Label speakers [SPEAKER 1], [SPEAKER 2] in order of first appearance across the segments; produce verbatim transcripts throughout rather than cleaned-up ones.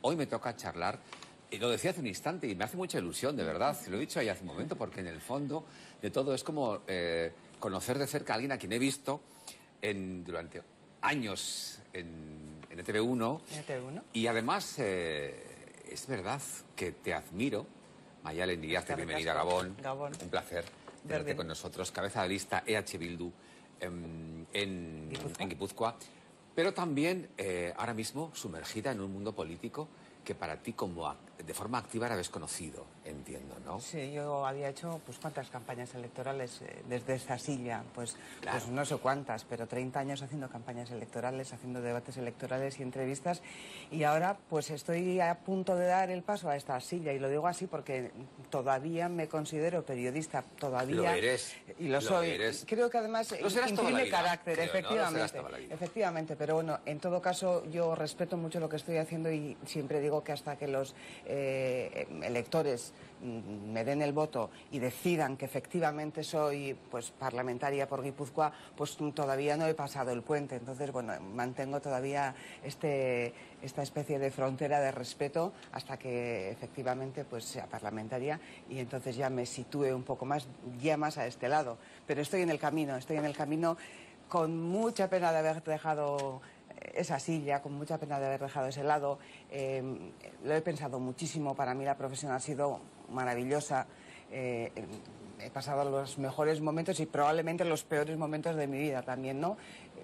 [SPEAKER 1] hoy me toca charlar, y lo decía hace un instante, y me hace mucha ilusión, de verdad, lo he dicho ahí hace un momento, porque en el fondo de todo es como eh, conocer de cerca a alguien a quien he visto en, durante años en, en E T V uno.
[SPEAKER 2] ¿E T V uno?
[SPEAKER 1] Y además, eh, es verdad que te admiro, Mayalen Iriarte, bienvenida a Gabón.
[SPEAKER 2] Gabón.
[SPEAKER 1] Un placer tenerte con nosotros. Cabeza de lista E H Bildu en, en,
[SPEAKER 2] Guipúzcoa.
[SPEAKER 1] en Guipúzcoa, pero también eh, ahora mismo sumergida en un mundo político que para ti como de forma activa era desconocido, entiendo, ¿no?
[SPEAKER 2] Sí, yo había hecho pues cuántas campañas electorales eh, desde esta silla, pues,
[SPEAKER 1] Claro.
[SPEAKER 2] pues no sé cuántas, pero treinta años haciendo campañas electorales, haciendo debates electorales y entrevistas, y ahora pues estoy a punto de dar el paso a esta silla, y lo digo así porque todavía me considero periodista, todavía...
[SPEAKER 1] Lo eres.
[SPEAKER 2] Y lo,
[SPEAKER 1] Lo
[SPEAKER 2] soy.
[SPEAKER 1] eres.
[SPEAKER 2] Creo que además
[SPEAKER 1] Lo serás toda la
[SPEAKER 2] imprime
[SPEAKER 1] vida,
[SPEAKER 2] carácter,
[SPEAKER 1] creo, ¿no? Lo
[SPEAKER 2] efectivamente,
[SPEAKER 1] serás toda la vida.
[SPEAKER 2] efectivamente, pero bueno, en todo caso yo respeto mucho lo que estoy haciendo y siempre digo que hasta que los eh, electores mm, me den el voto y decidan que efectivamente soy pues parlamentaria por Guipúzcoa, pues todavía no he pasado el puente. Entonces, bueno, mantengo todavía este, esta especie de frontera de respeto hasta que efectivamente pues sea parlamentaria y entonces ya me sitúe un poco más, ya más a este lado. Pero estoy en el camino, estoy en el camino con mucha pena de haber dejado esa silla, con mucha pena de haber dejado ese lado. Eh, lo he pensado muchísimo, para mí la profesión ha sido maravillosa. Eh, he pasado los mejores momentos y probablemente los peores momentos de mi vida también, ¿no?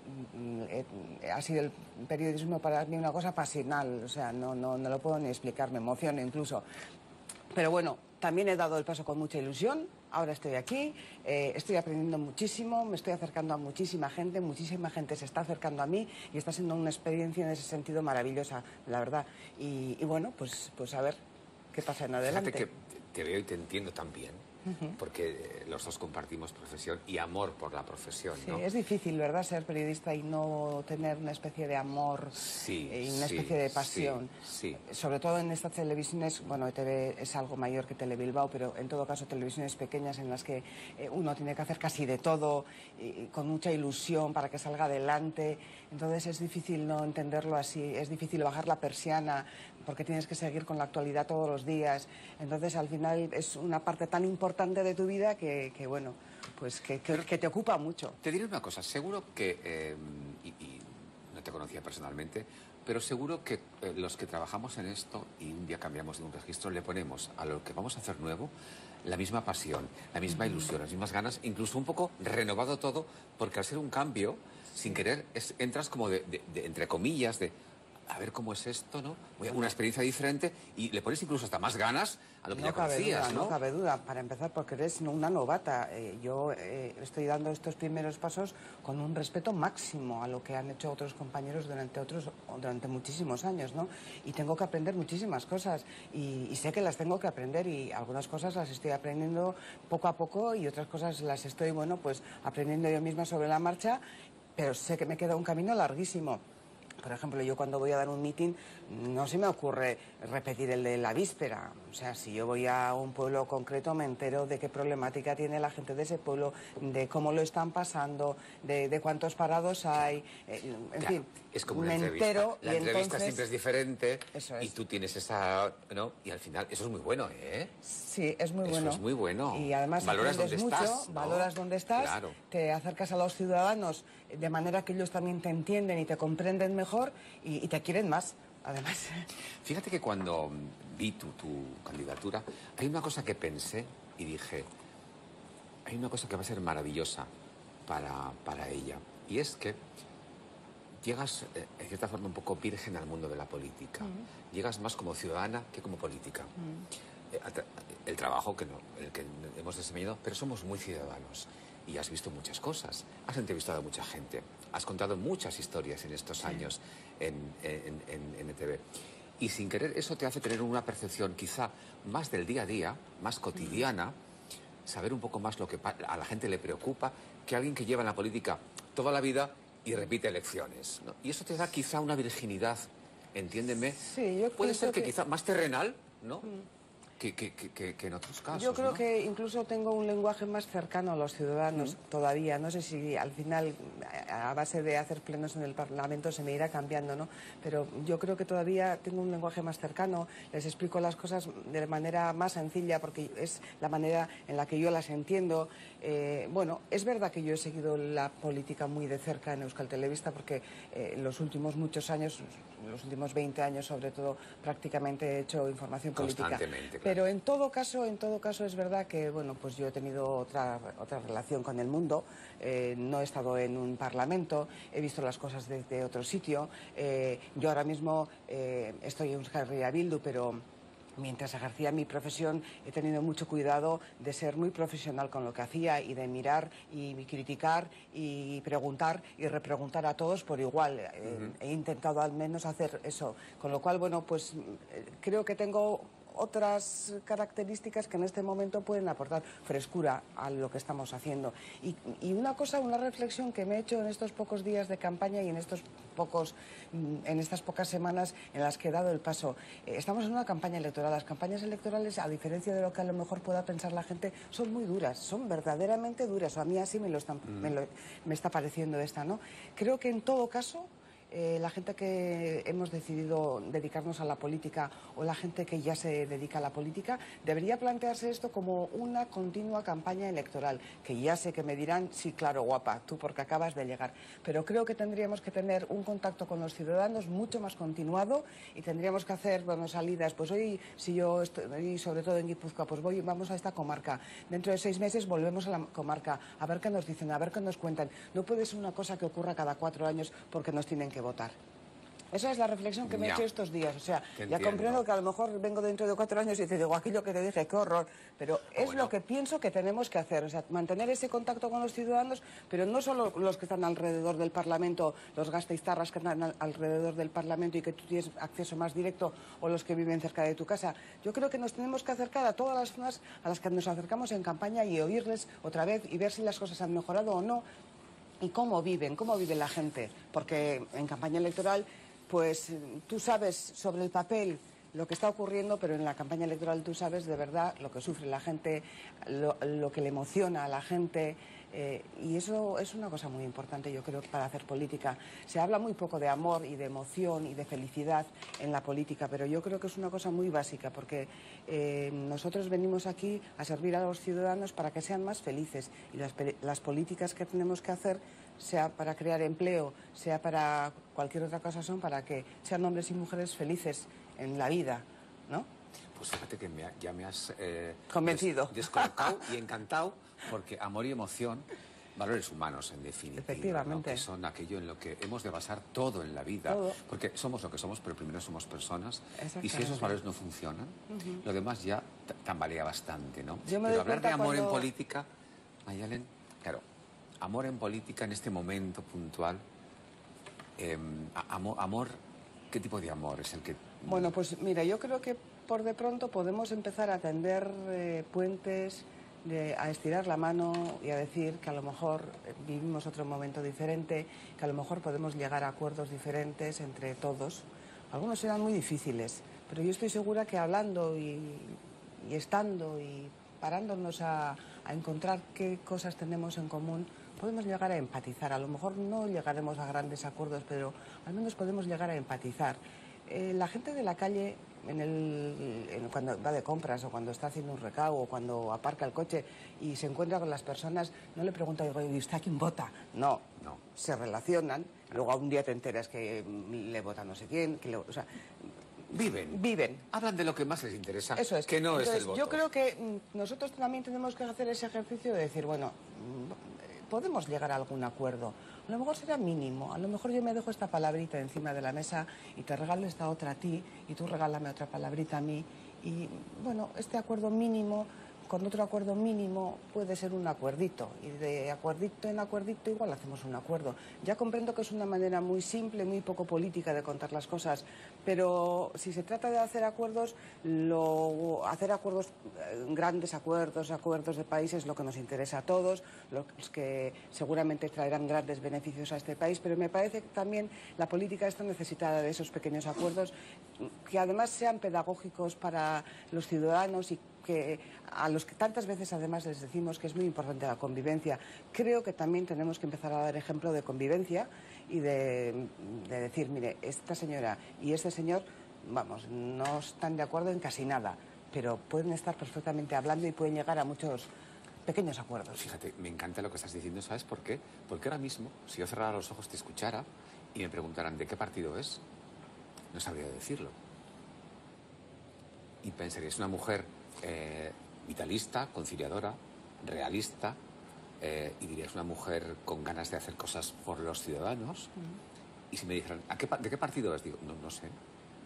[SPEAKER 2] Eh, eh, ha sido el periodismo para mí una cosa pasional, o sea, no, no, no lo puedo ni explicar, me emociono incluso. Pero bueno, también he dado el paso con mucha ilusión, ahora estoy aquí, eh, estoy aprendiendo muchísimo, me estoy acercando a muchísima gente, muchísima gente se está acercando a mí y está siendo una experiencia en ese sentido maravillosa, la verdad. Y, y bueno, pues, pues a ver qué pasa en adelante.
[SPEAKER 1] Fíjate que te veo y te entiendo también, uh-huh. porque eh, los dos compartimos profesión y amor por la profesión,
[SPEAKER 2] sí,
[SPEAKER 1] ¿no?
[SPEAKER 2] Es difícil, ¿verdad?, ser periodista y no tener una especie de amor
[SPEAKER 1] sí,
[SPEAKER 2] y una
[SPEAKER 1] sí,
[SPEAKER 2] especie de pasión.
[SPEAKER 1] Sí, sí.
[SPEAKER 2] Sobre todo en estas televisiones, bueno, E T V es algo mayor que Telebilbao, pero en todo caso televisiones pequeñas en las que eh, uno tiene que hacer casi de todo, y, con mucha ilusión para que salga adelante. Entonces es difícil no entenderlo así, es difícil bajar la persiana porque tienes que seguir con la actualidad todos los días. Entonces al final es una parte tan importante de tu vida que, que bueno, pues que, que, que te ocupa mucho.
[SPEAKER 1] Te diré una cosa, seguro que, eh, y, y no te conocía personalmente, pero seguro que eh, los que trabajamos en esto y un día cambiamos de un registro, le ponemos a lo que vamos a hacer nuevo la misma pasión, la misma ilusión, las mismas ganas, incluso un poco renovado todo, porque al ser un cambio, sí. sin querer, es, entras como de, de, de, entre comillas, de a ver cómo es esto, ¿no? Una experiencia diferente y le pones incluso hasta más ganas a lo que
[SPEAKER 2] no
[SPEAKER 1] ya conocías,
[SPEAKER 2] duda,
[SPEAKER 1] ¿no?
[SPEAKER 2] No cabe duda, para empezar, porque eres una novata. Eh, yo eh, estoy dando estos primeros pasos con un respeto máximo a lo que han hecho otros compañeros durante otros durante muchísimos años, ¿no? Y tengo que aprender muchísimas cosas y, y sé que las tengo que aprender y algunas cosas las estoy aprendiendo poco a poco y otras cosas las estoy, bueno, pues aprendiendo yo misma sobre la marcha, pero sé que me queda un camino larguísimo. Por ejemplo, yo cuando voy a dar un meeting no se me ocurre repetir el de la víspera. O sea, si yo voy a un pueblo concreto me entero de qué problemática tiene la gente de ese pueblo, de cómo lo están pasando, de, de cuántos parados hay, eh, en
[SPEAKER 1] claro,
[SPEAKER 2] fin.
[SPEAKER 1] Es como una
[SPEAKER 2] me
[SPEAKER 1] entrevista.
[SPEAKER 2] Entero
[SPEAKER 1] la
[SPEAKER 2] y
[SPEAKER 1] entrevista
[SPEAKER 2] entonces...
[SPEAKER 1] siempre es diferente
[SPEAKER 2] eso es.
[SPEAKER 1] Y tú tienes esa, ¿no? Y al final eso es muy bueno, ¿eh?
[SPEAKER 2] Sí, es muy
[SPEAKER 1] eso
[SPEAKER 2] bueno.
[SPEAKER 1] es muy bueno.
[SPEAKER 2] Y además
[SPEAKER 1] valoras
[SPEAKER 2] aprendes
[SPEAKER 1] dónde
[SPEAKER 2] mucho,
[SPEAKER 1] estás, ¿no?
[SPEAKER 2] valoras dónde estás,
[SPEAKER 1] claro.
[SPEAKER 2] te acercas a los ciudadanos de manera que ellos también te entienden y te comprenden mejor y, y te quieren más, además.
[SPEAKER 1] Fíjate que cuando vi tu, tu candidatura, hay una cosa que pensé y dije, hay una cosa que va a ser maravillosa para, para ella, y es que llegas, eh, en cierta forma, un poco virgen al mundo de la política. Mm. Llegas más como ciudadana que como política. Mm. Eh, el trabajo que no, el que hemos desempeñado, pero somos muy ciudadanos. Y has visto muchas cosas, has entrevistado a mucha gente, has contado muchas historias en estos sí. años en, en, en, en E T V. Y sin querer eso te hace tener una percepción quizá más del día a día, más cotidiana, mm. saber un poco más lo que a la gente le preocupa, que alguien que lleva en la política toda la vida y repite elecciones, ¿no? Y eso te da quizá una virginidad, entiéndeme.
[SPEAKER 2] Sí, yo
[SPEAKER 1] Puede ser que,
[SPEAKER 2] que
[SPEAKER 1] quizá más terrenal, ¿no? Mm. que, que, que, que en otros casos.
[SPEAKER 2] Yo creo
[SPEAKER 1] ¿no?
[SPEAKER 2] que incluso tengo un lenguaje más cercano a los ciudadanos mm. todavía. No sé si al final, a base de hacer plenos en el Parlamento, se me irá cambiando, ¿no? Pero yo creo que todavía tengo un lenguaje más cercano. Les explico las cosas de manera más sencilla porque es la manera en la que yo las entiendo. Eh, bueno, es verdad que yo he seguido la política muy de cerca en Euskal Telebista porque eh, en los últimos muchos años, los últimos veinte años sobre todo, prácticamente he hecho información política.
[SPEAKER 1] Claro.
[SPEAKER 2] Pero en todo caso, en todo caso es verdad que bueno, pues yo he tenido otra otra relación con el mundo. Eh, no he estado en un parlamento, he visto las cosas desde otro sitio. Eh, yo ahora mismo eh, estoy en Euskal Herria Bildu, pero mientras ejercía mi profesión he tenido mucho cuidado de ser muy profesional con lo que hacía y de mirar y criticar y preguntar y repreguntar a todos por igual. Eh, uh-huh. He intentado al menos hacer eso, con lo cual, bueno, pues creo que tengo otras características que en este momento pueden aportar frescura a lo que estamos haciendo. Y, y una cosa, una reflexión que me he hecho en estos pocos días de campaña y en estos pocos, en estas pocas semanas en las que he dado el paso. Eh, estamos en una campaña electoral. Las campañas electorales, a diferencia de lo que a lo mejor pueda pensar la gente, son muy duras, son verdaderamente duras. O a mí así me lo, están, mm. me, lo me está pareciendo esta, ¿no? Creo que en todo caso Eh, la gente que hemos decidido dedicarnos a la política o la gente que ya se dedica a la política debería plantearse esto como una continua campaña electoral, que ya sé que me dirán, sí, claro, guapa, tú porque acabas de llegar, pero creo que tendríamos que tener un contacto con los ciudadanos mucho más continuado y tendríamos que hacer, bueno, salidas, pues hoy, si yo estoy, sobre todo en Guipúzcoa, pues voy, vamos a esta comarca, dentro de seis meses volvemos a la comarca, a ver qué nos dicen, a ver qué nos cuentan. No puede ser una cosa que ocurra cada cuatro años porque nos tienen que votar. Esa es la reflexión que me he hecho estos días. O sea, ya comprendo que a lo mejor vengo dentro de cuatro años y te digo aquello que te dije, qué horror. Pero es bueno. lo que pienso que tenemos que hacer. O sea, mantener ese contacto con los ciudadanos, pero no solo los que están alrededor del Parlamento, los gasteiztarras que están al alrededor del Parlamento y que tú tienes acceso más directo, o los que viven cerca de tu casa. Yo creo que nos tenemos que acercar a todas las zonas a las que nos acercamos en campaña y oírles otra vez y ver si las cosas han mejorado o no. Y cómo viven, cómo vive la gente. Porque en campaña electoral, pues tú sabes sobre el papel lo que está ocurriendo, pero en la campaña electoral tú sabes de verdad lo que sufre la gente, lo, lo que le emociona a la gente. Eh, y eso es una cosa muy importante, yo creo, para hacer política. Se habla muy poco de amor y de emoción y de felicidad en la política, pero yo creo que es una cosa muy básica, porque eh, nosotros venimos aquí a servir a los ciudadanos para que sean más felices. Y las, las políticas que tenemos que hacer, sea para crear empleo, sea para cualquier otra cosa, son para que sean hombres y mujeres felices en la vida, ¿no?
[SPEAKER 1] Pues fíjate que me ha, ya me has eh,
[SPEAKER 2] convencido,
[SPEAKER 1] des, descolocado y encantado, porque amor y emoción, valores humanos en definitiva,
[SPEAKER 2] efectivamente,
[SPEAKER 1] ¿no? Que son aquello en lo que hemos de basar todo en la vida,
[SPEAKER 2] todo.
[SPEAKER 1] Porque somos lo que somos, pero primero somos personas, y si esos valores no funcionan, uh-huh. lo demás ya tambalea bastante, ¿no?
[SPEAKER 2] Yo me
[SPEAKER 1] pero hablar de amor
[SPEAKER 2] cuando...
[SPEAKER 1] en política, Mayalen, claro, amor en política en este momento puntual, eh, amor, amor, ¿qué tipo de amor es el que...?
[SPEAKER 2] Bueno, pues mira, yo creo que por de pronto podemos empezar a tender eh, puentes, de, a estirar la mano y a decir que a lo mejor vivimos otro momento diferente, que a lo mejor podemos llegar a acuerdos diferentes entre todos. Algunos serán muy difíciles, pero yo estoy segura que hablando y, y estando y parándonos a, a encontrar qué cosas tenemos en común, podemos llegar a empatizar. A lo mejor no llegaremos a grandes acuerdos, pero al menos podemos llegar a empatizar. Eh, la gente de la calle, en el, en, cuando va de compras o cuando está haciendo un recao o cuando aparca el coche y se encuentra con las personas, no le pregunta, ¿y usted a quién vota? No, no, se relacionan. Luego a un día te enteras que le vota no sé quién, que le, o sea,
[SPEAKER 1] viven.
[SPEAKER 2] Viven.
[SPEAKER 1] Hablan de lo que más les interesa,
[SPEAKER 2] eso es.
[SPEAKER 1] que no
[SPEAKER 2] Entonces,
[SPEAKER 1] es el voto.
[SPEAKER 2] Yo creo que mm, nosotros también tenemos que hacer ese ejercicio de decir, bueno, mm, podemos llegar a algún acuerdo. A lo mejor será mínimo, a lo mejor yo me dejo esta palabrita encima de la mesa y te regalo esta otra a ti y tú regálame otra palabrita a mí y, bueno, este acuerdo mínimo con otro acuerdo mínimo puede ser un acuerdito, y de acuerdito en acuerdito igual hacemos un acuerdo. Ya comprendo que es una manera muy simple, muy poco política de contar las cosas, pero si se trata de hacer acuerdos, lo, hacer acuerdos, grandes acuerdos, acuerdos de país es lo que nos interesa a todos, los que seguramente traerán grandes beneficios a este país, pero me parece que también la política está necesitada de esos pequeños acuerdos que además sean pedagógicos para los ciudadanos y que a los que tantas veces además les decimos que es muy importante la convivencia. Creo que también tenemos que empezar a dar ejemplo de convivencia y de, de decir, mire, esta señora y este señor, vamos, no están de acuerdo en casi nada, pero pueden estar perfectamente hablando y pueden llegar a muchos pequeños acuerdos.
[SPEAKER 1] Fíjate, me encanta lo que estás diciendo, ¿sabes por qué? Porque ahora mismo, si yo cerrara los ojos, te escuchara y me preguntaran de qué partido es, no sabría decirlo. Y pensaría, es una mujer eh, vitalista, conciliadora, realista, eh, y diría, es una mujer con ganas de hacer cosas por los ciudadanos. Mm. Y si me dijeran, ¿a qué, ¿de qué partido es? Digo, no, no sé.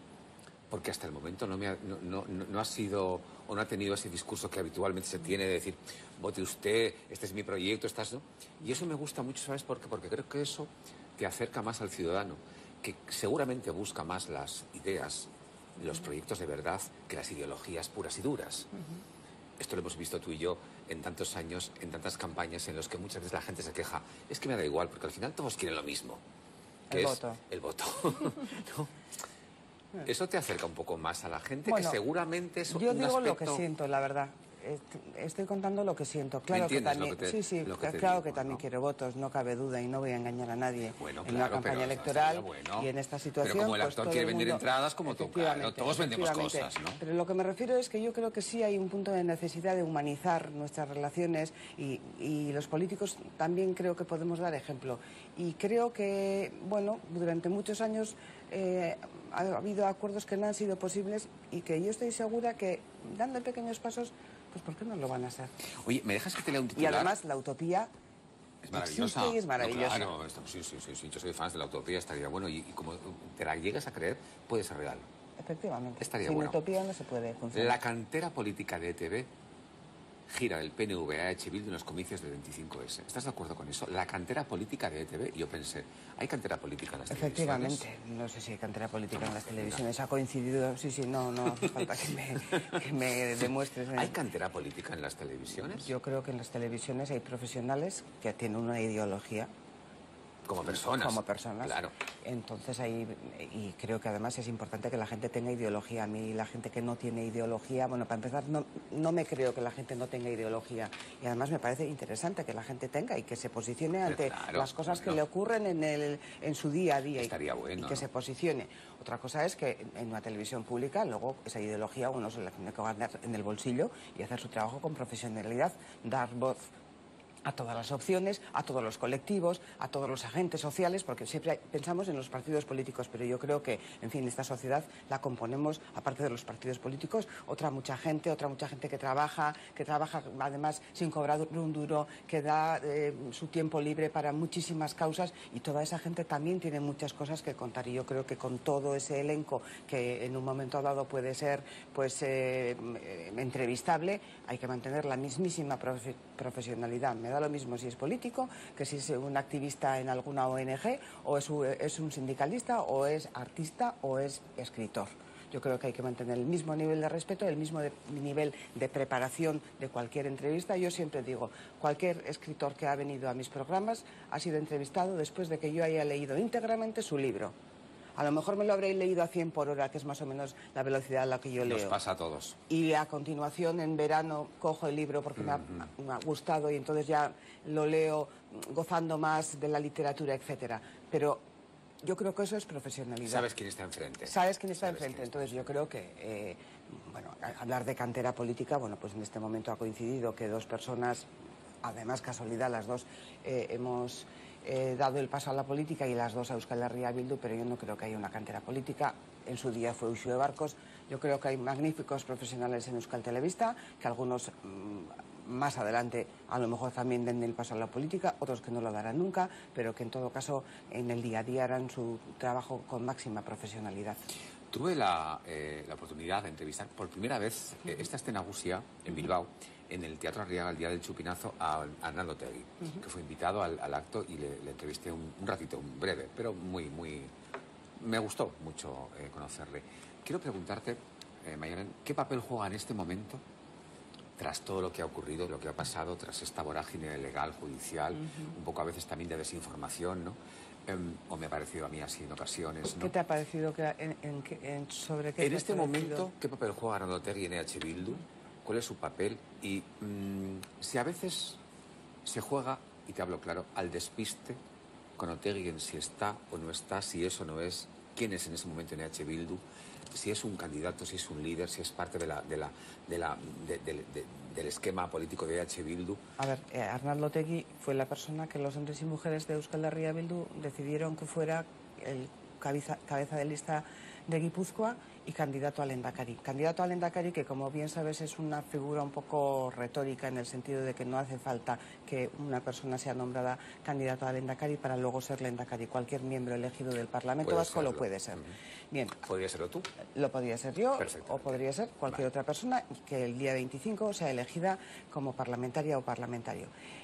[SPEAKER 1] Porque hasta el momento no, me ha, no, no, no ha sido o no ha tenido ese discurso que habitualmente se tiene de decir, vote usted, este es mi proyecto, estás, ¿no? Y eso me gusta mucho, ¿sabes por qué? Porque creo que eso te acerca más al ciudadano, que seguramente busca más las ideas, los proyectos de verdad, que las ideologías puras y duras. Uh-huh. Esto lo hemos visto tú y yo en tantos años, en tantas campañas en los que muchas veces la gente se queja. Es que me da igual, porque al final todos quieren lo mismo. Que
[SPEAKER 2] el
[SPEAKER 1] es
[SPEAKER 2] voto.
[SPEAKER 1] El voto. ¿No? Eso te acerca un poco más a la gente,
[SPEAKER 2] bueno,
[SPEAKER 1] que seguramente es un
[SPEAKER 2] yo digo
[SPEAKER 1] aspecto...
[SPEAKER 2] lo que siento, la verdad. Estoy contando lo que siento. Claro que también,
[SPEAKER 1] te,
[SPEAKER 2] sí, sí,
[SPEAKER 1] que
[SPEAKER 2] claro
[SPEAKER 1] digo,
[SPEAKER 2] que también
[SPEAKER 1] ¿no?
[SPEAKER 2] quiero votos, no cabe duda, y no voy a engañar a nadie
[SPEAKER 1] bueno,
[SPEAKER 2] en
[SPEAKER 1] claro,
[SPEAKER 2] una campaña
[SPEAKER 1] pero,
[SPEAKER 2] electoral
[SPEAKER 1] bueno,
[SPEAKER 2] y en esta situación.
[SPEAKER 1] Pero como el actor
[SPEAKER 2] pues,
[SPEAKER 1] quiere vender
[SPEAKER 2] mundo,
[SPEAKER 1] entradas, como toca, ¿no? Todos vendemos cosas, ¿no?
[SPEAKER 2] Pero lo que me refiero es que yo creo que sí hay un punto de necesidad de humanizar nuestras relaciones y, y los políticos también creo que podemos dar ejemplo. Y creo que, bueno, durante muchos años eh, ha habido acuerdos que no han sido posibles y que yo estoy segura que dando pequeños pasos, pues ¿por qué no lo van a hacer?
[SPEAKER 1] Oye, ¿me dejas que te lea un titular?
[SPEAKER 2] Y además la utopía
[SPEAKER 1] es maravillosa.
[SPEAKER 2] Y es maravillosa.
[SPEAKER 1] No, claro, sí, sí, sí, sí, yo soy fan de la utopía, estaría bueno. Y, y como te la llegas a creer, puede ser real.
[SPEAKER 2] Efectivamente.
[SPEAKER 1] Estaría
[SPEAKER 2] Sin
[SPEAKER 1] bueno.
[SPEAKER 2] utopía no se puede funcionar.
[SPEAKER 1] La cantera política de E T V gira del P N V a H Bildu en los comicios del veinticinco ese. ¿Estás de acuerdo con eso? La cantera política de E T V. Yo pensé, ¿hay cantera política en las
[SPEAKER 2] Efectivamente.
[SPEAKER 1] televisiones?
[SPEAKER 2] No sé si hay cantera política en las televisiones. Ha coincidido, sí, sí, no, no hace falta que me, que me demuestres.
[SPEAKER 1] ¿Hay cantera política en las televisiones?
[SPEAKER 2] Yo creo que en las televisiones hay profesionales que tienen una ideología.
[SPEAKER 1] Como personas.
[SPEAKER 2] Como personas.
[SPEAKER 1] Claro.
[SPEAKER 2] Entonces ahí, y creo que además es importante que la gente tenga ideología. A mí la gente que no tiene ideología, bueno, para empezar, no, no me creo que la gente no tenga ideología. Y además me parece interesante que la gente tenga y que se posicione ante
[SPEAKER 1] claro,
[SPEAKER 2] las cosas
[SPEAKER 1] claro.
[SPEAKER 2] que le ocurren en, el, en su día a día.
[SPEAKER 1] Estaría
[SPEAKER 2] y,
[SPEAKER 1] bueno,
[SPEAKER 2] y que
[SPEAKER 1] ¿no?
[SPEAKER 2] se posicione. Otra cosa es que en una televisión pública luego esa ideología uno se la tiene que guardar en el bolsillo y hacer su trabajo con profesionalidad, dar voz a todas las opciones, a todos los colectivos, a todos los agentes sociales, porque siempre hay, pensamos en los partidos políticos, pero yo creo que, en fin, esta sociedad la componemos, aparte de los partidos políticos, otra mucha gente, otra mucha gente que trabaja, que trabaja además sin cobrar un duro, que da eh, su tiempo libre para muchísimas causas, y toda esa gente también tiene muchas cosas que contar, y yo creo que con todo ese elenco que en un momento dado puede ser pues eh, entrevistable, hay que mantener la mismísima profe profesionalidad. Me da lo mismo si es político, que si es un activista en alguna O N G, o es un, es un sindicalista, o es artista, o es escritor. Yo creo que hay que mantener el mismo nivel de respeto, el mismo de, nivel de preparación de cualquier entrevista. Yo siempre digo, cualquier escritor que ha venido a mis programas ha sido entrevistado después de que yo haya leído íntegramente su libro. A lo mejor me lo habréis leído a cien por hora, que es más o menos la velocidad a la que yo leo.
[SPEAKER 1] Nos pasa a todos.
[SPEAKER 2] Y a continuación, en verano, cojo el libro porque me ha, me ha gustado y entonces ya lo leo gozando más de la literatura, etcétera. Pero yo creo que eso es profesionalidad.
[SPEAKER 1] ¿Sabes quién está enfrente?
[SPEAKER 2] ¿Sabes quién está enfrente? Entonces yo creo que, eh, bueno, hablar de cantera política, bueno, pues en este momento ha coincidido que dos personas, además casualidad, las dos eh, hemos... He dado el paso a la política y las dos a Euskal Herria Bildu, pero yo no creo que haya una cantera política. En su día fue Uxue Barkos. Yo creo que hay magníficos profesionales en Euskal Telebista, que algunos mmm, más adelante a lo mejor también den el paso a la política, otros que no lo darán nunca, pero que en todo caso en el día a día harán su trabajo con máxima profesionalidad.
[SPEAKER 1] Tuve la, eh, la oportunidad de entrevistar por primera vez eh, esta escena Gusia en Bilbao, en el Teatro Arriaga, el día del Chupinazo, a, a Arnaldo Otegi, uh-huh. que fue invitado al, al acto y le, le entrevisté un, un ratito, un breve, pero muy, muy... Me gustó mucho eh, conocerle. Quiero preguntarte, eh, Mayalen, ¿qué papel juega en este momento, tras todo lo que ha ocurrido, lo que ha pasado, tras esta vorágine legal, judicial, uh-huh. un poco a veces también de desinformación, ¿no? Um, o me ha parecido a mí así en ocasiones, ¿no?
[SPEAKER 2] ¿Qué te ha parecido? Que, en, en, en, sobre qué
[SPEAKER 1] en este momento, ¿qué papel juega Arnaldo Otegi en E H Bildu? ¿Cuál es su papel? Y mmm, si a veces se juega, y te hablo claro, al despiste con Otegi en si está o no está, si es o no es, quién es en ese momento en E H Bildu, si es un candidato, si es un líder, si es parte de la, de la, de la, de, de, de, del esquema político de E H Bildu.
[SPEAKER 2] A ver, eh, Arnaldo Otegi fue la persona que los hombres y mujeres de Euskal Herria Bildu decidieron que fuera el cabeza, cabeza de lista de Guipúzcoa y candidato al Lehendakari. Candidato al Lehendakari que, como bien sabes, es una figura un poco retórica en el sentido de que no hace falta que una persona sea nombrada candidato al Lehendakari para luego ser Lehendakari. Cualquier miembro elegido del Parlamento Vasco lo puede ser. Uh-huh. Bien.
[SPEAKER 1] ¿Podría serlo tú?
[SPEAKER 2] Lo podría ser yo o podría ser cualquier vale. otra persona que el día veinticinco sea elegida como parlamentaria o parlamentario.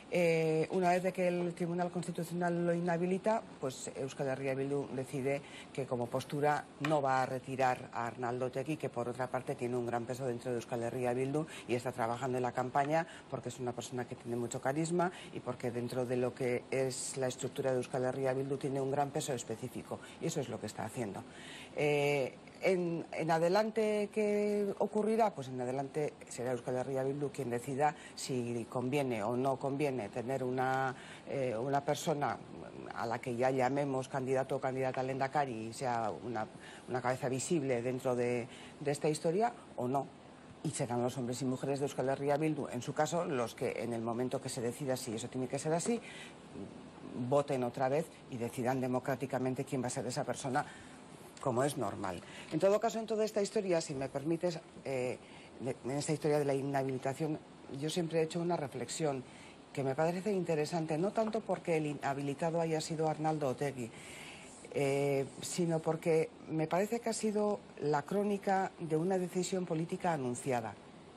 [SPEAKER 2] Eh, una vez de que el Tribunal Constitucional lo inhabilita, pues Euskal Herria Bildu decide que como postura no va a retirar a Arnaldo Otegi, que por otra parte tiene un gran peso dentro de Euskal Herria Bildu y está trabajando en la campaña porque es una persona que tiene mucho carisma y porque dentro de lo que es la estructura de Euskal Herria Bildu tiene un gran peso específico, y eso es lo que está haciendo. Eh, En, en adelante, ¿qué ocurrirá? Pues en adelante será Euskal Herria Bildu quien decida si conviene o no conviene tener una, eh, una persona a la que ya llamemos candidato o candidata al Lehendakari y sea una, una cabeza visible dentro de, de esta historia o no. Y serán los hombres y mujeres de Euskal Herria Bildu, en su caso, los que en el momento que se decida si eso tiene que ser así, voten otra vez y decidan democráticamente quién va a ser esa persona, como es normal. En todo caso, en toda esta historia, si me permites, eh, en esta historia de la inhabilitación, yo siempre he hecho una reflexión que me parece interesante, no tanto porque el inhabilitado haya sido Arnaldo Otegi, eh, sino porque me parece que ha sido la crónica de una decisión política anunciada.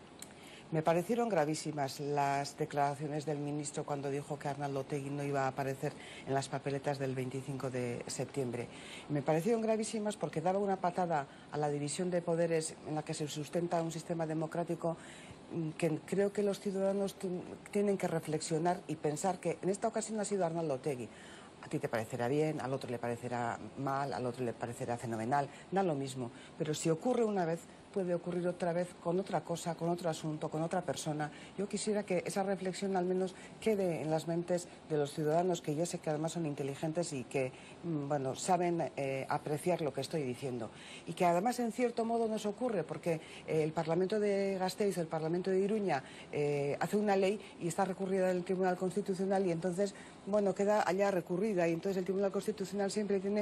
[SPEAKER 2] Me parecieron gravísimas las declaraciones del ministro cuando dijo que Arnaldo Otegi no iba a aparecer en las papeletas del veinticinco de septiembre. Me parecieron gravísimas porque daba una patada a la división de poderes en la que se sustenta un sistema democrático que creo que los ciudadanos tienen que reflexionar y pensar que en esta ocasión ha sido Arnaldo Otegi. A ti te parecerá bien, al otro le parecerá mal, al otro le parecerá fenomenal, da lo mismo. Pero si ocurre una vez, puede ocurrir otra vez con otra cosa, con otro asunto, con otra persona. Yo quisiera que esa reflexión al menos quede en las mentes de los ciudadanos, que yo sé que además son inteligentes y que, bueno, saben eh, apreciar lo que estoy diciendo. Y que además en cierto modo nos ocurre, porque eh, el Parlamento de Gasteiz, el Parlamento de Iruña, eh, hace una ley y está recurrida al Tribunal Constitucional y entonces, bueno, queda allá recurrida y entonces el Tribunal Constitucional siempre tiene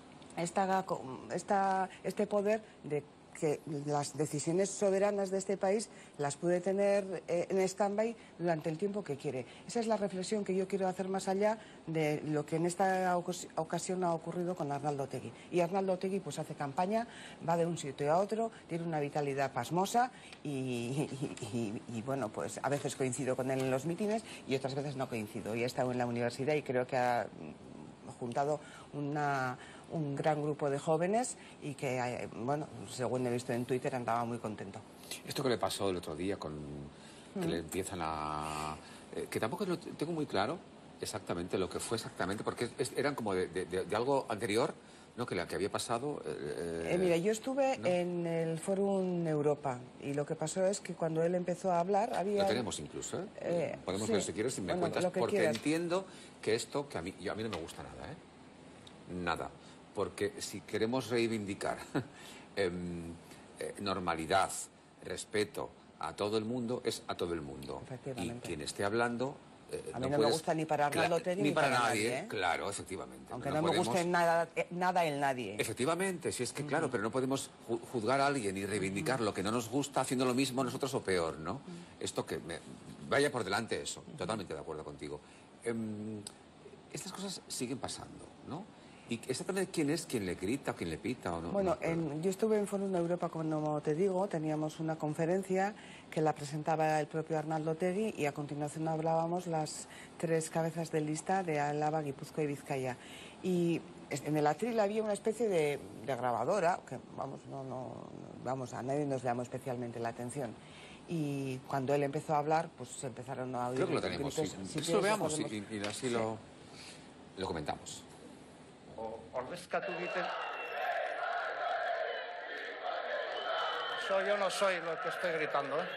[SPEAKER 2] esta, esta, este poder de que las decisiones soberanas de este país las puede tener eh, en stand-by durante el tiempo que quiere. Esa es la reflexión que yo quiero hacer más allá de lo que en esta ocasión ha ocurrido con Arnaldo Otegi. Y Arnaldo Otegi pues hace campaña, va de un sitio a otro, tiene una vitalidad pasmosa y, y, y, y bueno, pues a veces coincido con él en los mítines y otras veces no coincido. Y he estado en la universidad y creo que ha juntado una... un gran grupo de jóvenes y que, bueno, según he visto en Twitter, andaba muy contento.
[SPEAKER 1] Esto que le pasó el otro día con que mm. le empiezan a... Eh, que tampoco lo tengo muy claro exactamente lo que fue exactamente, porque es, eran como de, de, de algo anterior, ¿no? Que, la, que había pasado... Eh,
[SPEAKER 2] eh, mira, yo estuve ¿no? en el Fórum Europa y lo que pasó es que cuando él empezó a hablar había...
[SPEAKER 1] Lo tenemos incluso, ¿eh? eh Podemos sí. ver si quieres, si me bueno, cuentas, porque
[SPEAKER 2] quieras.
[SPEAKER 1] Entiendo que esto, que a mí, yo, a mí no me gusta nada, ¿eh? Nada. Porque si queremos reivindicar eh, eh, normalidad, respeto a todo el mundo, es a todo el mundo. Y quien esté hablando... Eh,
[SPEAKER 2] a mí
[SPEAKER 1] no,
[SPEAKER 2] no
[SPEAKER 1] puedes...
[SPEAKER 2] me gusta ni para Arnaldo Otegi
[SPEAKER 1] ni, ni para, para
[SPEAKER 2] nadie,
[SPEAKER 1] nadie,
[SPEAKER 2] ¿eh?
[SPEAKER 1] Claro, efectivamente.
[SPEAKER 2] Aunque
[SPEAKER 1] no,
[SPEAKER 2] no,
[SPEAKER 1] no
[SPEAKER 2] me
[SPEAKER 1] podemos...
[SPEAKER 2] guste nada, nada el nadie.
[SPEAKER 1] Efectivamente, sí es que uh-huh. claro, pero no podemos juzgar a alguien y reivindicar uh-huh. lo que no nos gusta haciendo lo mismo nosotros o peor, ¿no? Uh-huh. Esto que me... vaya por delante eso, uh-huh. totalmente de acuerdo contigo. Eh, estas cosas siguen pasando, ¿no? ¿Y exactamente quién es quien le grita, quien le pita o no?
[SPEAKER 2] Bueno,
[SPEAKER 1] no,
[SPEAKER 2] en, yo estuve en Foro Europa, como te digo, teníamos una conferencia que la presentaba el propio Arnaldo Otegi y a continuación hablábamos las tres cabezas de lista de Álava, Guipúzcoa y Vizcaya. Y en el atril había una especie de, de grabadora, que vamos, no, no, vamos, a nadie nos llamó especialmente la atención. Y cuando él empezó a hablar, pues empezaron a oír...
[SPEAKER 1] Creo que lo tenemos,
[SPEAKER 2] gritos.
[SPEAKER 1] sí.
[SPEAKER 2] Si
[SPEAKER 1] Eso lo
[SPEAKER 2] quieres,
[SPEAKER 1] veamos
[SPEAKER 2] podemos...
[SPEAKER 1] y, y así
[SPEAKER 2] Sí.
[SPEAKER 1] lo, lo comentamos.
[SPEAKER 3] Ordezkatu egiten. Soy, yo no soy lo que estoy gritando, ¿eh?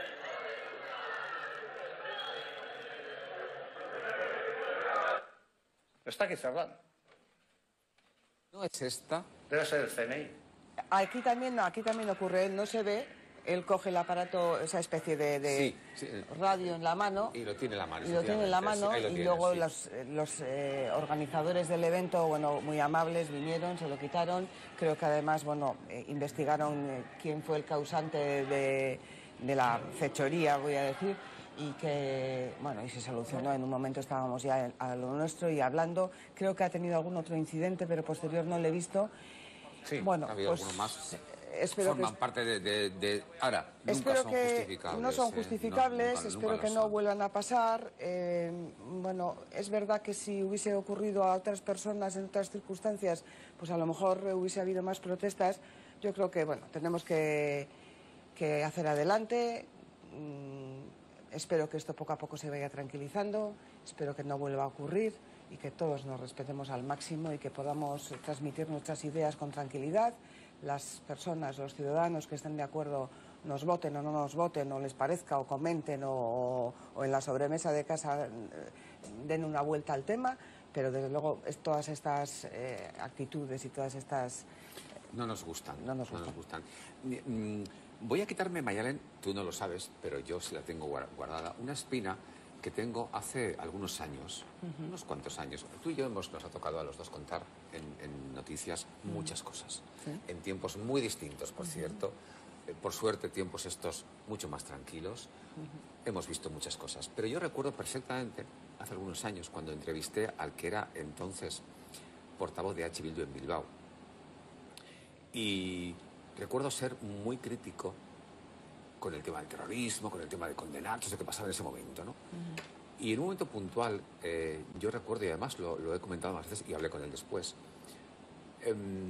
[SPEAKER 3] Está aquí cerrado.
[SPEAKER 1] ¿No es esta?
[SPEAKER 3] Debe ser el C N I.
[SPEAKER 2] Aquí también, aquí también ocurre, él no se ve, él coge el aparato, esa especie de, de
[SPEAKER 1] Sí, sí.
[SPEAKER 2] radio en la mano.
[SPEAKER 1] Y lo tiene en la mano.
[SPEAKER 2] Y lo tiene en la mano,
[SPEAKER 1] Sí, ahí lo
[SPEAKER 2] y
[SPEAKER 1] tiene,
[SPEAKER 2] luego
[SPEAKER 1] sí.
[SPEAKER 2] los, los eh, organizadores del evento, bueno, muy amables, vinieron, se lo quitaron. Creo que además, bueno, eh, investigaron eh, quién fue el causante de, de la fechoría, voy a decir, y que, bueno, y se solucionó. En un momento estábamos ya a lo nuestro y hablando. Creo que ha tenido algún otro incidente, pero posterior no lo he visto.
[SPEAKER 1] Sí,
[SPEAKER 2] Bueno,
[SPEAKER 1] ha habido
[SPEAKER 2] pues,
[SPEAKER 1] algunos más.
[SPEAKER 2] Espero
[SPEAKER 1] Forman
[SPEAKER 2] que...
[SPEAKER 1] parte de, de, de... Ahora, nunca
[SPEAKER 2] Espero
[SPEAKER 1] son
[SPEAKER 2] que
[SPEAKER 1] justificables.
[SPEAKER 2] no son
[SPEAKER 1] ¿eh?
[SPEAKER 2] justificables,
[SPEAKER 1] No, nunca-
[SPEAKER 2] espero
[SPEAKER 1] nunca
[SPEAKER 2] que
[SPEAKER 1] lo
[SPEAKER 2] no
[SPEAKER 1] son.
[SPEAKER 2] vuelvan a pasar. Eh, bueno, es verdad que si hubiese ocurrido a otras personas en otras circunstancias, pues a lo mejor hubiese habido más protestas. Yo creo que, bueno, tenemos que, que hacer adelante. Mm, espero que esto poco a poco se vaya tranquilizando, espero que no vuelva a ocurrir y que todos nos respetemos al máximo y que podamos transmitir nuestras ideas con tranquilidad. Las personas, los ciudadanos que estén de acuerdo, nos voten o no nos voten, o les parezca, o comenten, o, o, o en la sobremesa de casa eh, den una vuelta al tema, pero desde luego es, todas estas eh, actitudes y todas estas...
[SPEAKER 1] No nos gustan.
[SPEAKER 2] No nos gustan.
[SPEAKER 1] gustan. Mm, Voy a quitarme, Mayalen, tú no lo sabes, pero yo sí la tengo guar- guardada, una espina que tengo hace algunos años, uh-huh. unos cuantos años. Tú y yo hemos, nos ha tocado a los dos contar en, en noticias uh-huh. muchas cosas,
[SPEAKER 2] ¿Sí?
[SPEAKER 1] en tiempos muy distintos, por uh-huh. cierto. Eh, por suerte, tiempos estos mucho más tranquilos. Uh-huh. Hemos visto muchas cosas. Pero yo recuerdo perfectamente, hace algunos años, cuando entrevisté al que era entonces portavoz de H. Bildu en Bilbao. Y recuerdo ser muy crítico con el tema del terrorismo, con el tema de condenar, todo lo que pasaba en ese momento, ¿no? Uh-huh. Y en un momento puntual, eh, yo recuerdo, y además lo, lo he comentado más veces y hablé con él después, eh,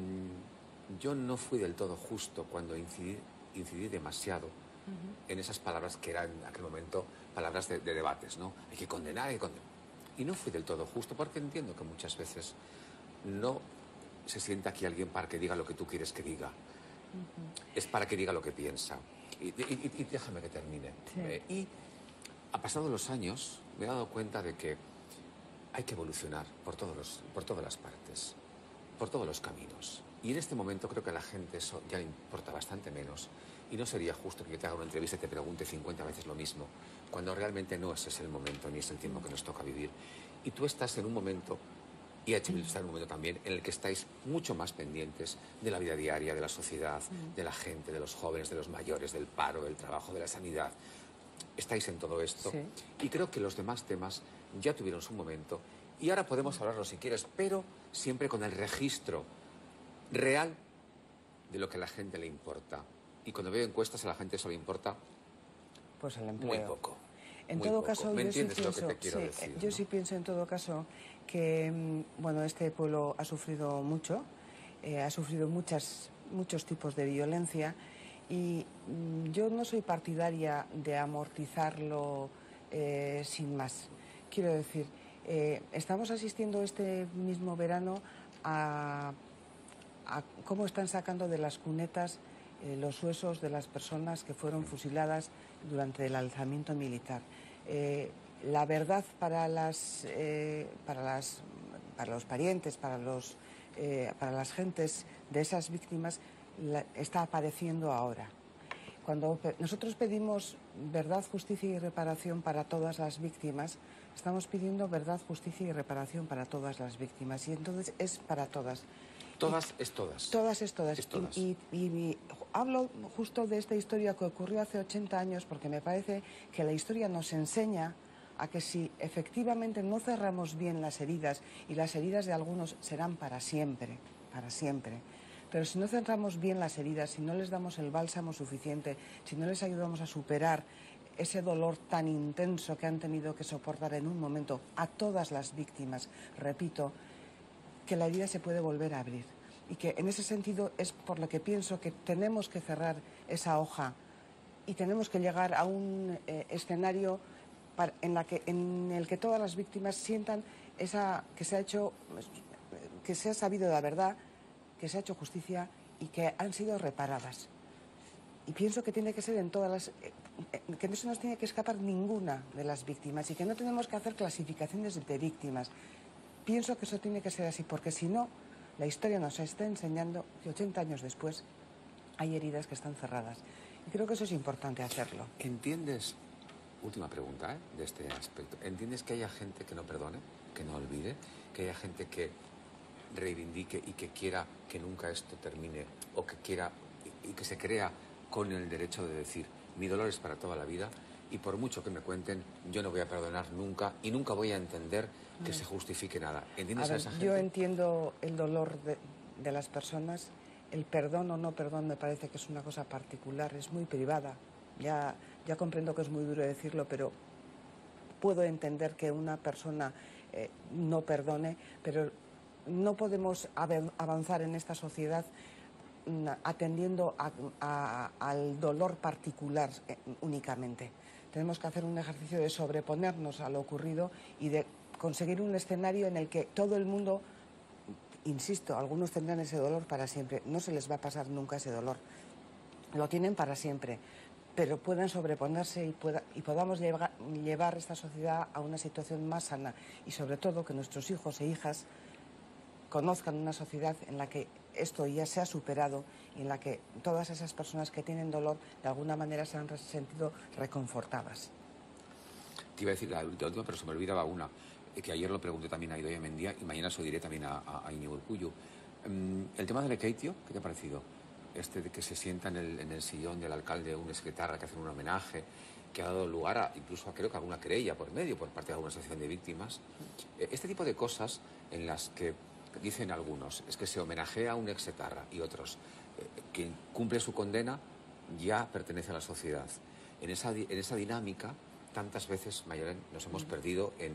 [SPEAKER 1] yo no fui del todo justo cuando incidí, incidí demasiado uh-huh. en esas palabras que eran en aquel momento palabras de, de debates, ¿no? Hay que condenar, hay que condenar. Y no fui del todo justo porque entiendo que muchas veces no se sienta aquí alguien para que diga lo que tú quieres que diga. Uh-huh. Es para que diga lo que piensa. Y, y, y déjame que termine.
[SPEAKER 2] Sí.
[SPEAKER 1] Eh, y a pasado los años me he dado cuenta de que hay que evolucionar por, todos los, por todas las partes, por todos los caminos. Y en este momento creo que a la gente eso ya le importa bastante menos. Y no sería justo que yo te haga una entrevista y te pregunte cincuenta veces lo mismo, cuando realmente no ese es el momento ni es el tiempo que nos toca vivir. Y tú estás en un momento, y H. Bildu está en un momento también, en el que estáis mucho más pendientes de la vida diaria, de la sociedad, de la gente, de los jóvenes, de los mayores, del paro, del trabajo, de la sanidad. Estáis en todo esto.
[SPEAKER 2] Sí.
[SPEAKER 1] Y creo que los demás temas ya tuvieron su momento. Y ahora podemos hablarlo si quieres, pero siempre con el registro real de lo que a la gente le importa. Y cuando veo encuestas a la gente eso le importa
[SPEAKER 2] pues el empleo.
[SPEAKER 1] muy poco.
[SPEAKER 2] En
[SPEAKER 1] muy
[SPEAKER 2] todo
[SPEAKER 1] poco.
[SPEAKER 2] caso,
[SPEAKER 1] ¿Me
[SPEAKER 2] yo sí
[SPEAKER 1] entiendes
[SPEAKER 2] pienso,
[SPEAKER 1] lo que te quiero
[SPEAKER 2] sí,
[SPEAKER 1] decir?
[SPEAKER 2] yo
[SPEAKER 1] ¿no?
[SPEAKER 2] sí pienso en todo caso que bueno, este pueblo ha sufrido mucho, eh, ha sufrido muchas, muchos tipos de violencia y mm, yo no soy partidaria de amortizarlo eh, sin más. Quiero decir, eh, estamos asistiendo este mismo verano a, a cómo están sacando de las cunetas eh, los huesos de las personas que fueron fusiladas durante el alzamiento militar. Eh, la verdad para las, eh, para las para los parientes, para los eh, para las gentes de esas víctimas la, está apareciendo ahora. Cuando pe nosotros pedimos verdad, justicia y reparación para todas las víctimas, estamos pidiendo verdad, justicia y reparación para todas las víctimas y entonces es para todas.
[SPEAKER 1] Todas es todas.
[SPEAKER 2] Todas es todas.
[SPEAKER 1] Es todas.
[SPEAKER 2] Y, y, y hablo justo de esta historia que ocurrió hace ochenta años porque me parece que la historia nos enseña a que si efectivamente no cerramos bien las heridas, y las heridas de algunos serán para siempre, para siempre, pero si no cerramos bien las heridas, si no les damos el bálsamo suficiente, si no les ayudamos a superar ese dolor tan intenso que han tenido que soportar en un momento a todas las víctimas, repito, que la herida se puede volver a abrir. Y que en ese sentido es por lo que pienso que tenemos que cerrar esa hoja y tenemos que llegar a un eh, escenario para, en, la que, en el que todas las víctimas sientan esa, que se ha hecho, que se ha sabido la verdad, que se ha hecho justicia y que han sido reparadas. Y pienso que tiene que ser en todas las... Eh, que no se nos tiene que escapar ninguna de las víctimas y que no tenemos que hacer clasificaciones de víctimas. Pienso que eso tiene que ser así, porque si no, la historia nos está enseñando que ochenta años después hay heridas que están cerradas. Y creo que eso es importante hacerlo.
[SPEAKER 1] ¿Entiendes? Última pregunta, ¿eh? De este aspecto. ¿Entiendes que haya gente que no perdone, que no olvide, que haya gente que reivindique y que quiera que nunca esto termine o que quiera y que se crea con el derecho de decir mi dolor es para toda la vida y por mucho que me cuenten yo no voy a perdonar nunca y nunca voy a entender que mm. se justifique nada? ¿Entiendes a, ver, a esa gente?
[SPEAKER 2] Yo entiendo el dolor de, de las personas. El perdón o no perdón me parece que es una cosa particular, es muy privada. Ya, ya comprendo que es muy duro decirlo, pero puedo entender que una persona eh, no perdone, pero no podemos avanzar en esta sociedad atendiendo a, a, al dolor particular únicamente. Tenemos que hacer un ejercicio de sobreponernos a lo ocurrido y de conseguir un escenario en el que todo el mundo, insisto, algunos tendrán ese dolor para siempre, no se les va a pasar nunca ese dolor, lo tienen para siempre, pero puedan sobreponerse y, pueda, y podamos llevar, llevar esta sociedad a una situación más sana y sobre todo que nuestros hijos e hijas conozcan una sociedad en la que esto ya se ha superado y en la que todas esas personas que tienen dolor de alguna manera se han sentido reconfortadas.
[SPEAKER 1] Te iba a decir la última, pero se me olvidaba una, que ayer lo pregunté también a Idoia Mendia y mañana se lo diré también a, a, a Íñigo Urkullu. Um, el tema del Lekeitio, ¿qué te ha parecido? Este de que se sienta en el, en el sillón del alcalde una secretaria que hacen un homenaje, que ha dado lugar a, incluso a, creo que alguna querella por medio por parte de alguna asociación de víctimas. Este tipo de cosas en las que dicen algunos, es que se homenajea a un exetarra y otros, eh, quien cumple su condena ya pertenece a la sociedad. En esa, en esa dinámica, tantas veces, Mayalen, nos hemos perdido en,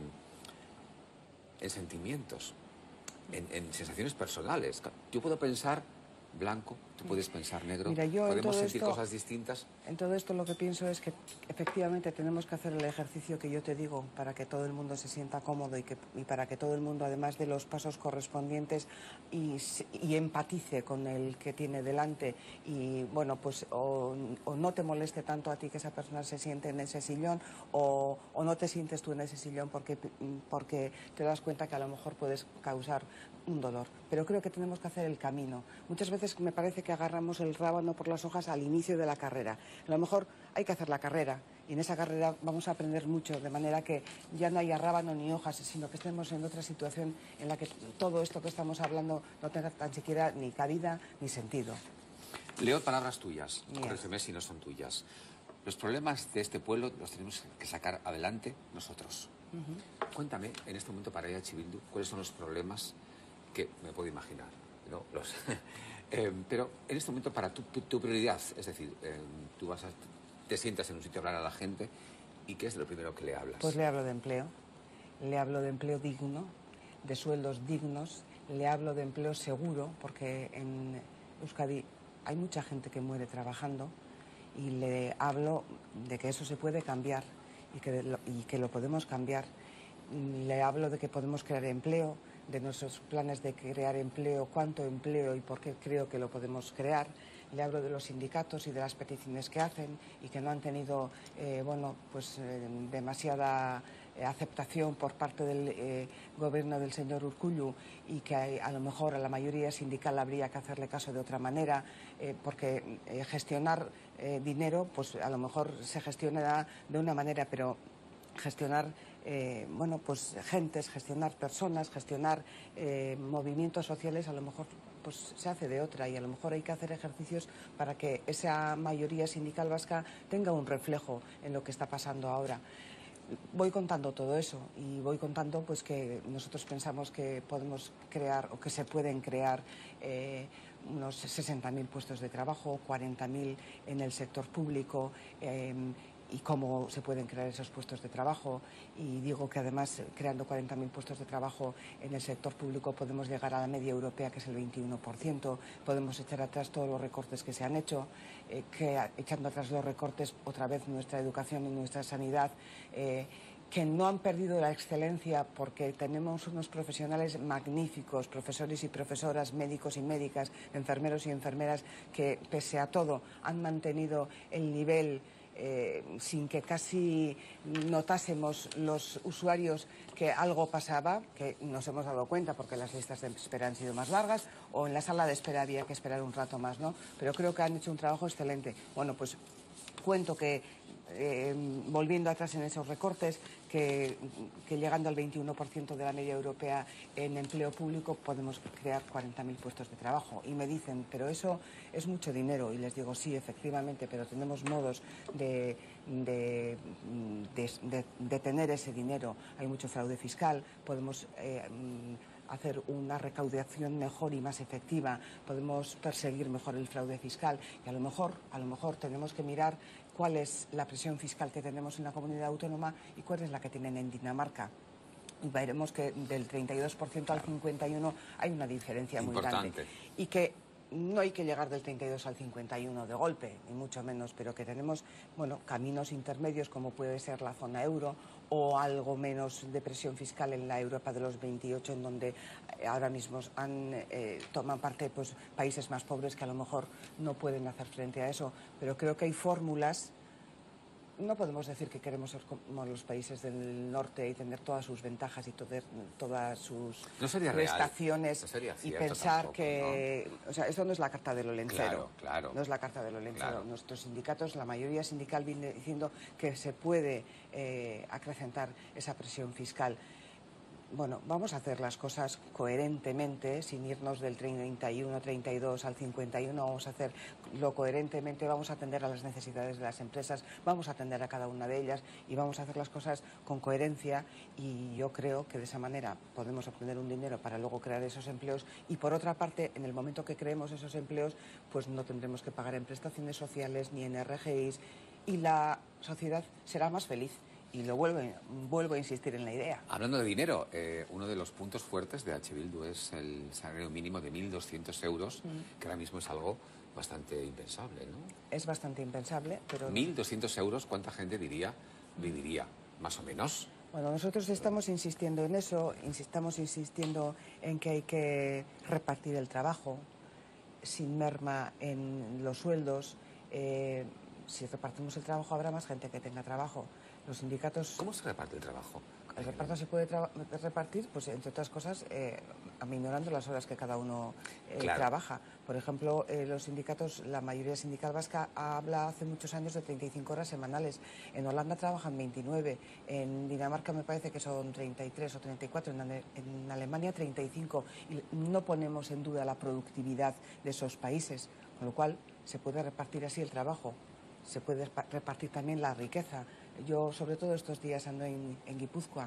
[SPEAKER 1] en sentimientos, en, en sensaciones personales. Yo puedo pensar blanco, tú puedes pensar negro.
[SPEAKER 2] Mira, yo
[SPEAKER 1] podemos sentir
[SPEAKER 2] esto,
[SPEAKER 1] cosas distintas.
[SPEAKER 2] En todo esto lo que pienso es que efectivamente tenemos que hacer el ejercicio que yo te digo para que todo el mundo se sienta cómodo y, que, y para que todo el mundo, además de los pasos correspondientes, y, y empatice con el que tiene delante y, bueno, pues o, o no te moleste tanto a ti que esa persona se siente en ese sillón o, o no te sientes tú en ese sillón porque, porque te das cuenta que a lo mejor puedes causar un dolor. Pero creo que tenemos que hacer el camino. Muchas veces me parece que agarramos el rábano por las hojas al inicio de la carrera. A lo mejor hay que hacer la carrera y en esa carrera vamos a aprender mucho, de manera que ya no haya rábano ni hojas, sino que estemos en otra situación en la que todo esto que estamos hablando no tenga tan siquiera ni cabida ni sentido.
[SPEAKER 1] Leo palabras tuyas,
[SPEAKER 2] Mías.
[SPEAKER 1] Corrígeme si no son tuyas. Los problemas de este pueblo los tenemos que sacar adelante nosotros. Uh-huh. Cuéntame, en este momento para E H Bildu, cuáles son los problemas que me puedo imaginar, ¿no? Los, eh, pero en este momento para tu, tu, tu prioridad, es decir, eh, tú vas a, te sientas en un sitio a hablar a la gente y ¿qué es lo primero que le hablas?
[SPEAKER 2] Pues le hablo de empleo, le hablo de empleo digno, de sueldos dignos, le hablo de empleo seguro, porque en Euskadi hay mucha gente que muere trabajando y le hablo de que eso se puede cambiar y que lo, y que lo podemos cambiar. Le hablo de que podemos crear empleo, de nuestros planes de crear empleo, cuánto empleo y por qué creo que lo podemos crear. Le hablo de los sindicatos y de las peticiones que hacen y que no han tenido eh, bueno, pues, eh, demasiada eh, aceptación por parte del eh, gobierno del señor Urkullu y que hay, a lo mejor a la mayoría sindical habría que hacerle caso de otra manera, eh, porque eh, gestionar eh, dinero, pues a lo mejor se gestiona de una manera, pero gestionar Eh, bueno, pues gentes, gestionar personas, gestionar eh, movimientos sociales, a lo mejor pues se hace de otra y a lo mejor hay que hacer ejercicios para que esa mayoría sindical vasca tenga un reflejo en lo que está pasando ahora. voy contando todo eso y voy contando pues que nosotros pensamos que podemos crear o que se pueden crear eh, unos sesenta mil puestos de trabajo, cuarenta mil en el sector público, eh, y cómo se pueden crear esos puestos de trabajo. Y digo que además, creando cuarenta mil puestos de trabajo en el sector público, podemos llegar a la media europea, que es el veintiuno por ciento, podemos echar atrás todos los recortes que se han hecho, eh, que echando atrás los recortes, otra vez nuestra educación y nuestra sanidad, eh, que no han perdido la excelencia, porque tenemos unos profesionales magníficos, profesores y profesoras, médicos y médicas, enfermeros y enfermeras, que pese a todo han mantenido el nivel eh, sin que casi notásemos los usuarios que algo pasaba, que nos hemos dado cuenta porque las listas de espera han sido más largas, o en la sala de espera había que esperar un rato más, ¿no? Pero creo que han hecho un trabajo excelente. Bueno, pues cuento que, eh, volviendo atrás en esos recortes, que, que llegando al veintiuno por ciento de la media europea en empleo público podemos crear cuarenta mil puestos de trabajo. Y me dicen, pero eso es mucho dinero. Y les digo, sí, efectivamente, pero tenemos modos de, de, de, de, de tener ese dinero. Hay mucho fraude fiscal, podemos Eh, hacer una recaudación mejor y más efectiva, podemos perseguir mejor el fraude fiscal y a lo mejor, a lo mejor tenemos que mirar cuál es la presión fiscal que tenemos en la comunidad autónoma y cuál es la que tienen en Dinamarca. Y veremos que del treinta y dos por ciento al cincuenta y uno por ciento hay una diferencia muy grande. Y que no hay que llegar del treinta y dos al cincuenta y uno de golpe, ni mucho menos, pero que tenemos, bueno, caminos intermedios como puede ser la zona euro o algo menos de presión fiscal en la Europa de los veintiocho, en donde ahora mismo han, eh, toman parte pues, países más pobres que a lo mejor no pueden hacer frente a eso. Pero creo que hay fórmulas. No podemos decir que queremos ser como los países del norte y tener todas sus ventajas y todas, todas sus
[SPEAKER 1] no sería
[SPEAKER 2] prestaciones
[SPEAKER 1] real. No sería
[SPEAKER 2] y pensar
[SPEAKER 1] tampoco,
[SPEAKER 2] que...
[SPEAKER 1] ¿no?
[SPEAKER 2] O sea, esto no es la carta del Olencero.
[SPEAKER 1] Claro, claro.
[SPEAKER 2] No es la carta del Olencero.
[SPEAKER 1] Claro.
[SPEAKER 2] Nuestros sindicatos, la mayoría sindical viene diciendo que se puede eh, acrecentar esa presión fiscal. Bueno, vamos a hacer las cosas coherentemente, sin irnos del treinta y uno, treinta y dos al cincuenta y uno, vamos a hacerlo coherentemente, vamos a atender a las necesidades de las empresas, vamos a atender a cada una de ellas y vamos a hacer las cosas con coherencia, y yo creo que de esa manera podemos obtener un dinero para luego crear esos empleos, y por otra parte, en el momento que creemos esos empleos, pues no tendremos que pagar en prestaciones sociales ni en R G Is, y la sociedad será más feliz. Y lo vuelvo, vuelvo a insistir en la idea.
[SPEAKER 1] Hablando de dinero, eh, uno de los puntos fuertes de H. Bildu es el salario mínimo de mil doscientos euros, mm. que ahora mismo es algo bastante impensable, ¿no?
[SPEAKER 2] Es bastante impensable, pero...
[SPEAKER 1] mil doscientos euros, ¿cuánta gente diría, viviría, más o menos?
[SPEAKER 2] Bueno, nosotros estamos insistiendo en eso, estamos insistiendo en que hay que repartir el trabajo sin merma en los sueldos. Eh, si repartimos el trabajo habrá más gente que tenga trabajo. Los sindicatos...
[SPEAKER 1] ¿Cómo se reparte el trabajo?
[SPEAKER 2] El reparto se puede repartir, pues entre otras cosas, eh, aminorando las horas que cada uno eh, claro. trabaja. Por ejemplo, eh, los sindicatos, la mayoría sindical vasca habla hace muchos años de treinta y cinco horas semanales. En Holanda trabajan veintinueve, en Dinamarca me parece que son treinta y tres o treinta y cuatro, en, Ale en Alemania treinta y cinco. Y no ponemos en duda la productividad de esos países, con lo cual se puede repartir así el trabajo. Se puede repartir también la riqueza. Yo, sobre todo estos días, ando en, en Guipúzcoa.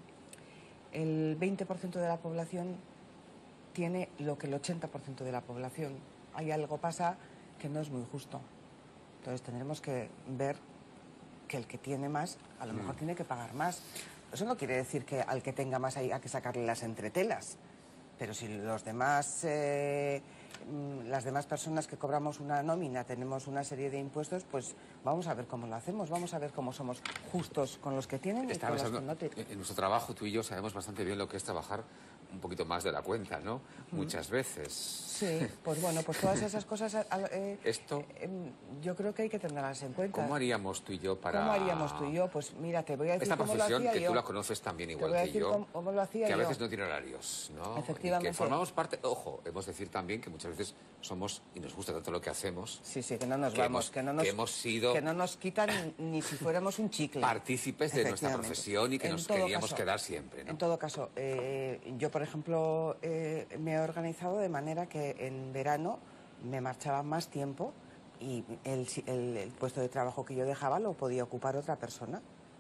[SPEAKER 2] El veinte por ciento de la población tiene lo que el ochenta por ciento de la población. Hay algo pasa que no es muy justo. Entonces tendremos que ver que el que tiene más, a lo mejor mm. tiene que pagar más. Eso no quiere decir que al que tenga más hay que sacarle las entretelas. Pero si los demás... Eh, las demás personas que cobramos una nómina tenemos una serie de impuestos, pues vamos a ver cómo lo hacemos, vamos a ver cómo somos justos con los que tienen y con los que no tienen.
[SPEAKER 1] En nuestro trabajo tú y yo sabemos bastante bien lo que es trabajar un poquito más de la cuenta, ¿no? Mm. Muchas veces.
[SPEAKER 2] Sí, pues bueno, pues todas esas cosas... Eh,
[SPEAKER 1] Esto...
[SPEAKER 2] Eh, yo creo que hay que tenerlas en cuenta.
[SPEAKER 1] ¿Cómo haríamos tú y yo para...?
[SPEAKER 2] ¿Cómo haríamos tú y yo? Pues mira, te voy a decir
[SPEAKER 1] Esta
[SPEAKER 2] cómo lo hacía yo.
[SPEAKER 1] Esta profesión que tú la conoces también igual
[SPEAKER 2] te voy a
[SPEAKER 1] que
[SPEAKER 2] decir
[SPEAKER 1] yo,
[SPEAKER 2] cómo, cómo lo hacía
[SPEAKER 1] que a
[SPEAKER 2] yo.
[SPEAKER 1] veces no tiene horarios, ¿no?
[SPEAKER 2] Efectivamente.
[SPEAKER 1] Y que formamos parte... Ojo, hemos de decir también que muchas veces somos, y nos gusta tanto lo que hacemos...
[SPEAKER 2] Sí, sí, que no nos
[SPEAKER 1] que
[SPEAKER 2] vamos,
[SPEAKER 1] hemos,
[SPEAKER 2] que, no nos,
[SPEAKER 1] que hemos sido...
[SPEAKER 2] Que no nos quitan ni, ni si fuéramos un chicle.
[SPEAKER 1] Partícipes de nuestra profesión y que
[SPEAKER 2] en
[SPEAKER 1] nos queríamos
[SPEAKER 2] caso,
[SPEAKER 1] quedar siempre, ¿no?
[SPEAKER 2] En todo caso, eh, yo, por ejemplo, eh, me he organizado de manera que en verano me marchaba más tiempo y el, el, el puesto de trabajo que yo dejaba lo podía ocupar otra persona.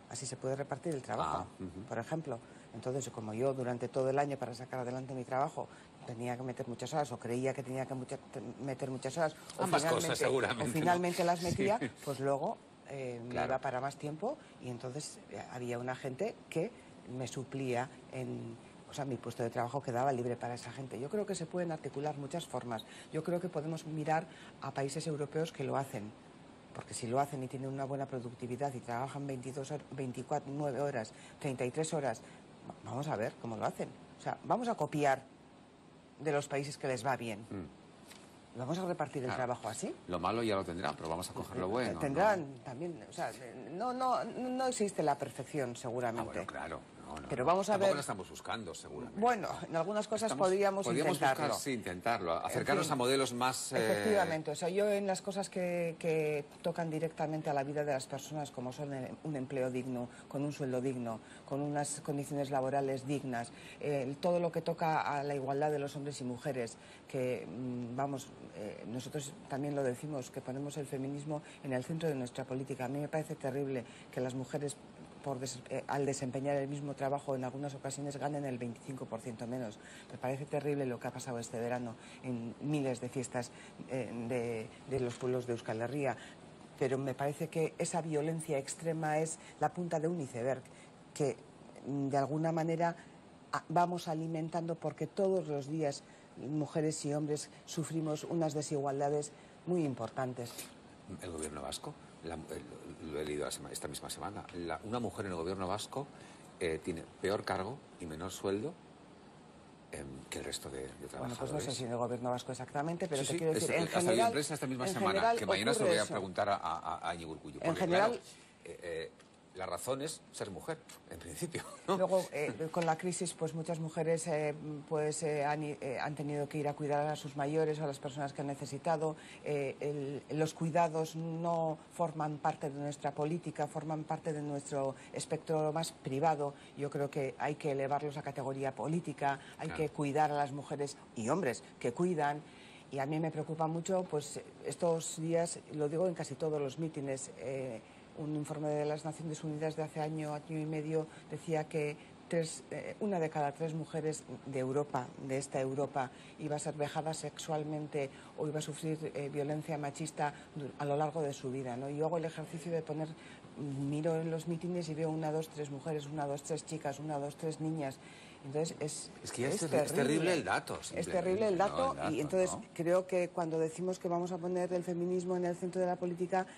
[SPEAKER 2] así se puede repartir el trabajo,
[SPEAKER 1] Ah, uh-huh.
[SPEAKER 2] por ejemplo. Entonces, como yo durante todo el año para sacar adelante mi trabajo tenía que meter muchas horas o creía que tenía que mucha, meter muchas horas o
[SPEAKER 1] Ambas
[SPEAKER 2] finalmente,
[SPEAKER 1] cosas, seguramente,
[SPEAKER 2] o finalmente
[SPEAKER 1] ¿no?
[SPEAKER 2] las metía,
[SPEAKER 1] Sí.
[SPEAKER 2] pues luego eh, me
[SPEAKER 1] Claro.
[SPEAKER 2] iba para más tiempo y entonces eh, había una gente que me suplía en... O sea, mi puesto de trabajo quedaba libre para esa gente. Yo creo que se pueden articular muchas formas. Yo creo que podemos mirar a países europeos que lo hacen. Porque si lo hacen y tienen una buena productividad y trabajan veintidós, veinticuatro, nueve horas, treinta y tres horas, vamos a ver cómo lo hacen. O sea, vamos a copiar de los países que les va bien. Mm. ¿Vamos a repartir el claro. trabajo así?
[SPEAKER 1] Lo malo ya lo tendrán, pero vamos a coger lo bueno.
[SPEAKER 2] Tendrán
[SPEAKER 1] ¿no?
[SPEAKER 2] también, o sea, no, no, no existe la perfección, seguramente.
[SPEAKER 1] Ah, bueno, claro. No, no,
[SPEAKER 2] pero
[SPEAKER 1] no.
[SPEAKER 2] vamos a
[SPEAKER 1] Tampoco
[SPEAKER 2] ver...
[SPEAKER 1] lo estamos buscando, seguramente.
[SPEAKER 2] Bueno, en algunas cosas
[SPEAKER 1] estamos,
[SPEAKER 2] podríamos,
[SPEAKER 1] podríamos
[SPEAKER 2] intentarlo.
[SPEAKER 1] Buscar, sí, intentarlo. Acercarnos
[SPEAKER 2] en fin,
[SPEAKER 1] a modelos más... Eh...
[SPEAKER 2] Efectivamente. O sea, yo en las cosas que, que tocan directamente a la vida de las personas, como son un empleo digno, con un sueldo digno, con unas condiciones laborales dignas, eh, todo lo que toca a la igualdad de los hombres y mujeres, que, vamos, eh, nosotros también lo decimos, que ponemos el feminismo en el centro de nuestra política. A mí me parece terrible que las mujeres... Por des, eh, al desempeñar el mismo trabajo en algunas ocasiones ganen el veinticinco por ciento menos. Me parece terrible lo que ha pasado este verano en miles de fiestas eh, de, de los pueblos de Euskal Herria, pero me parece que esa violencia extrema es la punta de un iceberg que de alguna manera vamos alimentando porque todos los días mujeres y hombres sufrimos unas desigualdades muy importantes.
[SPEAKER 1] El gobierno vasco, la, el, lo he leído esta misma semana, la, una mujer en el gobierno vasco eh, tiene peor cargo y menor sueldo eh, que el resto de, de trabajadores.
[SPEAKER 2] Bueno, pues no sé si en el gobierno vasco exactamente, pero
[SPEAKER 1] sí,
[SPEAKER 2] te
[SPEAKER 1] sí,
[SPEAKER 2] quiero decir,
[SPEAKER 1] es,
[SPEAKER 2] en
[SPEAKER 1] hasta
[SPEAKER 2] general...
[SPEAKER 1] en prensa esta misma semana,
[SPEAKER 2] general,
[SPEAKER 1] que mañana se lo voy a
[SPEAKER 2] eso.
[SPEAKER 1] preguntar a, a, a Íñigo Urkullu.
[SPEAKER 2] En general...
[SPEAKER 1] Claro, eh, eh, la razón es ser mujer, en principio, ¿no?
[SPEAKER 2] Luego, eh, con la crisis, pues muchas mujeres eh, pues, eh, han, eh, han tenido que ir a cuidar a sus mayores o a las personas que han necesitado. Eh, el, los cuidados no forman parte de nuestra política, forman parte de nuestro espectro más privado. Yo creo que hay que elevarlos a categoría política, hay claro. que cuidar a las mujeres y hombres que cuidan. Y a mí me preocupa mucho, pues estos días, lo digo en casi todos los mítines, eh, un informe de las Naciones Unidas de hace año, año y medio, decía que tres, eh, una de cada tres mujeres de Europa, de esta Europa, iba a ser vejada sexualmente o iba a sufrir eh, violencia machista a lo largo de su vida, ¿no? Yo hago el ejercicio de poner, miro en los mítines y veo una, dos, tres mujeres, una, dos, tres chicas, una, dos, tres niñas. Entonces es,
[SPEAKER 1] es que es,
[SPEAKER 2] es,
[SPEAKER 1] terrible.
[SPEAKER 2] terrible.
[SPEAKER 1] es terrible el dato.
[SPEAKER 2] Es terrible el dato,
[SPEAKER 1] no, el dato
[SPEAKER 2] y entonces
[SPEAKER 1] ¿no?
[SPEAKER 2] creo que cuando decimos que vamos a poner el feminismo en el centro de la política,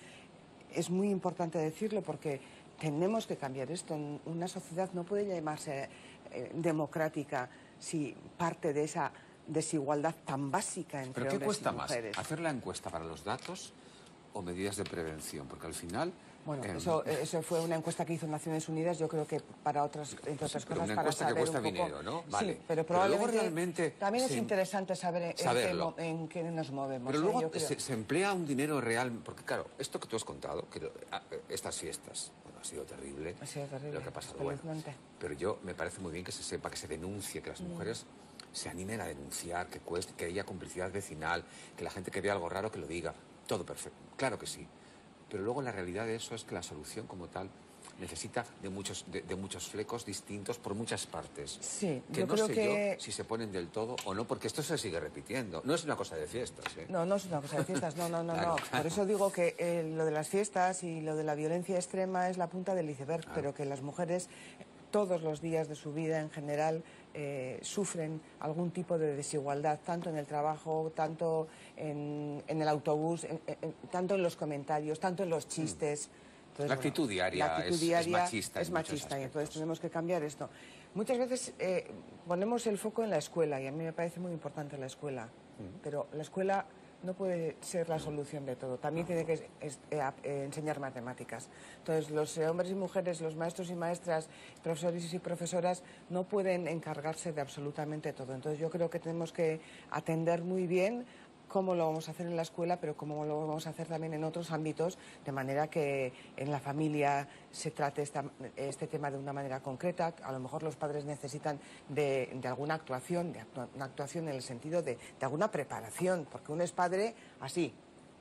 [SPEAKER 2] es muy importante decirlo porque tenemos que cambiar esto. Una sociedad no puede llamarse eh, democrática si parte de esa desigualdad tan básica entre
[SPEAKER 1] hombres y mujeres. ¿Pero qué cuesta más? ¿Hacer la encuesta para los datos o medidas de prevención? Porque al final...
[SPEAKER 2] Bueno,
[SPEAKER 1] eh,
[SPEAKER 2] eso, eso fue una encuesta que hizo Naciones Unidas, yo creo que para otras, entre otras
[SPEAKER 1] sí,
[SPEAKER 2] cosas,
[SPEAKER 1] una
[SPEAKER 2] para
[SPEAKER 1] encuesta
[SPEAKER 2] saber
[SPEAKER 1] que cuesta
[SPEAKER 2] un poco...
[SPEAKER 1] dinero, ¿no? Vale.
[SPEAKER 2] Sí, pero probablemente
[SPEAKER 1] pero realmente
[SPEAKER 2] también es
[SPEAKER 1] se...
[SPEAKER 2] interesante saber en
[SPEAKER 1] saberlo.
[SPEAKER 2] qué, en qué nos movemos.
[SPEAKER 1] Pero
[SPEAKER 2] ¿eh?
[SPEAKER 1] luego
[SPEAKER 2] Yo creo...
[SPEAKER 1] se, se emplea un dinero real, porque claro, esto que tú has contado, que lo, estas fiestas, bueno, ha sido terrible,
[SPEAKER 2] ha sido terrible
[SPEAKER 1] lo que ha pasado, bueno, pero yo me parece muy bien que se sepa, que se denuncie, que las mujeres mm. se animen a denunciar, que cueste, que haya complicidad vecinal, que la gente que vea algo raro que lo diga, todo perfecto, claro que sí. Pero luego la realidad de eso es que la solución como tal necesita de muchos, de, de muchos flecos distintos por muchas partes.
[SPEAKER 2] Sí,
[SPEAKER 1] que
[SPEAKER 2] yo
[SPEAKER 1] no
[SPEAKER 2] creo
[SPEAKER 1] sé
[SPEAKER 2] que...
[SPEAKER 1] yo si se ponen del todo o no, porque esto se sigue repitiendo. No es una cosa de fiestas, ¿eh?
[SPEAKER 2] No, no es una cosa de fiestas, no, no, no,
[SPEAKER 1] claro,
[SPEAKER 2] no.
[SPEAKER 1] Claro.
[SPEAKER 2] Por eso digo que eh, lo de las fiestas y lo de la violencia extrema es la punta del iceberg, claro. Pero que las mujeres todos los días de su vida en general eh, sufren algún tipo de desigualdad, tanto en el trabajo, tanto en, en el autobús, en, en, tanto en los comentarios, tanto en los chistes.
[SPEAKER 1] Mm. Entonces, la actitud
[SPEAKER 2] bueno,
[SPEAKER 1] diaria,
[SPEAKER 2] la actitud
[SPEAKER 1] es,
[SPEAKER 2] diaria
[SPEAKER 1] es machista.
[SPEAKER 2] Es machista y entonces tenemos que cambiar esto. Muchas veces eh, ponemos el foco en la escuela y a mí me parece muy importante la escuela, mm. pero la escuela no puede ser la solución de todo. También tiene que es, eh, eh, enseñar matemáticas. Entonces, los eh, hombres y mujeres, los maestros y maestras, profesores y profesoras, no pueden encargarse de absolutamente todo. Entonces, yo creo que tenemos que atender muy bien cómo lo vamos a hacer en la escuela, pero cómo lo vamos a hacer también en otros ámbitos, de manera que en la familia se trate esta, este tema de una manera concreta. A lo mejor los padres necesitan de, de alguna actuación, de actua, una actuación en el sentido de, de alguna preparación, porque uno es padre así,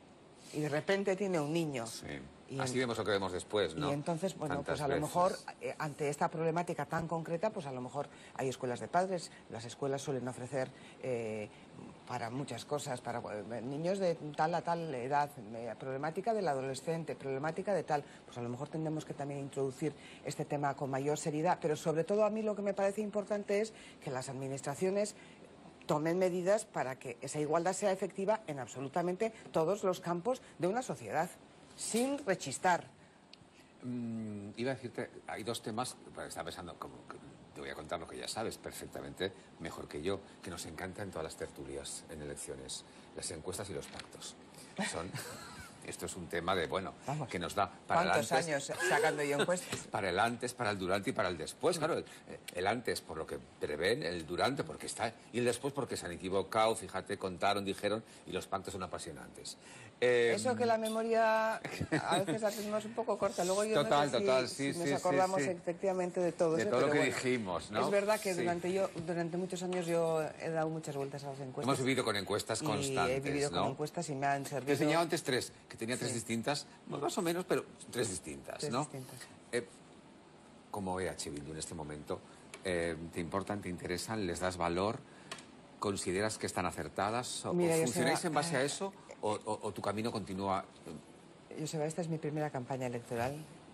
[SPEAKER 2] y de repente tiene un niño.
[SPEAKER 1] Sí.
[SPEAKER 2] Y
[SPEAKER 1] Así
[SPEAKER 2] en...
[SPEAKER 1] vemos lo que vemos después, ¿no?
[SPEAKER 2] Y entonces, bueno,
[SPEAKER 1] Tantas
[SPEAKER 2] pues a lo
[SPEAKER 1] veces.
[SPEAKER 2] mejor, eh, ante esta problemática tan concreta, pues a lo mejor hay escuelas de padres. Las escuelas suelen ofrecer eh, para muchas cosas, para eh, niños de tal a tal edad, eh, problemática del adolescente, problemática de tal. Pues a lo mejor tendremos que también introducir este tema con mayor seriedad. Pero sobre todo a mí lo que me parece importante es que las administraciones tomen medidas para que esa igualdad sea efectiva en absolutamente todos los campos de una sociedad, sin rechistar.
[SPEAKER 1] Mm, iba a decirte, hay dos temas, estaba pensando, como que te voy a contar lo que ya sabes perfectamente, mejor que yo, que nos encanta en todas las tertulias en elecciones, las encuestas y los pactos. Son... Esto es un tema de, bueno,
[SPEAKER 2] Vamos,
[SPEAKER 1] que nos da para el
[SPEAKER 2] ¿cuántos
[SPEAKER 1] antes,
[SPEAKER 2] años sacando yo encuestas?
[SPEAKER 1] para el antes, para el durante y para el después. Claro, el, el antes por lo que prevén, el durante porque está, y el después porque se han equivocado, fíjate, contaron, dijeron, y los pactos son apasionantes. Eh,
[SPEAKER 2] Eso que la memoria a veces la tenemos un poco corta. Luego yo
[SPEAKER 1] Total,
[SPEAKER 2] no sé si,
[SPEAKER 1] total,
[SPEAKER 2] si
[SPEAKER 1] sí,
[SPEAKER 2] nos
[SPEAKER 1] sí,
[SPEAKER 2] acordamos
[SPEAKER 1] sí, sí.
[SPEAKER 2] efectivamente de todo
[SPEAKER 1] De
[SPEAKER 2] eso.
[SPEAKER 1] todo lo
[SPEAKER 2] pero
[SPEAKER 1] que
[SPEAKER 2] bueno,
[SPEAKER 1] dijimos, ¿no?
[SPEAKER 2] Es verdad que
[SPEAKER 1] Sí.
[SPEAKER 2] durante, yo, durante muchos años yo he dado muchas vueltas a las encuestas.
[SPEAKER 1] Hemos vivido con encuestas
[SPEAKER 2] y
[SPEAKER 1] constantes,
[SPEAKER 2] he vivido
[SPEAKER 1] ¿no?
[SPEAKER 2] con encuestas y me han
[SPEAKER 1] Te he
[SPEAKER 2] servido...
[SPEAKER 1] enseñado antes tres, que tenía tres
[SPEAKER 2] Sí.
[SPEAKER 1] distintas, pues más o menos, pero tres distintas,
[SPEAKER 2] Tres
[SPEAKER 1] ¿no?
[SPEAKER 2] distintas.
[SPEAKER 1] Eh, como E H Bildu en este momento, eh, ¿te importan, te interesan, les das valor? ¿Consideras que están acertadas? ¿O,
[SPEAKER 2] Mira,
[SPEAKER 1] o
[SPEAKER 2] yo
[SPEAKER 1] funcionáis
[SPEAKER 2] sé,
[SPEAKER 1] en base
[SPEAKER 2] eh,
[SPEAKER 1] a eso? O, o- o tu camino continúa?
[SPEAKER 2] Joseba, esta es mi primera campaña electoral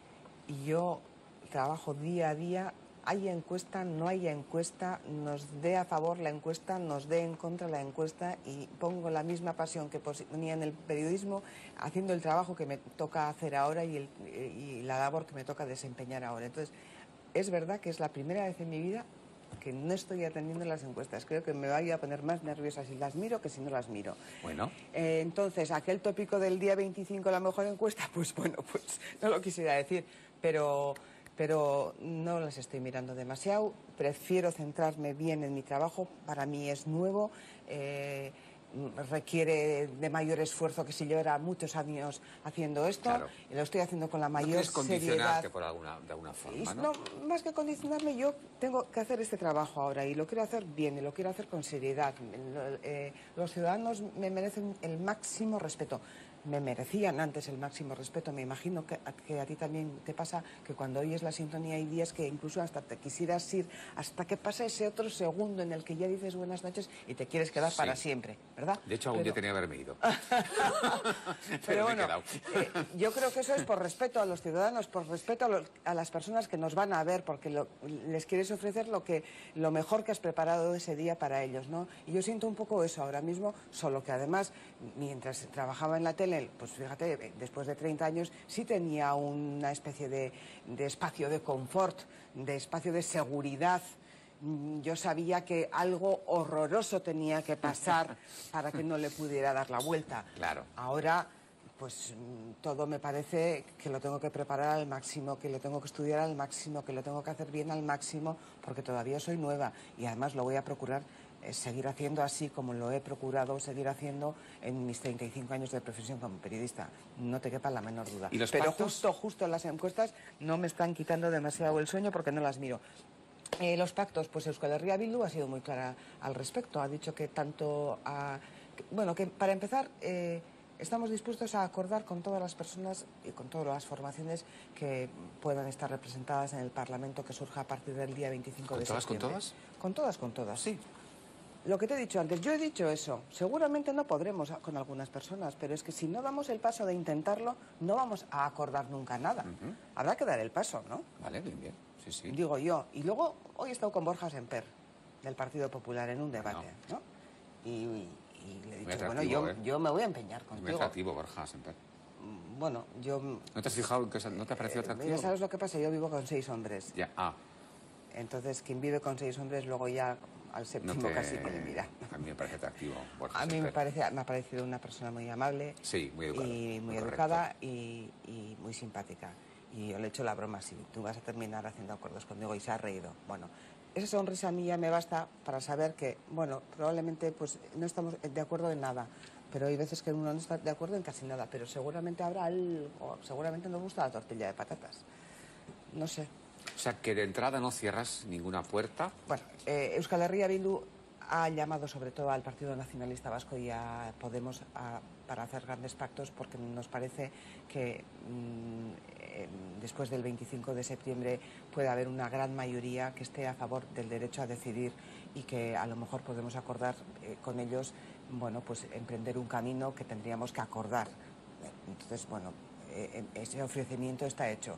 [SPEAKER 2] y yo trabajo día a día, haya encuesta, no haya encuesta, nos dé a favor la encuesta, nos dé en contra la encuesta, y pongo la misma pasión que ponía en el periodismo haciendo el trabajo que me toca hacer ahora y, el, y la labor que me toca desempeñar ahora. Entonces, es verdad que es la primera vez en mi vida que no estoy atendiendo las encuestas. Creo que me voy a poner más nerviosa si las miro que si no las miro.
[SPEAKER 1] Bueno.
[SPEAKER 2] Eh, entonces, aquel tópico del día veinticinco, la mejor encuesta, pues bueno, pues no lo quisiera decir, pero, pero no las estoy mirando demasiado. Prefiero centrarme bien en mi trabajo. Para mí es nuevo. Eh, requiere de mayor esfuerzo que si yo era muchos años haciendo esto.
[SPEAKER 1] Claro.
[SPEAKER 2] Y lo estoy haciendo con la
[SPEAKER 1] ¿No
[SPEAKER 2] mayor
[SPEAKER 1] quieres condicionarte
[SPEAKER 2] seriedad.
[SPEAKER 1] por alguna, de alguna
[SPEAKER 2] Y
[SPEAKER 1] forma,
[SPEAKER 2] no,
[SPEAKER 1] no?
[SPEAKER 2] más que condicionarme, yo tengo que hacer este trabajo ahora y lo quiero hacer bien y lo quiero hacer con seriedad. Lo- eh, los ciudadanos me merecen el máximo respeto. Me merecían antes el máximo respeto. Me imagino que, que a ti también te pasa que cuando oyes la sintonía hay días que incluso hasta te quisieras ir, hasta que pasa ese otro segundo en el que ya dices buenas noches y te quieres quedar
[SPEAKER 1] Sí.
[SPEAKER 2] para siempre, ¿verdad?
[SPEAKER 1] De hecho, algún
[SPEAKER 2] Pero-
[SPEAKER 1] día tenía que haberme ido.
[SPEAKER 2] pero
[SPEAKER 1] me he
[SPEAKER 2] bueno,
[SPEAKER 1] quedado.
[SPEAKER 2] eh, yo creo que eso es por respeto a los ciudadanos, por respeto a, los- a las personas que nos van a ver, porque lo- les quieres ofrecer lo que lo mejor que has preparado ese día para ellos, ¿no? Y yo siento un poco eso ahora mismo, solo que además, mientras trabajaba en la tele, pues fíjate, después de treinta años sí tenía una especie de, de espacio de confort, de espacio de seguridad. Yo sabía que algo horroroso tenía que pasar para que no le pudiera dar la vuelta.
[SPEAKER 1] Claro.
[SPEAKER 2] Ahora, pues mm, todo me parece que lo tengo que preparar al máximo, que lo tengo que estudiar al máximo, que lo tengo que hacer bien al máximo, porque todavía soy nueva y además lo voy a procurar eh, seguir haciendo así como lo he procurado seguir haciendo en mis treinta y cinco años de profesión como periodista. No te quepa la menor duda.
[SPEAKER 1] ¿Y los
[SPEAKER 2] Pero
[SPEAKER 1] pactos?
[SPEAKER 2] justo, justo las encuestas no me están quitando demasiado el sueño porque no las miro. Eh, los pactos, pues Euskal Herria Bildu ha sido muy clara al respecto. Ha dicho que tanto a... que- bueno, que para empezar eh, estamos dispuestos a acordar con todas las personas y con todas las formaciones que puedan estar representadas en el Parlamento que surja a partir del día veinticinco
[SPEAKER 1] ¿Con
[SPEAKER 2] de
[SPEAKER 1] todas, con
[SPEAKER 2] septiembre.
[SPEAKER 1] todas?
[SPEAKER 2] Con todas, con todas.
[SPEAKER 1] Sí.
[SPEAKER 2] Lo que te he dicho antes, yo he dicho eso. Seguramente no podremos a- con algunas personas, pero es que si no damos el paso de intentarlo, no vamos a acordar nunca nada.
[SPEAKER 1] Ujú.
[SPEAKER 2] Habrá que dar el paso, ¿no?
[SPEAKER 1] Vale, bien, bien. Sí, sí.
[SPEAKER 2] Digo yo. Y luego, hoy he estado con Borja Semper, del Partido Popular, en un debate, ¿no? Y, y- y le he
[SPEAKER 1] Muy
[SPEAKER 2] dicho, bueno,
[SPEAKER 1] atractivo,
[SPEAKER 2] yo,
[SPEAKER 1] ¿eh?
[SPEAKER 2] yo me voy a empeñar
[SPEAKER 1] Es muy
[SPEAKER 2] contigo.
[SPEAKER 1] atractivo, Borja, siempre.
[SPEAKER 2] Mm, Bueno, yo...
[SPEAKER 1] ¿No te has fijado en que esa- no te ha parecido
[SPEAKER 2] eh,
[SPEAKER 1] atractivo?
[SPEAKER 2] ya sabes lo que pasa, yo vivo con seis hombres.
[SPEAKER 1] Ya, ah,
[SPEAKER 2] Entonces, quien vive con seis hombres, luego ya al
[SPEAKER 1] no
[SPEAKER 2] séptimo
[SPEAKER 1] te...
[SPEAKER 2] casi que le mira.
[SPEAKER 1] A mí me parece atractivo, Borja.
[SPEAKER 2] A mí me,
[SPEAKER 1] Semper.
[SPEAKER 2] parece, me ha parecido una persona muy amable.
[SPEAKER 1] Sí, muy educado,
[SPEAKER 2] Y muy
[SPEAKER 1] muy
[SPEAKER 2] educada y, y muy simpática. Y yo le he hecho la broma, si tú vas a terminar haciendo acuerdos conmigo, y se ha reído. Bueno, esa sonrisa mía me basta para saber que, bueno, probablemente pues no estamos de acuerdo en nada, pero hay veces que uno no está de acuerdo en casi nada, pero seguramente habrá algo, seguramente nos gusta la tortilla de patatas. No sé.
[SPEAKER 1] O sea, que de entrada no cierras ninguna puerta.
[SPEAKER 2] Bueno, eh, Euskal Herria Bildu ha llamado sobre todo al Partido Nacionalista Vasco y a Podemos a, para hacer grandes pactos, porque nos parece que mmm, eh, después del veinticinco de septiembre puede haber una gran mayoría que esté a favor del derecho a decidir y que a lo mejor podemos acordar eh, con ellos, bueno, pues emprender un camino que tendríamos que acordar. Entonces, bueno, eh, ese ofrecimiento está hecho.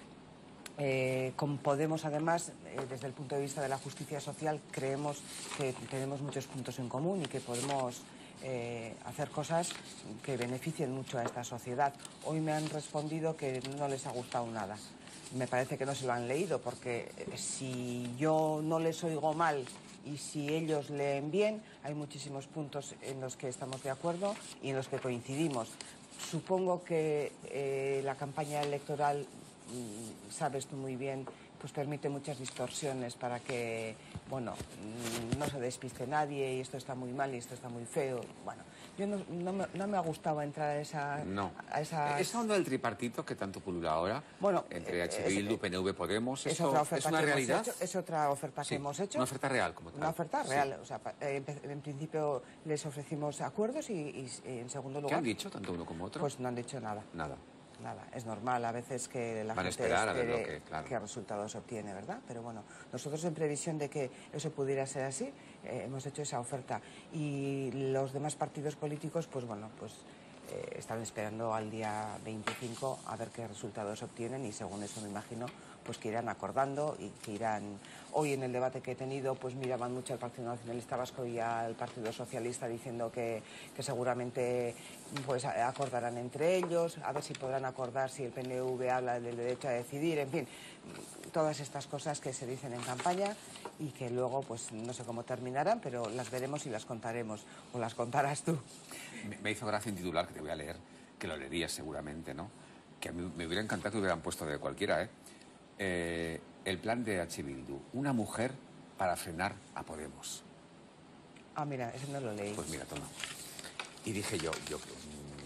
[SPEAKER 2] Eh, con Podemos, además, eh, desde el punto de vista de la justicia social, creemos que tenemos muchos puntos en común y que podemos eh, hacer cosas que beneficien mucho a esta sociedad. Hoy me han respondido que no les ha gustado nada. Me parece que no se lo han leído, porque eh, si yo no les oigo mal y si ellos leen bien, hay muchísimos puntos en los que estamos de acuerdo y en los que coincidimos. Supongo que eh, la campaña electoral, sabes tú muy bien, pues permite muchas distorsiones para que, bueno, no se despiste nadie y esto está muy mal y esto está muy feo. Bueno, yo no, no, me, no me ha gustado entrar a esa...
[SPEAKER 1] No.
[SPEAKER 2] A esa...
[SPEAKER 1] Esa onda del tripartito que tanto pulula ahora,
[SPEAKER 2] bueno,
[SPEAKER 1] entre H. Bildu, P N V, Podemos,
[SPEAKER 2] es,
[SPEAKER 1] ¿eso
[SPEAKER 2] otra oferta
[SPEAKER 1] es una
[SPEAKER 2] que
[SPEAKER 1] realidad?
[SPEAKER 2] Hemos hecho, es otra oferta
[SPEAKER 1] sí,
[SPEAKER 2] que hemos hecho.
[SPEAKER 1] Una oferta real, como tal.
[SPEAKER 2] Una oferta real.
[SPEAKER 1] Sí.
[SPEAKER 2] O sea, en, en principio les ofrecimos acuerdos y, y, y en segundo lugar...
[SPEAKER 1] ¿Qué han dicho, tanto uno como otro?
[SPEAKER 2] Pues no han dicho nada.
[SPEAKER 1] Nada.
[SPEAKER 2] Nada, es normal a veces que la
[SPEAKER 1] Van
[SPEAKER 2] gente
[SPEAKER 1] a esperar
[SPEAKER 2] espere
[SPEAKER 1] a ver lo que, claro.
[SPEAKER 2] qué resultados obtiene, ¿verdad? Pero bueno, nosotros en previsión de que eso pudiera ser así, eh, hemos hecho esa oferta. Y los demás partidos políticos, pues bueno, pues eh, están esperando al día veinticinco a ver qué resultados obtienen y según eso me imagino pues que irán acordando y que irán... Hoy en el debate que he tenido pues miraban mucho al Partido Nacionalista Vasco y al Partido Socialista diciendo que, que seguramente pues acordarán entre ellos, a ver si podrán acordar si el P N V habla del derecho a decidir, en fin, todas estas cosas que se dicen en campaña y que luego pues no sé cómo terminarán, pero las veremos y las contaremos, o las contarás tú.
[SPEAKER 1] Me, me hizo gracia un titular que te voy a leer, que lo leerías seguramente, ¿no? Que a mí me hubiera encantado que hubieran puesto de cualquiera, ¿eh? Eh, el plan de H. Bildu, una mujer para frenar a Podemos.
[SPEAKER 2] Ah, mira, ese no lo leí.
[SPEAKER 1] Pues mira, toma. Y dije yo, yo... Mmm,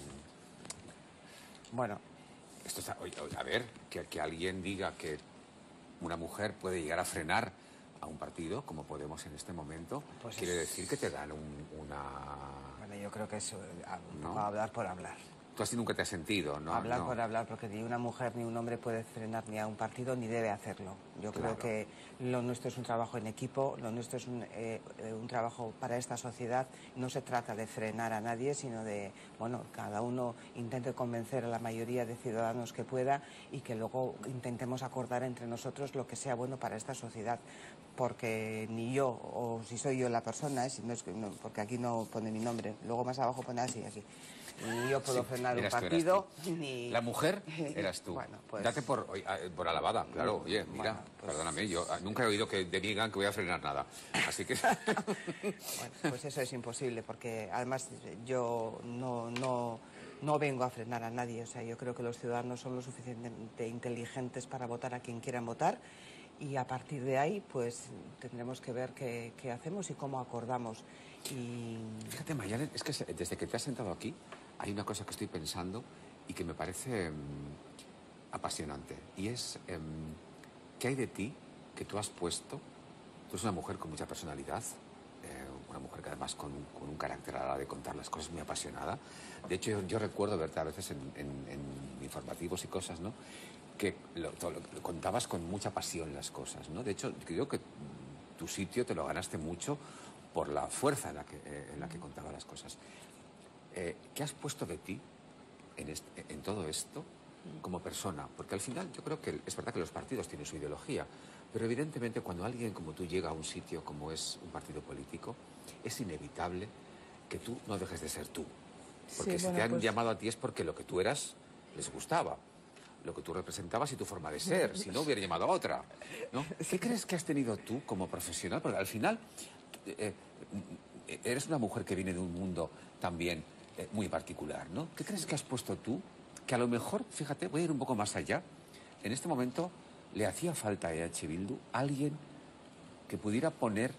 [SPEAKER 2] bueno.
[SPEAKER 1] Esto está, a ver, que, que alguien diga que una mujer puede llegar a frenar a un partido como Podemos en este momento, pues quiere es... decir que te dan un, una...
[SPEAKER 2] Bueno, yo creo que eso,
[SPEAKER 1] ¿no?
[SPEAKER 2] Va a hablar por hablar.
[SPEAKER 1] Tú así nunca te has sentido, ¿no?
[SPEAKER 2] Hablar
[SPEAKER 1] no.
[SPEAKER 2] por hablar, porque ni una mujer ni un hombre puede frenar ni a un partido ni debe hacerlo. Yo
[SPEAKER 1] claro.
[SPEAKER 2] creo que lo nuestro es un trabajo en equipo, lo nuestro es un, eh, un trabajo para esta sociedad. No se trata de frenar a nadie, sino de, bueno, cada uno intente convencer a la mayoría de ciudadanos que pueda y que luego intentemos acordar entre nosotros lo que sea bueno para esta sociedad. Porque ni yo, o si soy yo la persona, ¿eh? Si no es que, no, porque aquí no pone mi nombre, luego más abajo pone así, así. Ni yo puedo sí, frenar un partido,
[SPEAKER 1] tú,
[SPEAKER 2] ni...
[SPEAKER 1] La mujer eras tú.
[SPEAKER 2] Bueno, pues...
[SPEAKER 1] Date por, por alabada, claro. Oye, mira,
[SPEAKER 2] bueno, pues...
[SPEAKER 1] perdóname, yo nunca he oído que te digan que voy a frenar nada. Así que...
[SPEAKER 2] Bueno, pues eso es imposible, porque además yo no, no, no vengo a frenar a nadie. O sea, yo creo que los ciudadanos son lo suficientemente inteligentes para votar a quien quieran votar. Y a partir de ahí, pues, tendremos que ver qué, qué hacemos y cómo acordamos. Y...
[SPEAKER 1] Fíjate, Mayalen, es que desde que te has sentado aquí, hay una cosa que estoy pensando y que me parece um, apasionante. Y es, um, ¿qué hay de ti que tú has puesto? Tú eres una mujer con mucha personalidad, eh, una mujer que además con, con un carácter a la hora de contar las cosas muy apasionada. De hecho, yo, yo recuerdo verte a veces en, en, en informativos y cosas, ¿no? Que lo, todo, lo, lo contabas con mucha pasión las cosas, ¿no? De hecho, creo que tu sitio te lo ganaste mucho por la fuerza en la que, eh, en la que contaba las cosas. Eh, ¿Qué has puesto de ti en, este, en todo esto como persona? Porque al final yo creo que es verdad que los partidos tienen su ideología, pero evidentemente cuando alguien como tú llega a un sitio como es un partido político, es inevitable que tú no dejes de ser tú. Porque
[SPEAKER 2] sí,
[SPEAKER 1] si
[SPEAKER 2] bueno,
[SPEAKER 1] te han
[SPEAKER 2] pues...
[SPEAKER 1] llamado a ti es porque lo que tú eras les gustaba. Lo que tú representabas y tu forma de ser, si no hubiera llamado a otra, ¿no? ¿Qué crees que has tenido tú como profesional? Porque al final eh, eh, eres una mujer que viene de un mundo también eh, muy particular, ¿no? ¿Qué crees que has puesto tú? Que a lo mejor, fíjate, voy a ir un poco más allá. En este momento le hacía falta a H. Bildu alguien que pudiera poner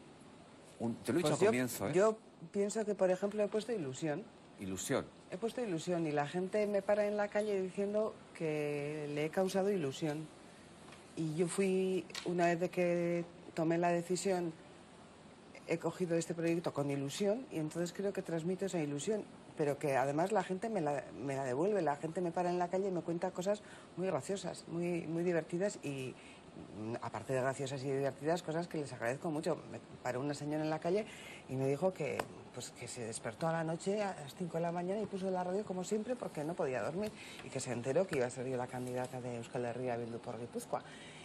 [SPEAKER 1] un... Te lo he dicho
[SPEAKER 2] pues
[SPEAKER 1] al
[SPEAKER 2] yo,
[SPEAKER 1] comienzo, ¿eh?
[SPEAKER 2] Yo pienso que, por ejemplo, he puesto ilusión.
[SPEAKER 1] Ilusión.
[SPEAKER 2] He puesto ilusión y la gente me para en la calle diciendo que le he causado ilusión. Y yo fui, una vez de que tomé la decisión, he cogido este proyecto con ilusión y entonces creo que transmito esa ilusión, pero que además la gente me la, me la devuelve, la gente me para en la calle y me cuenta cosas muy graciosas, muy, muy divertidas y, aparte de graciosas y divertidas, cosas que les agradezco mucho. Me paró una señora en la calle y me dijo que, pues, que se despertó a la noche a las cinco de la mañana y puso la radio como siempre porque no podía dormir y que se enteró que iba a ser yo la candidata de Euskal Herria Bildu por Guipúzcoa.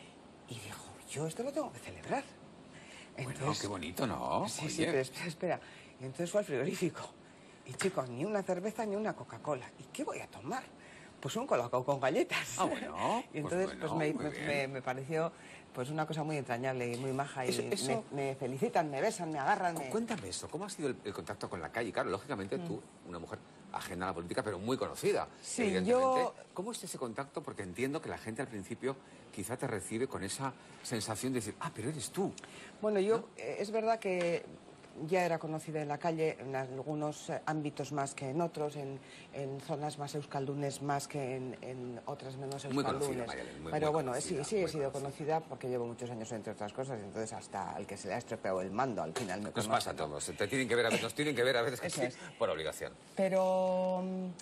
[SPEAKER 2] Y dijo, yo esto lo tengo que celebrar.
[SPEAKER 1] Entonces, bueno, qué bonito, ¿no?
[SPEAKER 2] Sí,
[SPEAKER 1] Oye.
[SPEAKER 2] sí, pero espera, espera. Y entonces fue al frigorífico. Y chicos, ni una cerveza ni una Coca-Cola. ¿Y qué voy a tomar? Pues un colacao con galletas.
[SPEAKER 1] Ah, bueno.
[SPEAKER 2] Y entonces
[SPEAKER 1] pues,
[SPEAKER 2] pues,
[SPEAKER 1] bueno,
[SPEAKER 2] me, me, me pareció pues una cosa muy entrañable y muy maja.
[SPEAKER 1] Eso,
[SPEAKER 2] y
[SPEAKER 1] eso...
[SPEAKER 2] Me, me felicitan, me besan, me agarran. Me...
[SPEAKER 1] Cuéntame eso, ¿cómo ha sido el, el contacto con la calle? Claro, lógicamente mm. tú, una mujer ajena a la política, pero muy conocida,
[SPEAKER 2] sí,
[SPEAKER 1] evidentemente.
[SPEAKER 2] Yo...
[SPEAKER 1] ¿Cómo es ese contacto? Porque entiendo que la gente al principio quizá te recibe con esa sensación de decir, ah, pero eres tú.
[SPEAKER 2] Bueno, yo, ¿no? eh, es verdad que ya era conocida en la calle, en algunos ámbitos más que en otros, en, en zonas más euskaldunes más que en, en otras menos euskaldunes.
[SPEAKER 1] Muy conocida, Mayalen, muy,
[SPEAKER 2] Pero
[SPEAKER 1] muy
[SPEAKER 2] bueno,
[SPEAKER 1] conocida,
[SPEAKER 2] sí, sí he sido
[SPEAKER 1] conocida.
[SPEAKER 2] conocida porque llevo muchos años entre otras cosas, y entonces hasta el que se le ha estropeado el mando al final me conoce.
[SPEAKER 1] Nos pasa a todos, te tienen que ver a veces, nos tienen que ver a veces que sí, es. por obligación.
[SPEAKER 2] Pero...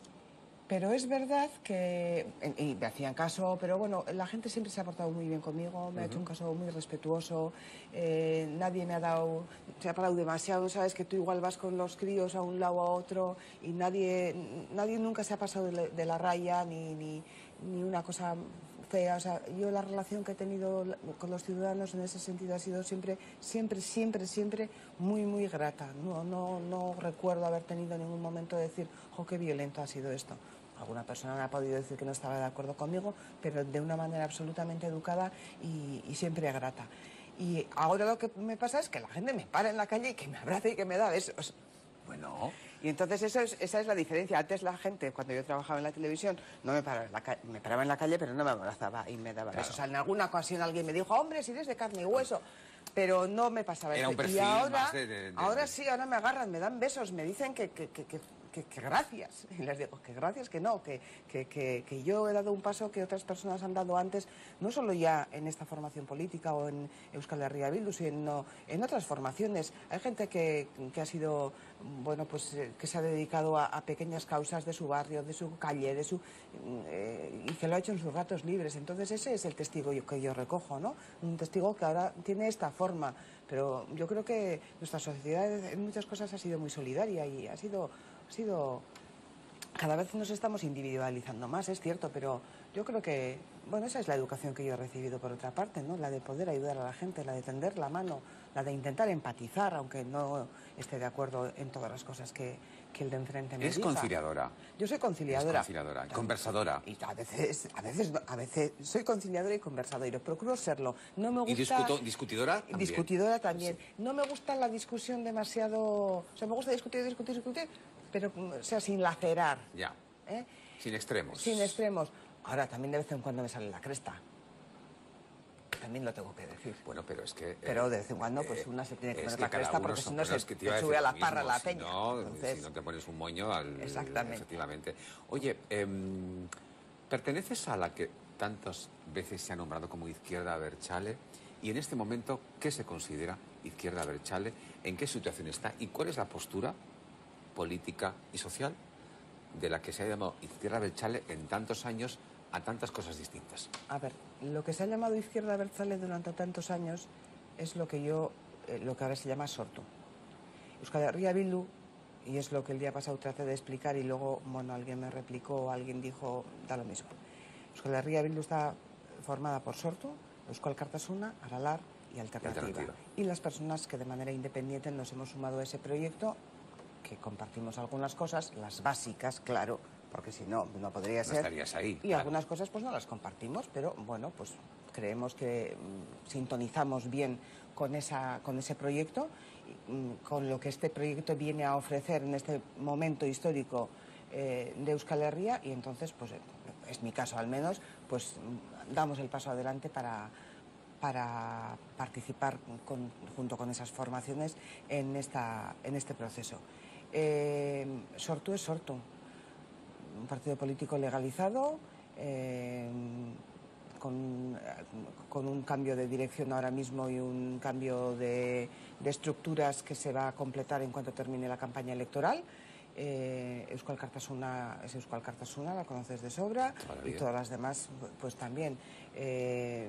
[SPEAKER 2] Pero es verdad que, y me hacían caso, pero bueno, la gente siempre se ha portado muy bien conmigo, me uh-huh. ha hecho un caso muy respetuoso, eh, nadie me ha dado, se ha parado demasiado, sabes que tú igual vas con los críos a un lado a otro y nadie, nadie nunca se ha pasado de la, de la raya ni, ni, ni una cosa fea. O sea, yo la relación que he tenido con los ciudadanos en ese sentido ha sido siempre, siempre, siempre, siempre muy, muy grata. No, no, no recuerdo haber tenido ningún momento de decir, jo, qué violento ha sido esto. Alguna persona me ha podido decir que no estaba de acuerdo conmigo, pero de una manera absolutamente educada y, y siempre grata. Y ahora lo que me pasa es que la gente me para en la calle y que me abraza y que me da besos.
[SPEAKER 1] Bueno...
[SPEAKER 2] Y entonces eso es, esa es la diferencia. Antes la gente, cuando yo trabajaba en la televisión, no me paraba en la calle, me paraba en la calle, pero no me abrazaba y me daba claro. besos. O sea, en alguna ocasión alguien me dijo, hombre, si eres de carne y hueso... Pero no me pasaba
[SPEAKER 1] Era
[SPEAKER 2] eso.
[SPEAKER 1] Un perfil
[SPEAKER 2] y ahora,
[SPEAKER 1] más de, de, de...
[SPEAKER 2] ahora sí, ahora me agarran, me dan besos, me dicen que, que, que, que, que, que gracias. Y les digo, que gracias, que no, que, que, que, que yo he dado un paso que otras personas han dado antes, no solo ya en esta formación política o en Euskal Herria Bildu, sino en otras formaciones. Hay gente que, que ha sido, bueno, pues que se ha dedicado a, a pequeñas causas de su barrio, de su calle, de su eh, y que lo ha hecho en sus ratos libres. Entonces ese es el testigo que yo recojo, ¿no? Un testigo que ahora tiene esta forma, pero yo creo que nuestra sociedad en muchas cosas ha sido muy solidaria y ha sido, ha sido... Cada vez nos estamos individualizando más, es cierto, pero yo creo que, bueno, esa es la educación que yo he recibido por otra parte, ¿no? La de poder ayudar a la gente, la de tender la mano, la de intentar empatizar, aunque no esté de acuerdo en todas las cosas que, que el de enfrente me diga.
[SPEAKER 1] ¿Es conciliadora?
[SPEAKER 2] Yo soy conciliadora.
[SPEAKER 1] Es conciliadora, conversadora.
[SPEAKER 2] Y a veces, a veces, a veces soy conciliadora y conversadora, y procuro serlo. No me gusta...
[SPEAKER 1] ¿Y discuto, discutidora también?
[SPEAKER 2] Discutidora también. Sí. No me gusta la discusión demasiado... O sea, me gusta discutir, discutir, discutir, pero, o sea, sin lacerar.
[SPEAKER 1] Ya.
[SPEAKER 2] ¿Eh?
[SPEAKER 1] Sin extremos.
[SPEAKER 2] Sin extremos. Ahora, también de vez en cuando me sale la cresta. También lo tengo que decir.
[SPEAKER 1] Bueno, pero es que...
[SPEAKER 2] Pero de vez en cuando, pues, una se tiene que poner
[SPEAKER 1] que
[SPEAKER 2] la cresta porque si no se
[SPEAKER 1] que
[SPEAKER 2] te sube a la parra
[SPEAKER 1] mismo,
[SPEAKER 2] la
[SPEAKER 1] si
[SPEAKER 2] peña.
[SPEAKER 1] No,
[SPEAKER 2] Entonces...
[SPEAKER 1] si no te pones un moño al...
[SPEAKER 2] Exactamente.
[SPEAKER 1] Efectivamente. Oye, eh, ¿perteneces a la que tantas veces se ha nombrado como Izquierda Abertzale? Y en este momento, ¿qué se considera Izquierda Abertzale? ¿En qué situación está? ¿Y cuál es la postura política y social de la que se ha llamado Izquierda Abertzale en tantos años a tantas cosas distintas?
[SPEAKER 2] A ver, lo que se ha llamado Izquierda Abertzale durante tantos años es lo que yo, eh, lo que ahora se llama Sortu. Euskal Herria Bildu, y es lo que el día pasado traté de explicar y luego, bueno, alguien me replicó, alguien dijo, da lo mismo. Euskal Herria Bildu está formada por Sortu, Euskal Alkartasuna, Aralar y Alternativa. y Alternativa. Y las personas que de manera independiente nos hemos sumado a ese proyecto, que compartimos algunas cosas, las básicas, claro, porque si no, no podría
[SPEAKER 1] no
[SPEAKER 2] ser.
[SPEAKER 1] Estarías ahí.
[SPEAKER 2] Y claro. Algunas cosas pues no las compartimos, pero bueno, pues creemos que mmm, sintonizamos bien con, esa, con ese proyecto, mmm, con lo que este proyecto viene a ofrecer en este momento histórico eh, de Euskal Herria, y entonces, pues es mi caso al menos, pues damos el paso adelante para... para participar con, junto con esas formaciones en, esta, en este proceso. Eh, Sortu es Sortu, un partido político legalizado, eh, con, con un cambio de dirección ahora mismo y un cambio de, de estructuras que se va a completar en cuanto termine la campaña electoral. Eh, Euskal Kartasuna es Euskal Kartasuna, la conoces de sobra, y todas las demás pues también. Eh,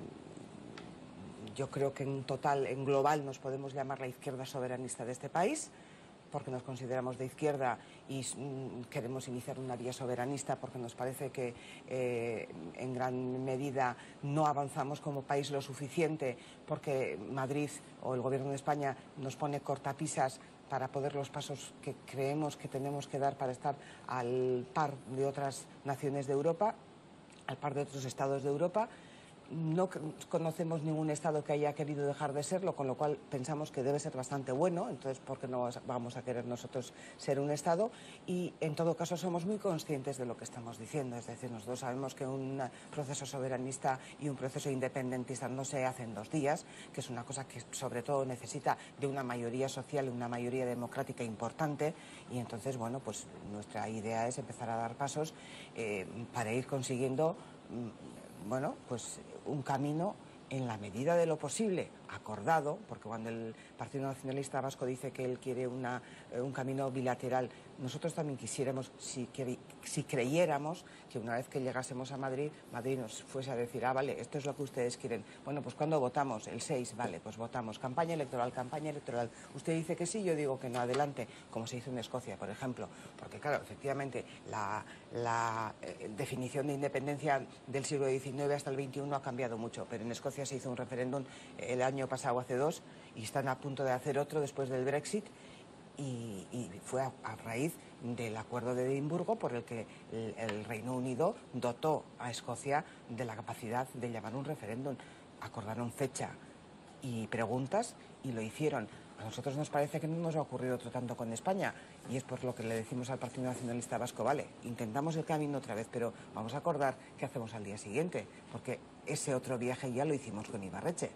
[SPEAKER 2] yo creo que en total, en global, nos podemos llamar la izquierda soberanista de este país, porque nos consideramos de izquierda y mm, queremos iniciar una vía soberanista porque nos parece que eh, en gran medida no avanzamos como país lo suficiente, porque Madrid o el Gobierno de España nos pone cortapisas para poder los pasos que creemos que tenemos que dar para estar al par de otras naciones de Europa, al par de otros estados de Europa. No conocemos ningún estado que haya querido dejar de serlo, con lo cual pensamos que debe ser bastante bueno, entonces ¿por qué no vamos a querer nosotros ser un estado? Y en todo caso somos muy conscientes de lo que estamos diciendo, es decir, nosotros sabemos que un proceso soberanista y un proceso independentista no se hace en dos días, que es una cosa que sobre todo necesita de una mayoría social y una mayoría democrática importante, y entonces, bueno, pues nuestra idea es empezar a dar pasos eh, para ir consiguiendo, bueno, pues un camino en la medida de lo posible, acordado, porque cuando el Partido Nacionalista Vasco dice que él quiere una, eh, un camino bilateral, nosotros también quisiéramos, si, que, si creyéramos que una vez que llegásemos a Madrid, Madrid nos fuese a decir, ah, vale, esto es lo que ustedes quieren. Bueno, pues ¿cuándo votamos? El seis, vale, pues votamos. Campaña electoral, campaña electoral. Usted dice que sí, yo digo que no, adelante, como se hizo en Escocia, por ejemplo. Porque, claro, efectivamente, la, la eh, definición de independencia del siglo diecinueve hasta el veintiuno ha cambiado mucho, pero en Escocia se hizo un referéndum el año pasado, hace dos, y están a punto de hacer otro después del Brexit. Y, y fue a, a raíz del acuerdo de Edimburgo por el que el, el Reino Unido dotó a Escocia de la capacidad de llamar un referéndum. Acordaron fecha y preguntas y lo hicieron. A nosotros nos parece que no nos va a ocurrir otro tanto con España, y es por lo que le decimos al Partido Nacionalista Vasco, vale, intentamos el camino otra vez, pero vamos a acordar qué hacemos al día siguiente, porque ese otro viaje ya lo hicimos con Ibarretxe.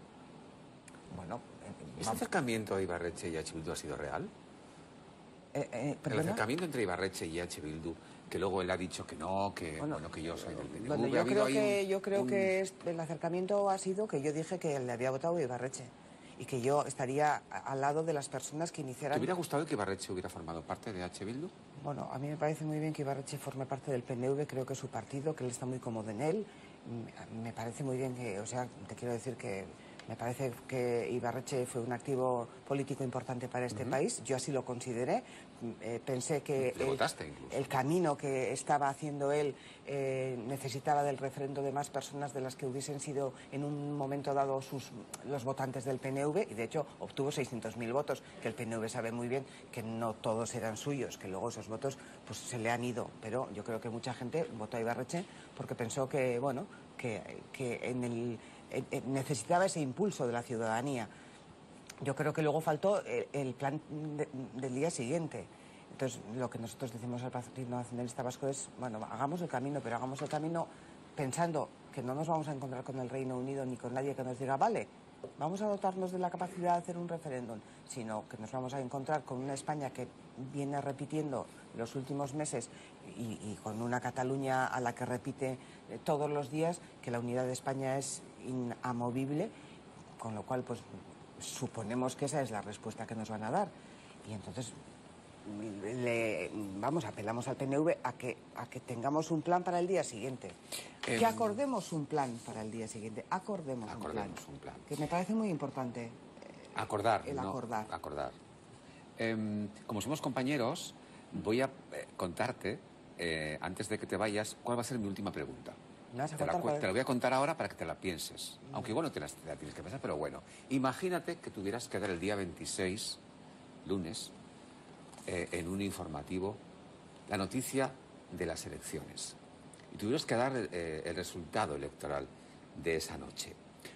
[SPEAKER 2] Bueno,
[SPEAKER 1] ¿Ese acercamiento a Ibarretxe y a H. Bildu ha sido real?
[SPEAKER 2] Eh, eh,
[SPEAKER 1] el acercamiento entre Ibarretxe y H. Bildu, que luego él ha dicho que no, que bueno, bueno que yo soy del P N V.
[SPEAKER 2] Bueno, yo creo que, un, yo creo un... que es, el acercamiento ha sido que yo dije que le había votado a Ibarretxe y que yo estaría al lado de las personas que iniciaran...
[SPEAKER 1] ¿Te hubiera gustado que Ibarretxe hubiera formado parte de H. Bildu?
[SPEAKER 2] Bueno, a mí me parece muy bien que Ibarretxe forme parte del P N V, creo que es su partido, que él está muy cómodo en él. Me parece muy bien que, o sea, te quiero decir que me parece que Ibarretxe fue un activo político importante para este uh-huh. país, yo así lo consideré. Eh, pensé que
[SPEAKER 1] el,
[SPEAKER 2] el camino que estaba haciendo él eh, necesitaba del refrendo de más personas de las que hubiesen sido en un momento dado sus, los votantes del P N V, y de hecho obtuvo seiscientos mil votos, que el P N V sabe muy bien que no todos eran suyos, que luego esos votos pues se le han ido, pero yo creo que mucha gente votó a Ibarretxe porque pensó que, bueno, que, que en el, en, necesitaba ese impulso de la ciudadanía. Yo creo que luego faltó el, el plan de, del día siguiente. Entonces, lo que nosotros decimos al Partido Nacionalista Vasco es, bueno, hagamos el camino, pero hagamos el camino pensando que no nos vamos a encontrar con el Reino Unido ni con nadie que nos diga, vale, vamos a dotarnos de la capacidad de hacer un referéndum, sino que nos vamos a encontrar con una España que viene repitiendo los últimos meses y, y con una Cataluña a la que repite todos los días que la unidad de España es inamovible, con lo cual, pues, suponemos que esa es la respuesta que nos van a dar. Y entonces, le, vamos, apelamos al P N V a que, a que tengamos un plan para el día siguiente. Eh, que acordemos un plan para el día siguiente. Acordemos,
[SPEAKER 1] acordemos
[SPEAKER 2] un, plan,
[SPEAKER 1] un plan.
[SPEAKER 2] Que me parece muy importante. Eh,
[SPEAKER 1] acordar,
[SPEAKER 2] el
[SPEAKER 1] no,
[SPEAKER 2] acordar.
[SPEAKER 1] acordar. Eh, como somos compañeros, voy a eh, contarte, eh, antes de que te vayas, cuál va a ser mi última pregunta. Te la, te la voy a contar ahora para que te la pienses. Mm. Aunque igual no te la, te la tienes que pensar, pero bueno. Imagínate que tuvieras que dar el día veintiséis, lunes, eh, en un informativo, la noticia de las elecciones. Y tuvieras que dar eh, el resultado electoral de esa noche.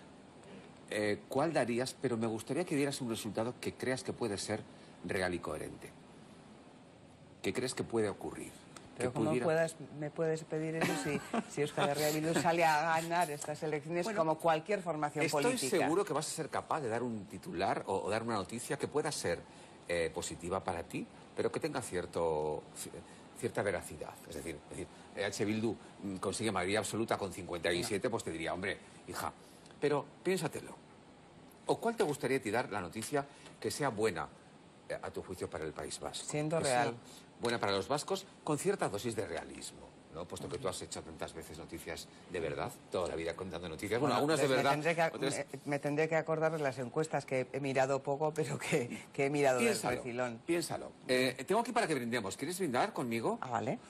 [SPEAKER 1] Eh, ¿Cuál darías? Pero me gustaría que dieras un resultado que creas que puede ser real y coherente. ¿Qué crees que puede ocurrir?
[SPEAKER 2] Pero ¿cómo pudiera... puedas, me puedes pedir eso si, si Euskal Herria Bildu sale a ganar estas elecciones, bueno, como cualquier formación
[SPEAKER 1] estoy
[SPEAKER 2] política?
[SPEAKER 1] Estoy seguro que vas a ser capaz de dar un titular o, o dar una noticia que pueda ser eh, positiva para ti, pero que tenga cierto, cierta veracidad. Es decir, es decir H. Bildu consigue mayoría absoluta con cincuenta y siete, pues te diría, hombre, hija, Pero piénsatelo. ¿O cuál te gustaría tirar la noticia que sea buena, eh, a tu juicio, para el País Vasco?
[SPEAKER 2] Siendo
[SPEAKER 1] que
[SPEAKER 2] real.
[SPEAKER 1] sea buena para los vascos, con cierta dosis de realismo, ¿no? Puesto que tú has hecho tantas veces noticias de verdad, toda la vida contando noticias. Bueno, algunas de
[SPEAKER 2] me
[SPEAKER 1] verdad.
[SPEAKER 2] Tendré que,
[SPEAKER 1] otras...
[SPEAKER 2] me, me tendré que acordar de las encuestas que he mirado poco, pero que, que he mirado del refilón.
[SPEAKER 1] Piénsalo. Eh, tengo aquí para que brindemos. ¿Quieres brindar conmigo?
[SPEAKER 2] Ah, vale.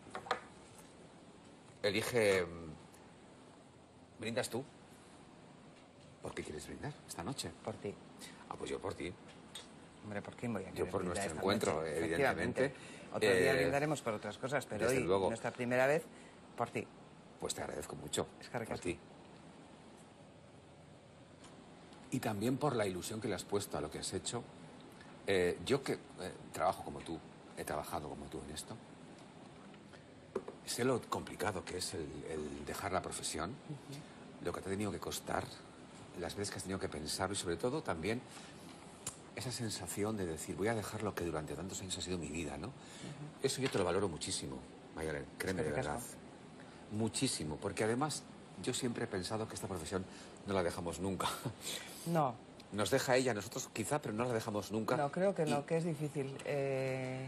[SPEAKER 1] Elige... ¿Brindas tú? ¿Por qué quieres brindar esta noche?
[SPEAKER 2] Por ti.
[SPEAKER 1] Ah, pues yo por ti.
[SPEAKER 2] Hombre, ¿por quién voy a
[SPEAKER 1] Yo
[SPEAKER 2] querer
[SPEAKER 1] por
[SPEAKER 2] brindar
[SPEAKER 1] nuestro
[SPEAKER 2] esta
[SPEAKER 1] encuentro,
[SPEAKER 2] noche?
[SPEAKER 1] evidentemente.
[SPEAKER 2] Efectivamente. Otro día
[SPEAKER 1] Eh,
[SPEAKER 2] brindaremos por otras cosas, pero
[SPEAKER 1] desde
[SPEAKER 2] hoy,
[SPEAKER 1] luego.
[SPEAKER 2] nuestra primera vez, por ti.
[SPEAKER 1] Pues te agradezco mucho.
[SPEAKER 2] Es que
[SPEAKER 1] por ti. Y también por la ilusión que le has puesto a lo que has hecho. Eh, yo que eh, trabajo como tú, he trabajado como tú en esto, sé lo complicado que es el, el dejar la profesión, uh-huh. lo que te ha tenido que costar, las veces que has tenido que pensarlo y sobre todo también esa sensación de decir, voy a dejar lo que durante tantos años ha sido mi vida, ¿no? Uh-huh. Eso yo te lo valoro muchísimo, Mayalen, créeme, de verdad. Muchísimo, porque además yo siempre he pensado que esta profesión no la dejamos nunca.
[SPEAKER 2] No.
[SPEAKER 1] Nos deja ella, nosotros quizá, pero no la dejamos nunca.
[SPEAKER 2] No, creo que
[SPEAKER 1] y...
[SPEAKER 2] no, que es difícil. Eh,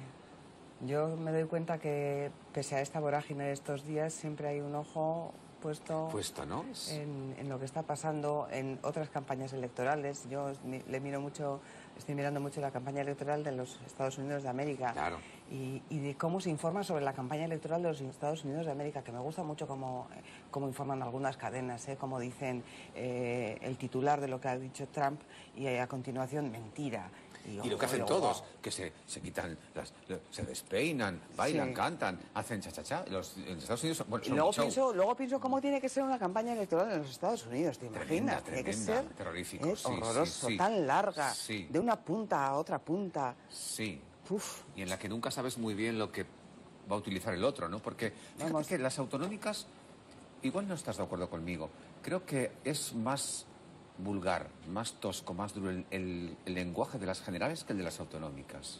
[SPEAKER 2] yo me doy cuenta que, pese a esta vorágine de estos días, siempre hay un ojo puesto,
[SPEAKER 1] puesto ¿no?
[SPEAKER 2] en, en lo que está pasando en otras campañas electorales. Yo le miro mucho, estoy mirando mucho la campaña electoral de los Estados Unidos de América.
[SPEAKER 1] Claro.
[SPEAKER 2] Y, y de cómo se informa sobre la campaña electoral de los Estados Unidos de América, que me gusta mucho cómo, cómo informan algunas cadenas, ¿eh? Cómo dicen eh, el titular de lo que ha dicho Trump y a continuación mentira.
[SPEAKER 1] Y, y lo que hacen todos, que se, se quitan, las, se despeinan, bailan, sí. cantan, hacen cha-cha-cha. Los en Estados Unidos, bueno, son
[SPEAKER 2] y luego
[SPEAKER 1] un show.
[SPEAKER 2] pienso, luego pienso cómo tiene que ser una campaña electoral en los Estados Unidos, ¿te imaginas?
[SPEAKER 1] Tremenda,
[SPEAKER 2] tiene que
[SPEAKER 1] tremenda,
[SPEAKER 2] ser
[SPEAKER 1] terrorífico,
[SPEAKER 2] ¿eh?
[SPEAKER 1] sí,
[SPEAKER 2] horroroso,
[SPEAKER 1] sí, sí.
[SPEAKER 2] tan larga,
[SPEAKER 1] sí.
[SPEAKER 2] de una punta a otra punta.
[SPEAKER 1] Sí.
[SPEAKER 2] Uf.
[SPEAKER 1] Y en la que nunca sabes muy bien lo que va a utilizar el otro, ¿no? Porque fíjate Vamos. que las autonómicas, igual no estás de acuerdo conmigo, creo que es más vulgar, más tosco, más duro el, el, el lenguaje de las generales que el de las autonómicas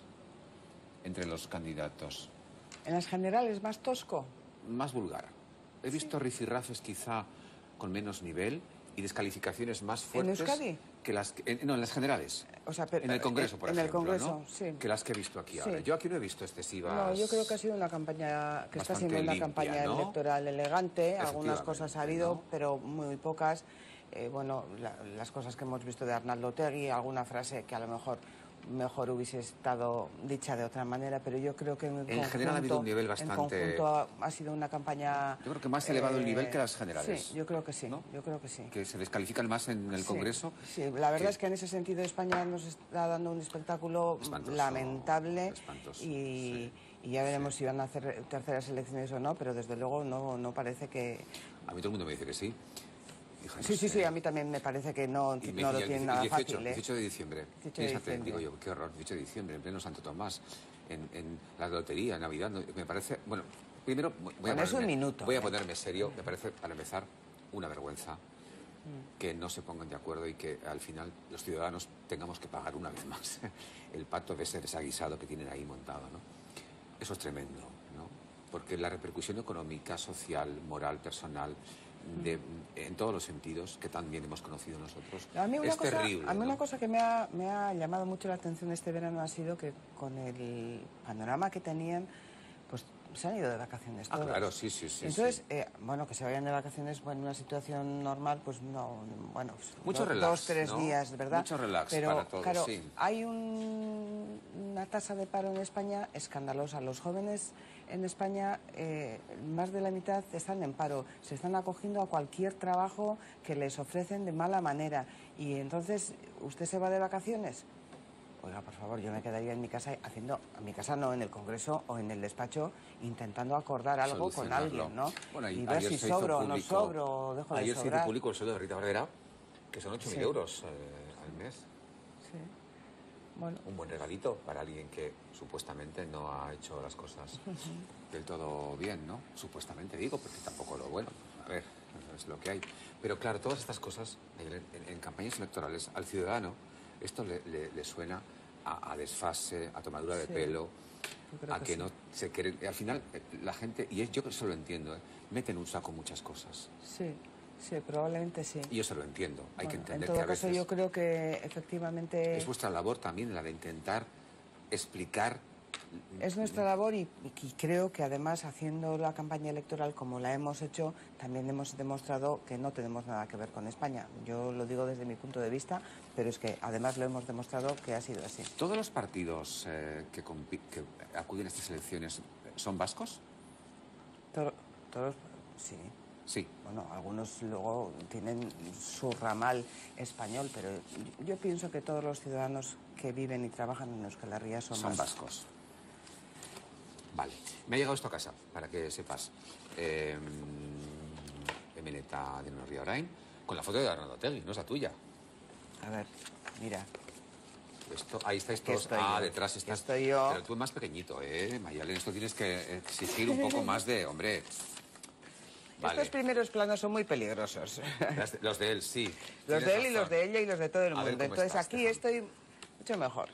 [SPEAKER 1] entre los candidatos.
[SPEAKER 2] ¿En las generales más tosco?
[SPEAKER 1] Más vulgar. He
[SPEAKER 2] ¿Sí?
[SPEAKER 1] visto rifirrafes quizá con menos nivel y descalificaciones más fuertes.
[SPEAKER 2] ¿En Euskadi?
[SPEAKER 1] Que las que, no, en las generales.
[SPEAKER 2] O sea, pero,
[SPEAKER 1] en el Congreso, por
[SPEAKER 2] en
[SPEAKER 1] ejemplo,
[SPEAKER 2] el Congreso,
[SPEAKER 1] ¿no?
[SPEAKER 2] sí.
[SPEAKER 1] Que las que he visto aquí
[SPEAKER 2] sí.
[SPEAKER 1] ahora. Yo aquí no he visto excesivas...
[SPEAKER 2] No, yo creo que ha sido una campaña, que está siendo una
[SPEAKER 1] limpia,
[SPEAKER 2] campaña
[SPEAKER 1] ¿no?
[SPEAKER 2] electoral elegante. Algunas cosas ha habido,
[SPEAKER 1] ¿no?
[SPEAKER 2] pero muy pocas. Eh, bueno, la, las cosas que hemos visto de Arnaldo Otegi, alguna frase que a lo mejor mejor hubiese estado dicha de otra manera, pero yo creo que en,
[SPEAKER 1] en
[SPEAKER 2] conjunto,
[SPEAKER 1] general ha habido un nivel bastante...
[SPEAKER 2] En conjunto ha, ha sido una campaña...
[SPEAKER 1] Yo creo que más elevado eh, el nivel que las generales.
[SPEAKER 2] Sí, yo creo que sí,
[SPEAKER 1] ¿no?
[SPEAKER 2] yo creo que sí.
[SPEAKER 1] Que se descalifican más en el
[SPEAKER 2] sí,
[SPEAKER 1] Congreso.
[SPEAKER 2] Sí, la verdad que... es que en ese sentido España nos está dando un espectáculo
[SPEAKER 1] espantoso,
[SPEAKER 2] lamentable
[SPEAKER 1] espantoso,
[SPEAKER 2] y,
[SPEAKER 1] sí.
[SPEAKER 2] y ya veremos
[SPEAKER 1] sí.
[SPEAKER 2] si van a hacer terceras elecciones o no, pero desde luego no, no parece que...
[SPEAKER 1] A mí todo el mundo me dice que sí.
[SPEAKER 2] Hija, no sí, sí, sé. sí, a mí también me parece que no,
[SPEAKER 1] me,
[SPEAKER 2] no lo tienen nada
[SPEAKER 1] dieciocho,
[SPEAKER 2] fácil. ¿eh?
[SPEAKER 1] dieciocho de diciembre.
[SPEAKER 2] dieciocho de
[SPEAKER 1] Fíjate,
[SPEAKER 2] diciembre.
[SPEAKER 1] digo yo, qué horror, dieciocho de diciembre, en pleno Santo Tomás, en, en la lotería, en Navidad, me parece... Bueno, primero voy,
[SPEAKER 2] bueno,
[SPEAKER 1] a, ponerme,
[SPEAKER 2] un minuto,
[SPEAKER 1] voy
[SPEAKER 2] ¿eh?
[SPEAKER 1] a ponerme serio, me parece, para empezar, una vergüenza mm. que no se pongan de acuerdo y que al final los ciudadanos tengamos que pagar una vez más el pacto de ese desaguisado que tienen ahí montado, ¿no? Eso es tremendo, ¿no? Porque la repercusión económica, social, moral, personal... De, en todos los sentidos que también hemos conocido nosotros
[SPEAKER 2] a mí una
[SPEAKER 1] es
[SPEAKER 2] cosa,
[SPEAKER 1] terrible.
[SPEAKER 2] A mí
[SPEAKER 1] ¿no?
[SPEAKER 2] una cosa que me ha, me ha llamado mucho la atención este verano ha sido que con el panorama que tenían, pues se han ido de vacaciones todos.
[SPEAKER 1] Ah, claro, sí, sí, sí.
[SPEAKER 2] Entonces,
[SPEAKER 1] sí.
[SPEAKER 2] Eh, bueno, que se vayan de vacaciones bueno, en una situación normal, pues no, bueno,
[SPEAKER 1] mucho
[SPEAKER 2] dos,
[SPEAKER 1] relax,
[SPEAKER 2] dos, tres
[SPEAKER 1] ¿no?
[SPEAKER 2] días, ¿verdad?
[SPEAKER 1] Mucho relax
[SPEAKER 2] pero,
[SPEAKER 1] para todos,
[SPEAKER 2] claro,
[SPEAKER 1] sí.
[SPEAKER 2] hay un, una tasa de paro en España escandalosa. Los jóvenes en España, eh, más de la mitad están en paro, se están acogiendo a cualquier trabajo que les ofrecen de mala manera. Y entonces, ¿usted se va de vacaciones? Oiga, por favor, yo me quedaría en mi casa haciendo, en mi casa no, en el Congreso o en el despacho, intentando acordar algo con alguien, ¿no?
[SPEAKER 1] Bueno, y,
[SPEAKER 2] y ver si sobro o no sobro, o dejo de
[SPEAKER 1] ayer
[SPEAKER 2] sobrar.
[SPEAKER 1] se hizo público el sueldo de Rita Barberá, que son ocho mil
[SPEAKER 2] sí.
[SPEAKER 1] euros eh, al mes.
[SPEAKER 2] Sí. Bueno.
[SPEAKER 1] Un buen regalito para alguien que supuestamente no ha hecho las cosas uh-huh. del todo bien, ¿no? Supuestamente digo, porque tampoco lo bueno. A ver, es lo que hay. Pero claro, todas estas cosas en, en, en campañas electorales al ciudadano esto le, le, le suena a, a desfase, a tomadura de sí, pelo, a que, que sí. no se quiere... Al final, la gente, y es, yo eso lo entiendo, ¿eh? mete en un saco muchas cosas.
[SPEAKER 2] Sí, Sí, probablemente sí.
[SPEAKER 1] Y yo se lo entiendo. Hay
[SPEAKER 2] Bueno,
[SPEAKER 1] que entender
[SPEAKER 2] en todo
[SPEAKER 1] que a
[SPEAKER 2] caso,
[SPEAKER 1] veces
[SPEAKER 2] yo creo que efectivamente
[SPEAKER 1] es vuestra labor también la de intentar explicar.
[SPEAKER 2] es nuestra labor y, y creo que además haciendo la campaña electoral como la hemos hecho, también hemos demostrado que no tenemos nada que ver con España. Yo lo digo desde mi punto de vista, pero es que además lo hemos demostrado que ha sido así.
[SPEAKER 1] ¿Todos los partidos eh, que, que acuden a estas elecciones son vascos?
[SPEAKER 2] Todo, todos, sí.
[SPEAKER 1] Sí.
[SPEAKER 2] Bueno, algunos luego tienen su ramal español, pero yo pienso que todos los ciudadanos que viven y trabajan en Euskal Herria son,
[SPEAKER 1] son
[SPEAKER 2] vascos.
[SPEAKER 1] vascos. Vale. Me ha llegado esto a casa, para que sepas. Eh, Emeneta de Norriarain, con la foto de Arnaldo Otegi, no es la tuya.
[SPEAKER 2] A ver, mira.
[SPEAKER 1] Esto, ahí estáis todos. Ah, yo. Detrás estás.
[SPEAKER 2] Estoy yo.
[SPEAKER 1] Pero tú es más pequeñito, ¿eh, Mayalen? Esto tienes que exigir un poco más de... Hombre...
[SPEAKER 2] Vale. Estos primeros planos son muy peligrosos.
[SPEAKER 1] Las, los de él, sí.
[SPEAKER 2] Los de él razón. Y los de ella y los de todo el mundo. Entonces
[SPEAKER 1] estás,
[SPEAKER 2] aquí Estefan? Estoy mucho mejor.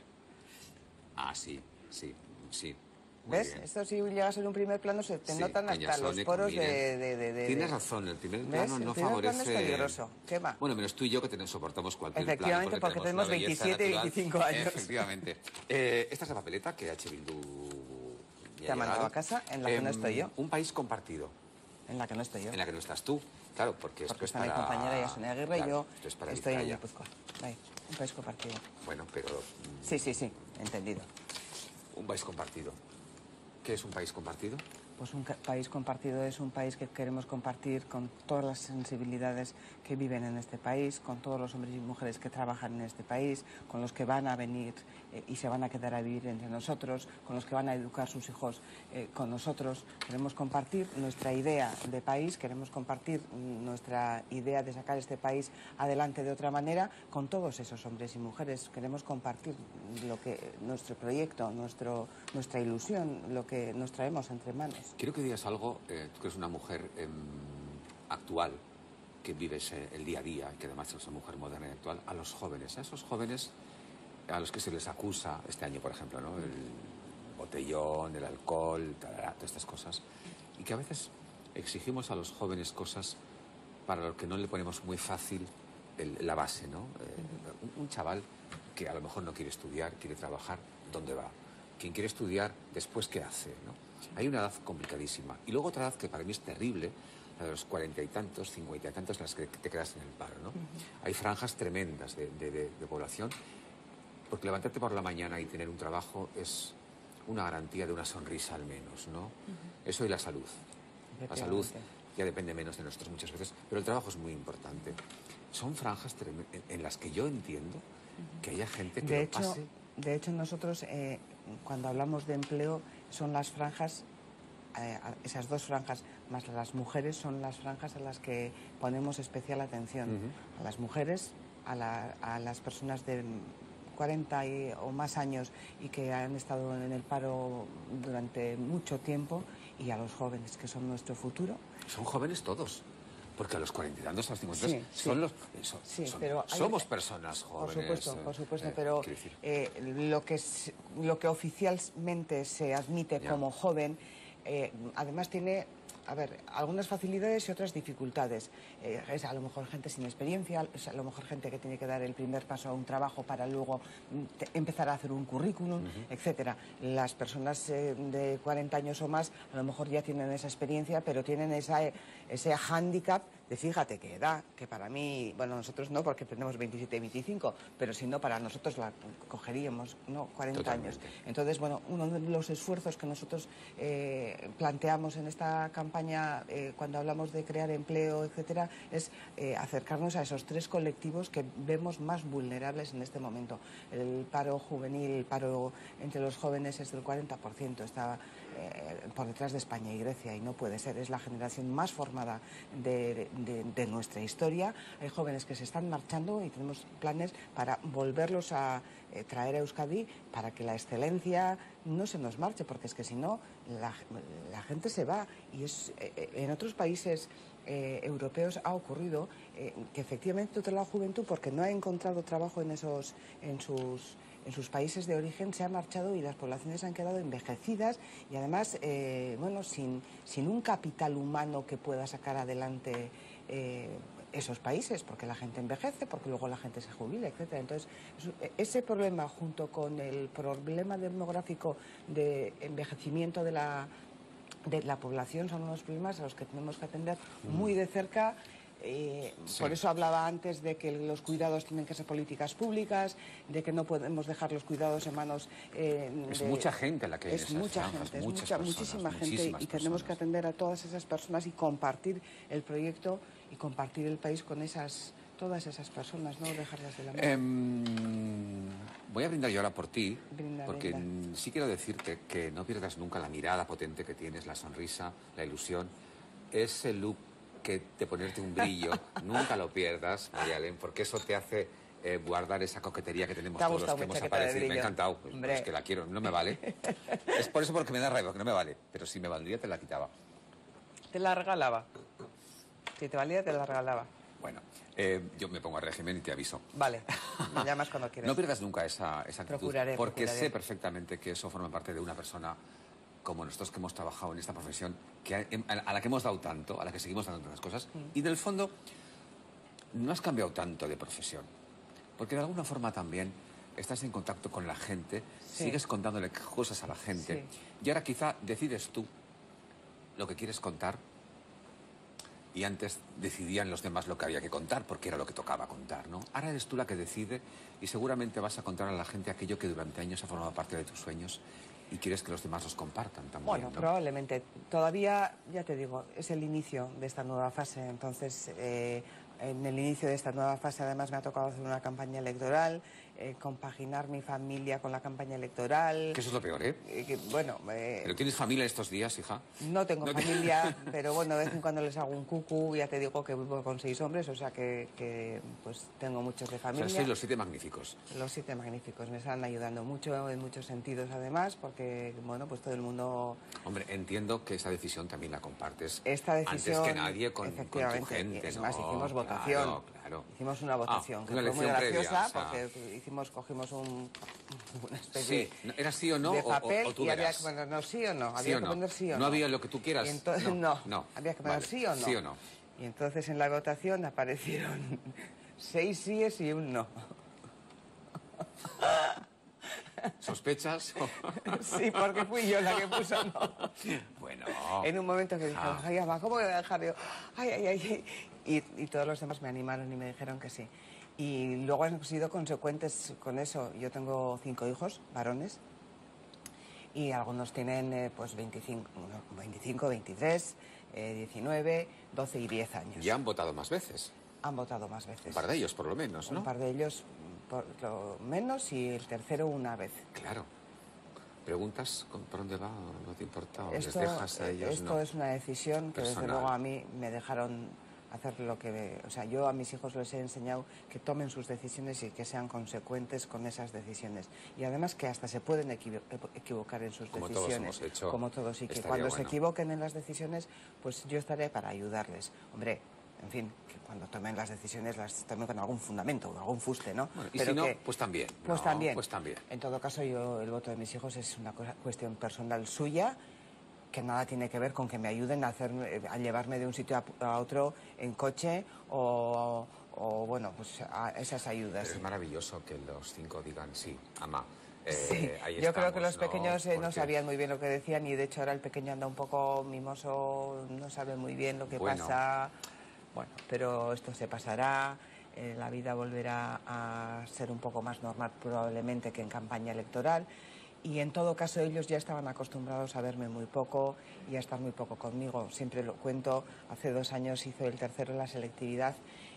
[SPEAKER 1] Ah, sí, sí, sí.
[SPEAKER 2] Muy ¿Ves? Bien. Esto si llega a ser un primer plano se te sí, notan hasta los poros de, de, de, de...
[SPEAKER 1] Tienes razón, el primer plano
[SPEAKER 2] ¿Ves?
[SPEAKER 1] no
[SPEAKER 2] el primer
[SPEAKER 1] favorece...
[SPEAKER 2] plano es peligroso. ¿Qué va?
[SPEAKER 1] Bueno, menos tú y yo que tenemos, soportamos cualquier
[SPEAKER 2] Efectivamente,
[SPEAKER 1] plano porque,
[SPEAKER 2] porque tenemos, tenemos veintisiete y veinticinco años.
[SPEAKER 1] Efectivamente. Eh, esta es la papeleta que H. Bildu
[SPEAKER 2] te ha mandado a casa, en la que eh, no estoy yo.
[SPEAKER 1] Un país compartido.
[SPEAKER 2] En la que no estoy yo.
[SPEAKER 1] En la que no estás tú. Claro, porque,
[SPEAKER 2] porque
[SPEAKER 1] esto
[SPEAKER 2] está
[SPEAKER 1] es para...
[SPEAKER 2] mi compañera Yasone Aguirre
[SPEAKER 1] claro,
[SPEAKER 2] y yo
[SPEAKER 1] esto es para
[SPEAKER 2] estoy
[SPEAKER 1] Vizcaya.
[SPEAKER 2] en Guipúzcoa. Ahí, un país compartido.
[SPEAKER 1] Bueno, pero...
[SPEAKER 2] Sí, sí, sí, entendido.
[SPEAKER 1] Un país compartido. ¿Qué es un país compartido?
[SPEAKER 2] Pues un país compartido es un país que queremos compartir con todas las sensibilidades que viven en este país, con todos los hombres y mujeres que trabajan en este país, con los que van a venir eh, y se van a quedar a vivir entre nosotros, con los que van a educar sus hijos eh, con nosotros. Queremos compartir nuestra idea de país, queremos compartir nuestra idea de sacar este país adelante de otra manera con todos esos hombres y mujeres. Queremos compartir lo que nuestro proyecto, nuestro, nuestra ilusión, lo que nos traemos entre manos.
[SPEAKER 1] Quiero que digas algo, eh, tú que eres una mujer eh, actual, que vives eh, el día a día, que además eres una mujer moderna y actual, a los jóvenes, a esos jóvenes a los que se les acusa este año, por ejemplo, ¿no? El botellón, el alcohol, tarara, todas estas cosas, y que a veces exigimos a los jóvenes cosas para lo que no le ponemos muy fácil el, la base, ¿no? Eh, un, un chaval que a lo mejor no quiere estudiar, quiere trabajar, ¿dónde va? Quien quiere estudiar, después, ¿qué hace, no? Hay una edad complicadísima. Y luego otra edad que para mí es terrible, la de los cuarenta y tantos, cincuenta y tantos, en las que te quedas en el paro, ¿no? Uh-huh. Hay franjas tremendas de, de, de, de población, porque levantarte por la mañana y tener un trabajo es una garantía de una sonrisa al menos, ¿no? Uh-huh. Eso y la salud. La salud ya depende menos de nosotros muchas veces, pero el trabajo es muy importante. Son franjas en las que yo entiendo uh-huh. que haya gente que
[SPEAKER 2] de
[SPEAKER 1] lo
[SPEAKER 2] hecho,
[SPEAKER 1] pase.
[SPEAKER 2] De hecho, nosotros, eh, cuando hablamos de empleo, son las franjas, eh, esas dos franjas, más las mujeres, son las franjas a las que ponemos especial atención. Uh-huh. A las mujeres, a, la, a las personas de cuarenta y, o más años y que han estado en el paro durante mucho tiempo, y a los jóvenes, que son nuestro futuro.
[SPEAKER 1] Son jóvenes todos. Porque a los cuarenta y tantos, a los cincuenta,
[SPEAKER 2] sí,
[SPEAKER 1] son
[SPEAKER 2] sí.
[SPEAKER 1] los, son,
[SPEAKER 2] sí,
[SPEAKER 1] son,
[SPEAKER 2] pero hay,
[SPEAKER 1] somos personas jóvenes.
[SPEAKER 2] Por supuesto, por supuesto,
[SPEAKER 1] eh,
[SPEAKER 2] pero eh, lo, que es, lo que oficialmente se admite ya. como joven, eh, además tiene, a ver, algunas facilidades y otras dificultades. Eh, es a lo mejor gente sin experiencia, es a lo mejor gente que tiene que dar el primer paso a un trabajo para luego te, empezar a hacer un currículum, uh-huh. etcétera. Las personas eh, de cuarenta años o más a lo mejor ya tienen esa experiencia, pero tienen esa, ese hándicap de fíjate qué edad, que para mí, bueno, nosotros no, porque tenemos veintisiete y veinticinco, pero si no, para nosotros la cogeríamos, ¿no? cuarenta
[SPEAKER 1] Totalmente.
[SPEAKER 2] años. Entonces, bueno, uno de los esfuerzos que nosotros eh, planteamos en esta campaña, eh, cuando hablamos de crear empleo, etcétera, es eh, acercarnos a esos tres colectivos que vemos más vulnerables en este momento. El paro juvenil, el paro entre los jóvenes es del cuarenta por ciento, está eh, por detrás de España y Grecia, y no puede ser. Es la generación más formada de, de, de nuestra historia. Hay jóvenes que se están marchando y tenemos planes para volverlos a eh, traer a Euskadi para que la excelencia no se nos marche, porque es que si no, la, la gente se va. Y es eh, en otros países Eh, europeos ha ocurrido eh, que efectivamente toda la juventud, porque no ha encontrado trabajo en esos en sus en sus países de origen, se ha marchado y las poblaciones han quedado envejecidas y además eh, bueno sin sin un capital humano que pueda sacar adelante eh, esos países, porque la gente envejece, porque luego la gente se jubila, etcétera. Entonces, ese problema, junto con el problema demográfico de envejecimiento de la, de la población, son unos problemas a los que tenemos que atender muy de cerca. Eh,
[SPEAKER 1] Sí.
[SPEAKER 2] Por eso hablaba antes de que los cuidados tienen que ser políticas públicas, de que no podemos dejar los cuidados en manos eh,
[SPEAKER 1] Es
[SPEAKER 2] de,
[SPEAKER 1] mucha gente la que hay en
[SPEAKER 2] es
[SPEAKER 1] esas
[SPEAKER 2] mucha
[SPEAKER 1] franjas,
[SPEAKER 2] gente, es
[SPEAKER 1] muchas
[SPEAKER 2] mucha,
[SPEAKER 1] personas,
[SPEAKER 2] muchísima gente,
[SPEAKER 1] muchísimas
[SPEAKER 2] y tenemos que
[SPEAKER 1] personas.
[SPEAKER 2] atender a todas esas personas y compartir el proyecto y compartir el país con esas todas esas personas, no dejarlas de la mano.
[SPEAKER 1] Em, voy a brindar yo ahora por ti,
[SPEAKER 2] Brinda,
[SPEAKER 1] porque
[SPEAKER 2] brinda.
[SPEAKER 1] mm, sí quiero decirte que no pierdas nunca la mirada potente que tienes, la sonrisa, la ilusión, ese look que de ponerte un brillo, nunca lo pierdas, Mayalen, porque eso te hace eh, guardar esa coquetería que tenemos
[SPEAKER 2] Te ha
[SPEAKER 1] todos los
[SPEAKER 2] gustado
[SPEAKER 1] que
[SPEAKER 2] mi
[SPEAKER 1] hemos
[SPEAKER 2] chaqueta de
[SPEAKER 1] aparecido. Me ha
[SPEAKER 2] brillo.
[SPEAKER 1] encantado, pues,
[SPEAKER 2] Hombre.
[SPEAKER 1] es que la quiero, no me vale. Es por eso porque me da rabia, que no me vale, pero si me valdría te la quitaba.
[SPEAKER 2] Te la regalaba. Si te valía, te la regalaba.
[SPEAKER 1] Bueno, eh, yo me pongo a régimen y te aviso.
[SPEAKER 2] Vale, me llamas cuando quieras.
[SPEAKER 1] No pierdas nunca esa, esa actitud,
[SPEAKER 2] Procuraré,
[SPEAKER 1] porque
[SPEAKER 2] procuraré.
[SPEAKER 1] sé perfectamente que eso forma parte de una persona como nosotros que hemos trabajado en esta profesión, que a, a la que hemos dado tanto, a la que seguimos dando tantas cosas,
[SPEAKER 2] Mm.
[SPEAKER 1] y del fondo no has cambiado tanto de profesión, porque de alguna forma también estás en contacto con la gente,
[SPEAKER 2] Sí.
[SPEAKER 1] sigues contándole cosas a la gente,
[SPEAKER 2] Sí.
[SPEAKER 1] y ahora quizá decides tú lo que quieres contar, y antes decidían los demás lo que había que contar, porque era lo que tocaba contar, ¿no? Ahora eres tú la que decide y seguramente vas a contar a la gente aquello que durante años ha formado parte de tus sueños y quieres que los demás los compartan también,
[SPEAKER 2] Bueno,
[SPEAKER 1] ¿no?
[SPEAKER 2] probablemente. Todavía, ya te digo, es el inicio de esta nueva fase. Entonces, eh, en el inicio de esta nueva fase, además, me ha tocado hacer una campaña electoral, eh, compaginar mi familia con la campaña electoral.
[SPEAKER 1] Que eso es lo peor, ¿eh?
[SPEAKER 2] Eh, que, bueno, eh,
[SPEAKER 1] ¿Pero tienes familia estos días, hija?
[SPEAKER 2] no tengo
[SPEAKER 1] No te-
[SPEAKER 2] familia, pero bueno, de vez en cuando les hago un cucu. Ya te digo que vivo con seis hombres, o sea que, que, pues tengo muchos de
[SPEAKER 1] O
[SPEAKER 2] familia.
[SPEAKER 1] sea, sois los siete magníficos.
[SPEAKER 2] Los siete magníficos me están ayudando mucho en muchos sentidos, además, porque, bueno, pues todo el mundo...
[SPEAKER 1] Hombre, entiendo que esa decisión también la compartes
[SPEAKER 2] Esta decisión,
[SPEAKER 1] antes que nadie con, con tu
[SPEAKER 2] efectivamente,
[SPEAKER 1] gente,
[SPEAKER 2] es
[SPEAKER 1] ¿no?
[SPEAKER 2] más, hicimos
[SPEAKER 1] Claro,
[SPEAKER 2] votación.
[SPEAKER 1] claro.
[SPEAKER 2] Hicimos una votación
[SPEAKER 1] Ah,
[SPEAKER 2] que
[SPEAKER 1] una
[SPEAKER 2] fue muy
[SPEAKER 1] elección previa,
[SPEAKER 2] graciosa,
[SPEAKER 1] o sea.
[SPEAKER 2] porque hicimos, cogimos un, una especie
[SPEAKER 1] Sí, ¿no? ¿era sí o no?
[SPEAKER 2] de
[SPEAKER 1] o- o-
[SPEAKER 2] papel
[SPEAKER 1] o tú
[SPEAKER 2] y había
[SPEAKER 1] verás?
[SPEAKER 2] que poner no, sí o no.
[SPEAKER 1] ¿Sí
[SPEAKER 2] Había
[SPEAKER 1] o
[SPEAKER 2] que
[SPEAKER 1] no?
[SPEAKER 2] poner sí o no.
[SPEAKER 1] ¿No había lo que tú quieras?
[SPEAKER 2] Y entonces,
[SPEAKER 1] No,
[SPEAKER 2] no,
[SPEAKER 1] no.
[SPEAKER 2] había que poner
[SPEAKER 1] Vale,
[SPEAKER 2] sí o no.
[SPEAKER 1] sí o no.
[SPEAKER 2] Y entonces en la votación aparecieron seis síes y un no.
[SPEAKER 1] ¿Sospechas?
[SPEAKER 2] Sí, porque fui yo la que puso no.
[SPEAKER 1] Bueno.
[SPEAKER 2] En un momento que dije,
[SPEAKER 1] Ah.
[SPEAKER 2] ay, ama, ¿cómo voy a dejar yo? Ay, ay, ay. Y, y todos los demás me animaron y me dijeron que sí. Y luego han sido consecuentes con eso. Yo tengo cinco hijos, varones, y algunos tienen eh, pues veinticinco, no, veinticinco, veintitrés, eh, diecinueve, doce y diez años.
[SPEAKER 1] Ya han votado más veces.
[SPEAKER 2] Han votado más veces.
[SPEAKER 1] Un par de ellos, por lo menos, ¿no?
[SPEAKER 2] Un par de ellos, por lo menos, y el tercero una vez.
[SPEAKER 1] Claro. ¿Preguntas con- por dónde va? ¿No te importa? ¿O
[SPEAKER 2] Esto,
[SPEAKER 1] les dejas a ellos?
[SPEAKER 2] esto
[SPEAKER 1] no.
[SPEAKER 2] es una decisión que desde
[SPEAKER 1] Personal.
[SPEAKER 2] luego a mí me dejaron hacer lo que... O sea, yo a mis hijos les he enseñado que tomen sus decisiones y que sean consecuentes con esas decisiones. Y además que hasta se pueden equivo- equivocar en sus
[SPEAKER 1] Como todos
[SPEAKER 2] decisiones.
[SPEAKER 1] hemos hecho,
[SPEAKER 2] Como todos. Y que
[SPEAKER 1] estaría
[SPEAKER 2] cuando se
[SPEAKER 1] bueno.
[SPEAKER 2] equivoquen en las decisiones, pues yo estaré para ayudarles. Hombre, en fin, que cuando tomen las decisiones las tomen con algún fundamento, con algún fuste, ¿no?
[SPEAKER 1] Bueno, y
[SPEAKER 2] Pero
[SPEAKER 1] si no,
[SPEAKER 2] que-
[SPEAKER 1] pues también.
[SPEAKER 2] Pues
[SPEAKER 1] No,
[SPEAKER 2] también.
[SPEAKER 1] Pues también.
[SPEAKER 2] En todo caso, yo el voto de mis hijos es una cosa- cuestión personal suya, que nada tiene que ver con que me ayuden a, hacer, a llevarme de un sitio a, a otro en coche o, o, bueno, pues a esas ayudas.
[SPEAKER 1] Es maravilloso que los cinco digan sí, ama. eh,
[SPEAKER 2] Sí,
[SPEAKER 1] ahí
[SPEAKER 2] yo creo que
[SPEAKER 1] estamos,
[SPEAKER 2] los
[SPEAKER 1] ¿no?
[SPEAKER 2] pequeños eh, no
[SPEAKER 1] Porque-
[SPEAKER 2] sabían muy bien lo que decían y de hecho ahora el pequeño anda un poco mimoso, no sabe muy bien lo que
[SPEAKER 1] Bueno.
[SPEAKER 2] pasa. Bueno, pero esto se pasará, eh, la vida volverá a ser un poco más normal probablemente que en campaña electoral. Y en todo caso ellos ya estaban acostumbrados a verme muy poco y a estar muy poco conmigo. Siempre lo cuento, hace dos años hizo el tercero en la selectividad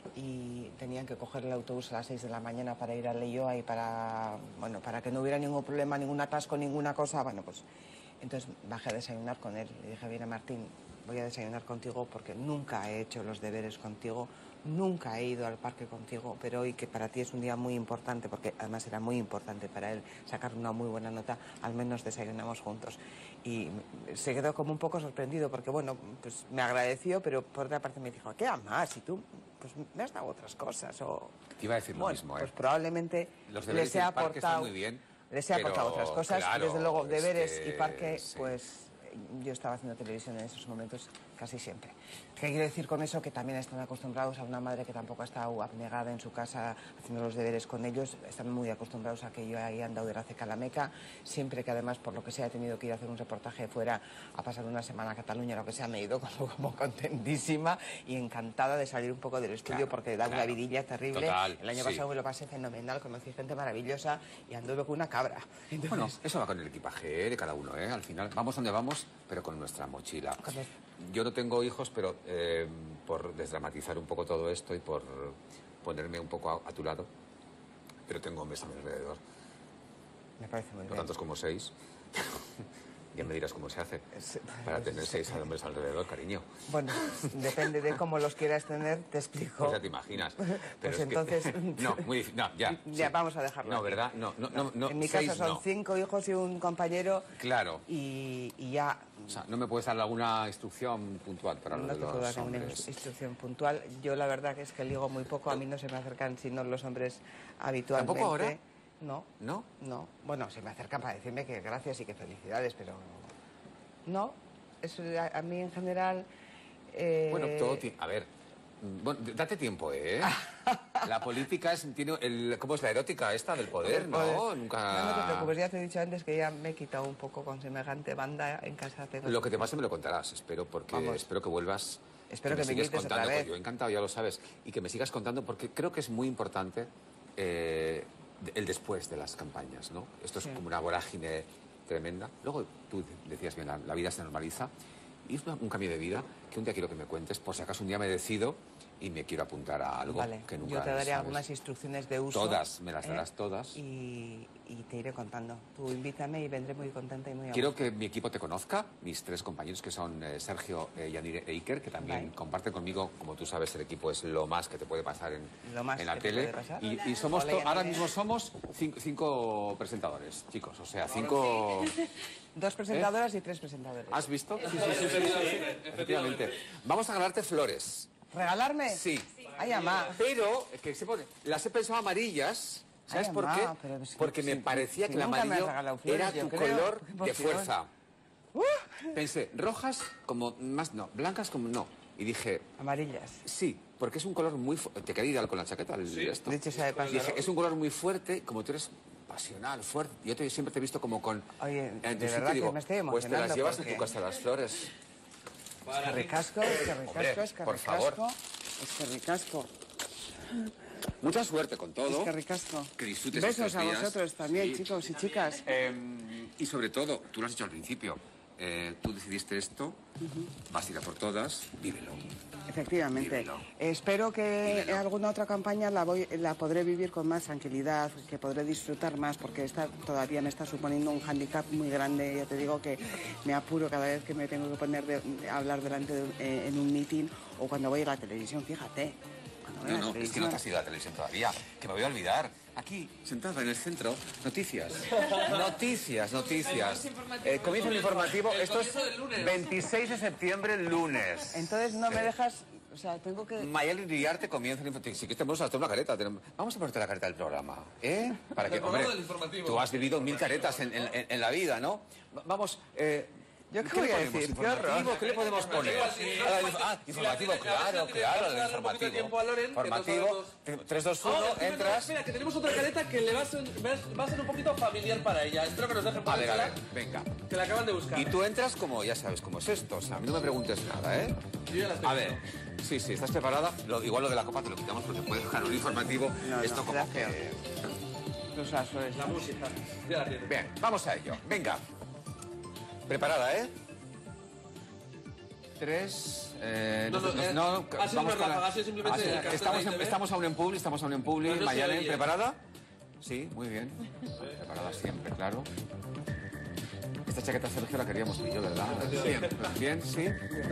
[SPEAKER 2] y tenían que coger el autobús a las seis de la mañana para ir a Leioa y para, bueno, para que no hubiera ningún problema, ningún atasco, ninguna cosa. Bueno, pues entonces bajé a desayunar con él y dije, mira Martín, voy a desayunar contigo porque nunca he hecho los deberes contigo, nunca he ido al parque contigo, pero hoy que para ti es un día muy importante, porque además era muy importante para él sacar una muy buena nota, al menos desayunamos juntos. Y se quedó como un poco sorprendido porque, bueno, pues me agradeció, pero por otra parte me dijo, ¿qué amas? Y tú, pues me has dado otras cosas. O...
[SPEAKER 1] Te iba a decir lo
[SPEAKER 2] Bueno,
[SPEAKER 1] mismo, ¿eh?
[SPEAKER 2] pues probablemente
[SPEAKER 1] Los deberes
[SPEAKER 2] les he
[SPEAKER 1] del parque están
[SPEAKER 2] aportado...
[SPEAKER 1] muy bien,
[SPEAKER 2] Les he aportado
[SPEAKER 1] pero,
[SPEAKER 2] otras cosas,
[SPEAKER 1] claro,
[SPEAKER 2] desde luego
[SPEAKER 1] es
[SPEAKER 2] deberes
[SPEAKER 1] que,
[SPEAKER 2] y parque,
[SPEAKER 1] sí.
[SPEAKER 2] pues yo estaba haciendo televisión en esos momentos casi siempre. ¿Qué quiero decir con eso? Que también están acostumbrados a una madre que tampoco ha estado abnegada en su casa haciendo los deberes con ellos. Están muy acostumbrados a que yo ahí he andado de la ceca a la meca. Siempre que además, por lo que sea, he tenido que ir a hacer un reportaje fuera a pasar una semana a Cataluña, lo que sea, me he ido como, como contentísima y encantada de salir un poco del estudio, claro, porque da claro. una vidilla terrible.
[SPEAKER 1] Total,
[SPEAKER 2] el año
[SPEAKER 1] sí.
[SPEAKER 2] pasado me lo pasé fenomenal, conocí gente maravillosa y anduve con una cabra. Entonces...
[SPEAKER 1] Bueno, eso va con el equipaje de cada uno, ¿eh? Al final, vamos donde vamos, pero con nuestra mochila. Yo no tengo hijos, pero eh, por desdramatizar un poco todo esto y por ponerme un poco a, a tu lado, pero tengo hombres a mi alrededor.
[SPEAKER 2] Me parece muy
[SPEAKER 1] no
[SPEAKER 2] bien.
[SPEAKER 1] tantos como seis. Ya me dirás cómo se hace para tener seis hombres alrededor, cariño.
[SPEAKER 2] Bueno, depende de cómo los quieras tener, te explico.
[SPEAKER 1] Pues ya te imaginas. Pero
[SPEAKER 2] pues
[SPEAKER 1] es
[SPEAKER 2] entonces...
[SPEAKER 1] Que... No, muy difícil. No, ya.
[SPEAKER 2] Ya,
[SPEAKER 1] sí.
[SPEAKER 2] vamos a dejarlo.
[SPEAKER 1] No,
[SPEAKER 2] aquí.
[SPEAKER 1] ¿verdad? No, no, no. no
[SPEAKER 2] en mi
[SPEAKER 1] seis,
[SPEAKER 2] casa son
[SPEAKER 1] no.
[SPEAKER 2] cinco hijos y un compañero.
[SPEAKER 1] Claro.
[SPEAKER 2] Y, y ya...
[SPEAKER 1] O sea, ¿no me puedes dar alguna instrucción puntual para
[SPEAKER 2] no
[SPEAKER 1] lo de los
[SPEAKER 2] hombres? No te puedo dar ninguna instrucción puntual. Yo la verdad que es que ligo muy poco. A mí no se me acercan sino los hombres habitualmente.
[SPEAKER 1] ¿Tampoco ahora?
[SPEAKER 2] No.
[SPEAKER 1] ¿No?
[SPEAKER 2] No. Bueno, se me acercan para decirme que gracias y que felicidades, pero... No. Eso a, a mí en general... Eh...
[SPEAKER 1] Bueno, todo tiene... A ver... Bueno, date tiempo, ¿eh? La política es, tiene el, ¿cómo es la erótica esta del poder, no?
[SPEAKER 2] Poder.
[SPEAKER 1] Nunca...
[SPEAKER 2] No, no te preocupes, ya te he dicho antes que ya me he quitado un poco con semejante banda en casa. Tengo...
[SPEAKER 1] Lo que te pase me lo contarás, espero, porque
[SPEAKER 2] Vamos.
[SPEAKER 1] espero que vuelvas...
[SPEAKER 2] Espero que,
[SPEAKER 1] que
[SPEAKER 2] me,
[SPEAKER 1] me sigas
[SPEAKER 2] invites
[SPEAKER 1] contando,
[SPEAKER 2] otra vez.
[SPEAKER 1] pues yo encantado, ya lo sabes, y que me sigas contando, porque creo que es muy importante eh, el después de las campañas, ¿no? Esto es sí. como una vorágine tremenda. Luego, tú decías bien, la, la vida se normaliza, y es una, un cambio de vida que un día quiero que me cuentes, por si acaso un día me decido y me quiero apuntar a algo
[SPEAKER 2] vale.
[SPEAKER 1] que nunca
[SPEAKER 2] Yo te daré
[SPEAKER 1] sabes.
[SPEAKER 2] algunas instrucciones de uso.
[SPEAKER 1] Todas, me las darás
[SPEAKER 2] ¿eh?
[SPEAKER 1] todas.
[SPEAKER 2] Y, y te iré contando. Tú invítame y vendré muy contenta y muy a
[SPEAKER 1] Quiero
[SPEAKER 2] gusto.
[SPEAKER 1] que mi equipo te conozca, mis tres compañeros que son eh, Sergio, eh, Yanire e Iker, que también
[SPEAKER 2] vale.
[SPEAKER 1] comparten conmigo. Como tú sabes, el equipo es lo más que te puede pasar en,
[SPEAKER 2] lo más
[SPEAKER 1] en la
[SPEAKER 2] que
[SPEAKER 1] tele.
[SPEAKER 2] Te puede pasar.
[SPEAKER 1] Y, y somos
[SPEAKER 2] Hola,
[SPEAKER 1] ahora mismo somos cinco, cinco presentadores, chicos. O sea, cinco...
[SPEAKER 2] Dos presentadoras ¿Eh? y tres presentadores.
[SPEAKER 1] ¿Has visto? Sí, sí, sí, sí, sí, sí. Efectivamente. Vamos a regalarte flores.
[SPEAKER 2] ¿Regalarme?
[SPEAKER 1] Sí.
[SPEAKER 2] Ay, amá.
[SPEAKER 1] Pero, que se pone, las he pensado amarillas. ¿Sabes
[SPEAKER 2] Ay,
[SPEAKER 1] por
[SPEAKER 2] amá,
[SPEAKER 1] qué?
[SPEAKER 2] pero si,
[SPEAKER 1] Porque
[SPEAKER 2] si,
[SPEAKER 1] me parecía
[SPEAKER 2] si
[SPEAKER 1] que el amarillo
[SPEAKER 2] flores,
[SPEAKER 1] era tu
[SPEAKER 2] creo.
[SPEAKER 1] color de fuerza.
[SPEAKER 2] Uh.
[SPEAKER 1] Pensé, rojas como más, no, blancas como no. Y dije...
[SPEAKER 2] Amarillas. Sí,
[SPEAKER 1] porque es un color muy fuerte. Te quería ir con la chaqueta. El,
[SPEAKER 2] sí.
[SPEAKER 1] esto.
[SPEAKER 2] Dicho sea de paso.
[SPEAKER 1] Dije, es un color muy fuerte, como tú eres pasional, fuerte. Yo te, siempre te he visto como con...
[SPEAKER 2] Oye,
[SPEAKER 1] en
[SPEAKER 2] de verdad
[SPEAKER 1] digo,
[SPEAKER 2] que me estoy emocionando.
[SPEAKER 1] Pues te las llevas
[SPEAKER 2] porque...
[SPEAKER 1] en tu casa las flores.
[SPEAKER 2] Es que ricasco, es que ricasco,
[SPEAKER 1] Hombre,
[SPEAKER 2] es que
[SPEAKER 1] por
[SPEAKER 2] ricasco.
[SPEAKER 1] favor.
[SPEAKER 2] Es que ricasco.
[SPEAKER 1] Mucha suerte con todo.
[SPEAKER 2] Es que ricasco.
[SPEAKER 1] Que disfrutes
[SPEAKER 2] Besos
[SPEAKER 1] estos
[SPEAKER 2] a
[SPEAKER 1] días.
[SPEAKER 2] vosotros también,
[SPEAKER 1] sí.
[SPEAKER 2] chicos y chicas.
[SPEAKER 1] Eh, y sobre todo, tú lo has dicho al principio, eh, tú decidiste esto, uh-huh. vas a ir a por todas, vívelo.
[SPEAKER 2] Efectivamente.
[SPEAKER 1] Vívelo.
[SPEAKER 2] Espero que
[SPEAKER 1] Vívelo.
[SPEAKER 2] en alguna otra campaña la, voy, la podré vivir con más tranquilidad, que podré disfrutar más, porque esta todavía me está suponiendo un hándicap muy grande. Ya te digo que me apuro cada vez que me tengo que poner de, de hablar delante de, eh, en un meeting o cuando voy a la televisión, fíjate.
[SPEAKER 1] No, no, es que no te has ido a la televisión todavía, que me voy a olvidar. Aquí, sentada en el centro, noticias. Noticias, noticias. Eh, comienza el informativo, esto es veintiséis de septiembre, lunes.
[SPEAKER 2] Entonces no me dejas... O sea, tengo que...
[SPEAKER 1] Mayeli Iriarte comienza el informativo. Si quieres, tenemos hasta una careta. Tenemos... Vamos a ponerte la careta del programa, ¿eh? Para que, hombre, tú has vivido mil caretas en, en, en la vida, ¿no? Vamos, eh...
[SPEAKER 2] ¿Yo qué, ¿Qué voy a decir? ¿Qué horror?
[SPEAKER 1] ¿Qué le podemos poner? Ah, informativo, claro, claro, el informativo. Informativo, tres, dos, uno, entras...
[SPEAKER 4] Mira, que tenemos otra careta que le va a, ser, va a ser un poquito familiar para ella. Espero que nos dejen
[SPEAKER 1] poner. A ver, a ver, venga.
[SPEAKER 4] Que la acaban de buscar.
[SPEAKER 1] Y tú entras como, ya sabes cómo es esto. O sea, a mí no me preguntes nada, ¿eh?
[SPEAKER 4] Yo ya la estoy
[SPEAKER 1] a ver, sí, sí, ¿estás preparada? Lo, igual lo de la copa te lo quitamos porque puede dejar un informativo.
[SPEAKER 2] No,
[SPEAKER 1] esto
[SPEAKER 2] no,
[SPEAKER 1] como que...
[SPEAKER 2] Los azules.
[SPEAKER 4] La música. Ya la tienes.
[SPEAKER 1] Bien, vamos a ello. Venga. Preparada, ¿eh? Tres... Eh,
[SPEAKER 4] no, no, eh,
[SPEAKER 1] no, no
[SPEAKER 4] ha sido una ráfaga, ha sido simplemente...
[SPEAKER 1] Ah, sí, estamos, en, estamos aún en Publi, estamos aún en Publi. No, no Mayalen, ¿preparada? Sí, muy bien. Preparada siempre, claro. Esta chaqueta Sergio la queríamos tú y yo, ¿verdad? Bien, bien, sí.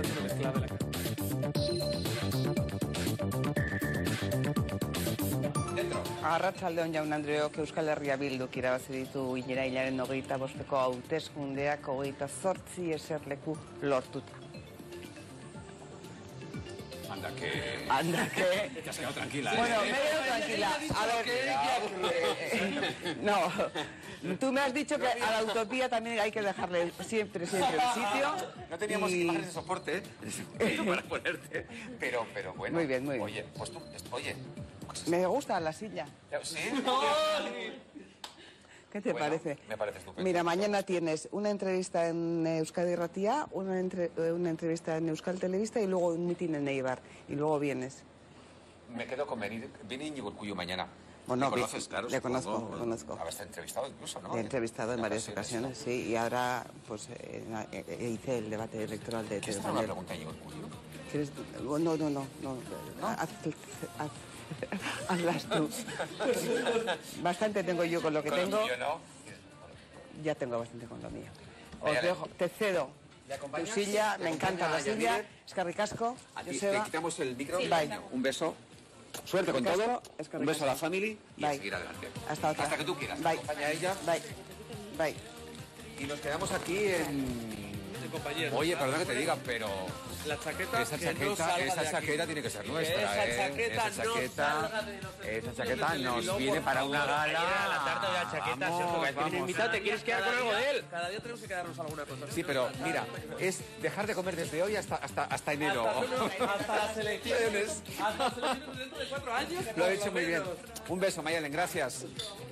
[SPEAKER 1] Entro.
[SPEAKER 2] Arratsaldeon jaun Andreok, Euskal Herria Bilduk irabazi ditu irailaren hogeita bosteko hauteskundeak hogeita zortzi eserleku lortuta.
[SPEAKER 1] anda que...
[SPEAKER 2] Anda que...
[SPEAKER 1] Te has quedado tranquila,
[SPEAKER 2] Bueno,
[SPEAKER 1] ¿eh?
[SPEAKER 2] me he quedado tranquila. A ver, eh, no, tú me has dicho que a la utopía también hay que dejarle siempre, siempre el sitio.
[SPEAKER 1] No teníamos
[SPEAKER 2] y-
[SPEAKER 1] imágenes de soporte ¿eh? para ponerte, pero, pero bueno.
[SPEAKER 2] Muy bien, muy bien.
[SPEAKER 1] Oye, pues tú, oye...
[SPEAKER 2] Me gusta la silla.
[SPEAKER 1] ¿Sí?
[SPEAKER 2] ¿Qué te
[SPEAKER 1] Bueno,
[SPEAKER 2] parece?
[SPEAKER 1] me parece estupendo.
[SPEAKER 2] Mira, mañana tienes una entrevista en Euskadi Ratia, una, entre- una entrevista en Euskal Televista y luego un mitin en Eibar. Y luego vienes.
[SPEAKER 1] Me quedo con venir. Viene Íñigo Urkullu mañana.
[SPEAKER 2] Bueno,
[SPEAKER 1] ¿Le conoces, claro?
[SPEAKER 2] le conozco,
[SPEAKER 1] supongo.
[SPEAKER 2] le conozco.
[SPEAKER 1] Habéis entrevistado incluso, ¿no?
[SPEAKER 2] Te he entrevistado en
[SPEAKER 1] Ya,
[SPEAKER 2] varias
[SPEAKER 1] sí,
[SPEAKER 2] ocasiones,
[SPEAKER 1] sí.
[SPEAKER 2] sí, y ahora pues eh, eh, hice el debate electoral de
[SPEAKER 1] ¿Quieres
[SPEAKER 2] Teo
[SPEAKER 1] hacer una
[SPEAKER 2] Manel.
[SPEAKER 1] pregunta a Íñigo Urkullu?
[SPEAKER 2] ¿Quieres? No, no, no, no. Haz, haz- hazlas tú. Bastante tengo yo con lo que
[SPEAKER 1] Con lo
[SPEAKER 2] tengo.
[SPEAKER 1] tuyo, ¿no?
[SPEAKER 2] Ya tengo bastante con lo mío. Os
[SPEAKER 1] Vaya,
[SPEAKER 2] dejo, te cedo
[SPEAKER 1] ¿Le
[SPEAKER 2] tu
[SPEAKER 1] acompañas?
[SPEAKER 2] silla,
[SPEAKER 1] ¿Le
[SPEAKER 2] me encanta la
[SPEAKER 1] acompaña
[SPEAKER 2] silla.
[SPEAKER 1] Yadier?
[SPEAKER 2] Es que ricasco.
[SPEAKER 1] A ti,
[SPEAKER 2] Joseba.
[SPEAKER 1] te quitamos el micro.
[SPEAKER 2] Bye.
[SPEAKER 1] Un beso. Suerte con
[SPEAKER 2] Ricasco,
[SPEAKER 1] todo.
[SPEAKER 2] es que
[SPEAKER 1] Un beso a la
[SPEAKER 2] ricasco.
[SPEAKER 1] family y a
[SPEAKER 2] Bye.
[SPEAKER 1] seguir adelante.
[SPEAKER 2] Hasta otra.
[SPEAKER 1] Hasta que tú quieras.
[SPEAKER 2] Bye.
[SPEAKER 1] Acompaña a ella.
[SPEAKER 2] Bye. Bye.
[SPEAKER 1] Y nos quedamos aquí en...
[SPEAKER 4] De compañero.
[SPEAKER 1] Oye, perdona que te diga, pero...
[SPEAKER 4] La chaqueta
[SPEAKER 1] Esa
[SPEAKER 4] que
[SPEAKER 1] chaqueta,
[SPEAKER 4] no salga
[SPEAKER 1] esa
[SPEAKER 4] de aquí.
[SPEAKER 1] chaqueta tiene que ser nuestra,
[SPEAKER 4] Esa
[SPEAKER 1] ¿eh?
[SPEAKER 4] chaqueta
[SPEAKER 1] esa
[SPEAKER 4] no
[SPEAKER 1] chaqueta,
[SPEAKER 4] salga de los
[SPEAKER 1] esa
[SPEAKER 4] estudios
[SPEAKER 1] chaqueta
[SPEAKER 4] de
[SPEAKER 1] nos
[SPEAKER 4] Televisión,
[SPEAKER 1] viene
[SPEAKER 4] por
[SPEAKER 1] para una
[SPEAKER 4] favor.
[SPEAKER 1] gala.
[SPEAKER 5] Ayer a la tarta de la chaqueta,
[SPEAKER 1] Vamos,
[SPEAKER 5] Sergio, que es que viene
[SPEAKER 1] vamos.
[SPEAKER 5] invitado, te quieres quedar con algo de él.
[SPEAKER 4] Cada día tenemos que quedarnos alguna cosa.
[SPEAKER 1] Sí, pero mira, es dejar de comer desde hoy hasta, hasta, hasta enero.
[SPEAKER 4] Hasta, hasta las elecciones. Hasta las elecciones dentro de cuatro años.
[SPEAKER 1] Lo ha
[SPEAKER 4] por
[SPEAKER 1] hecho muy bien.
[SPEAKER 4] menos.
[SPEAKER 1] Un beso, Mayalen, gracias.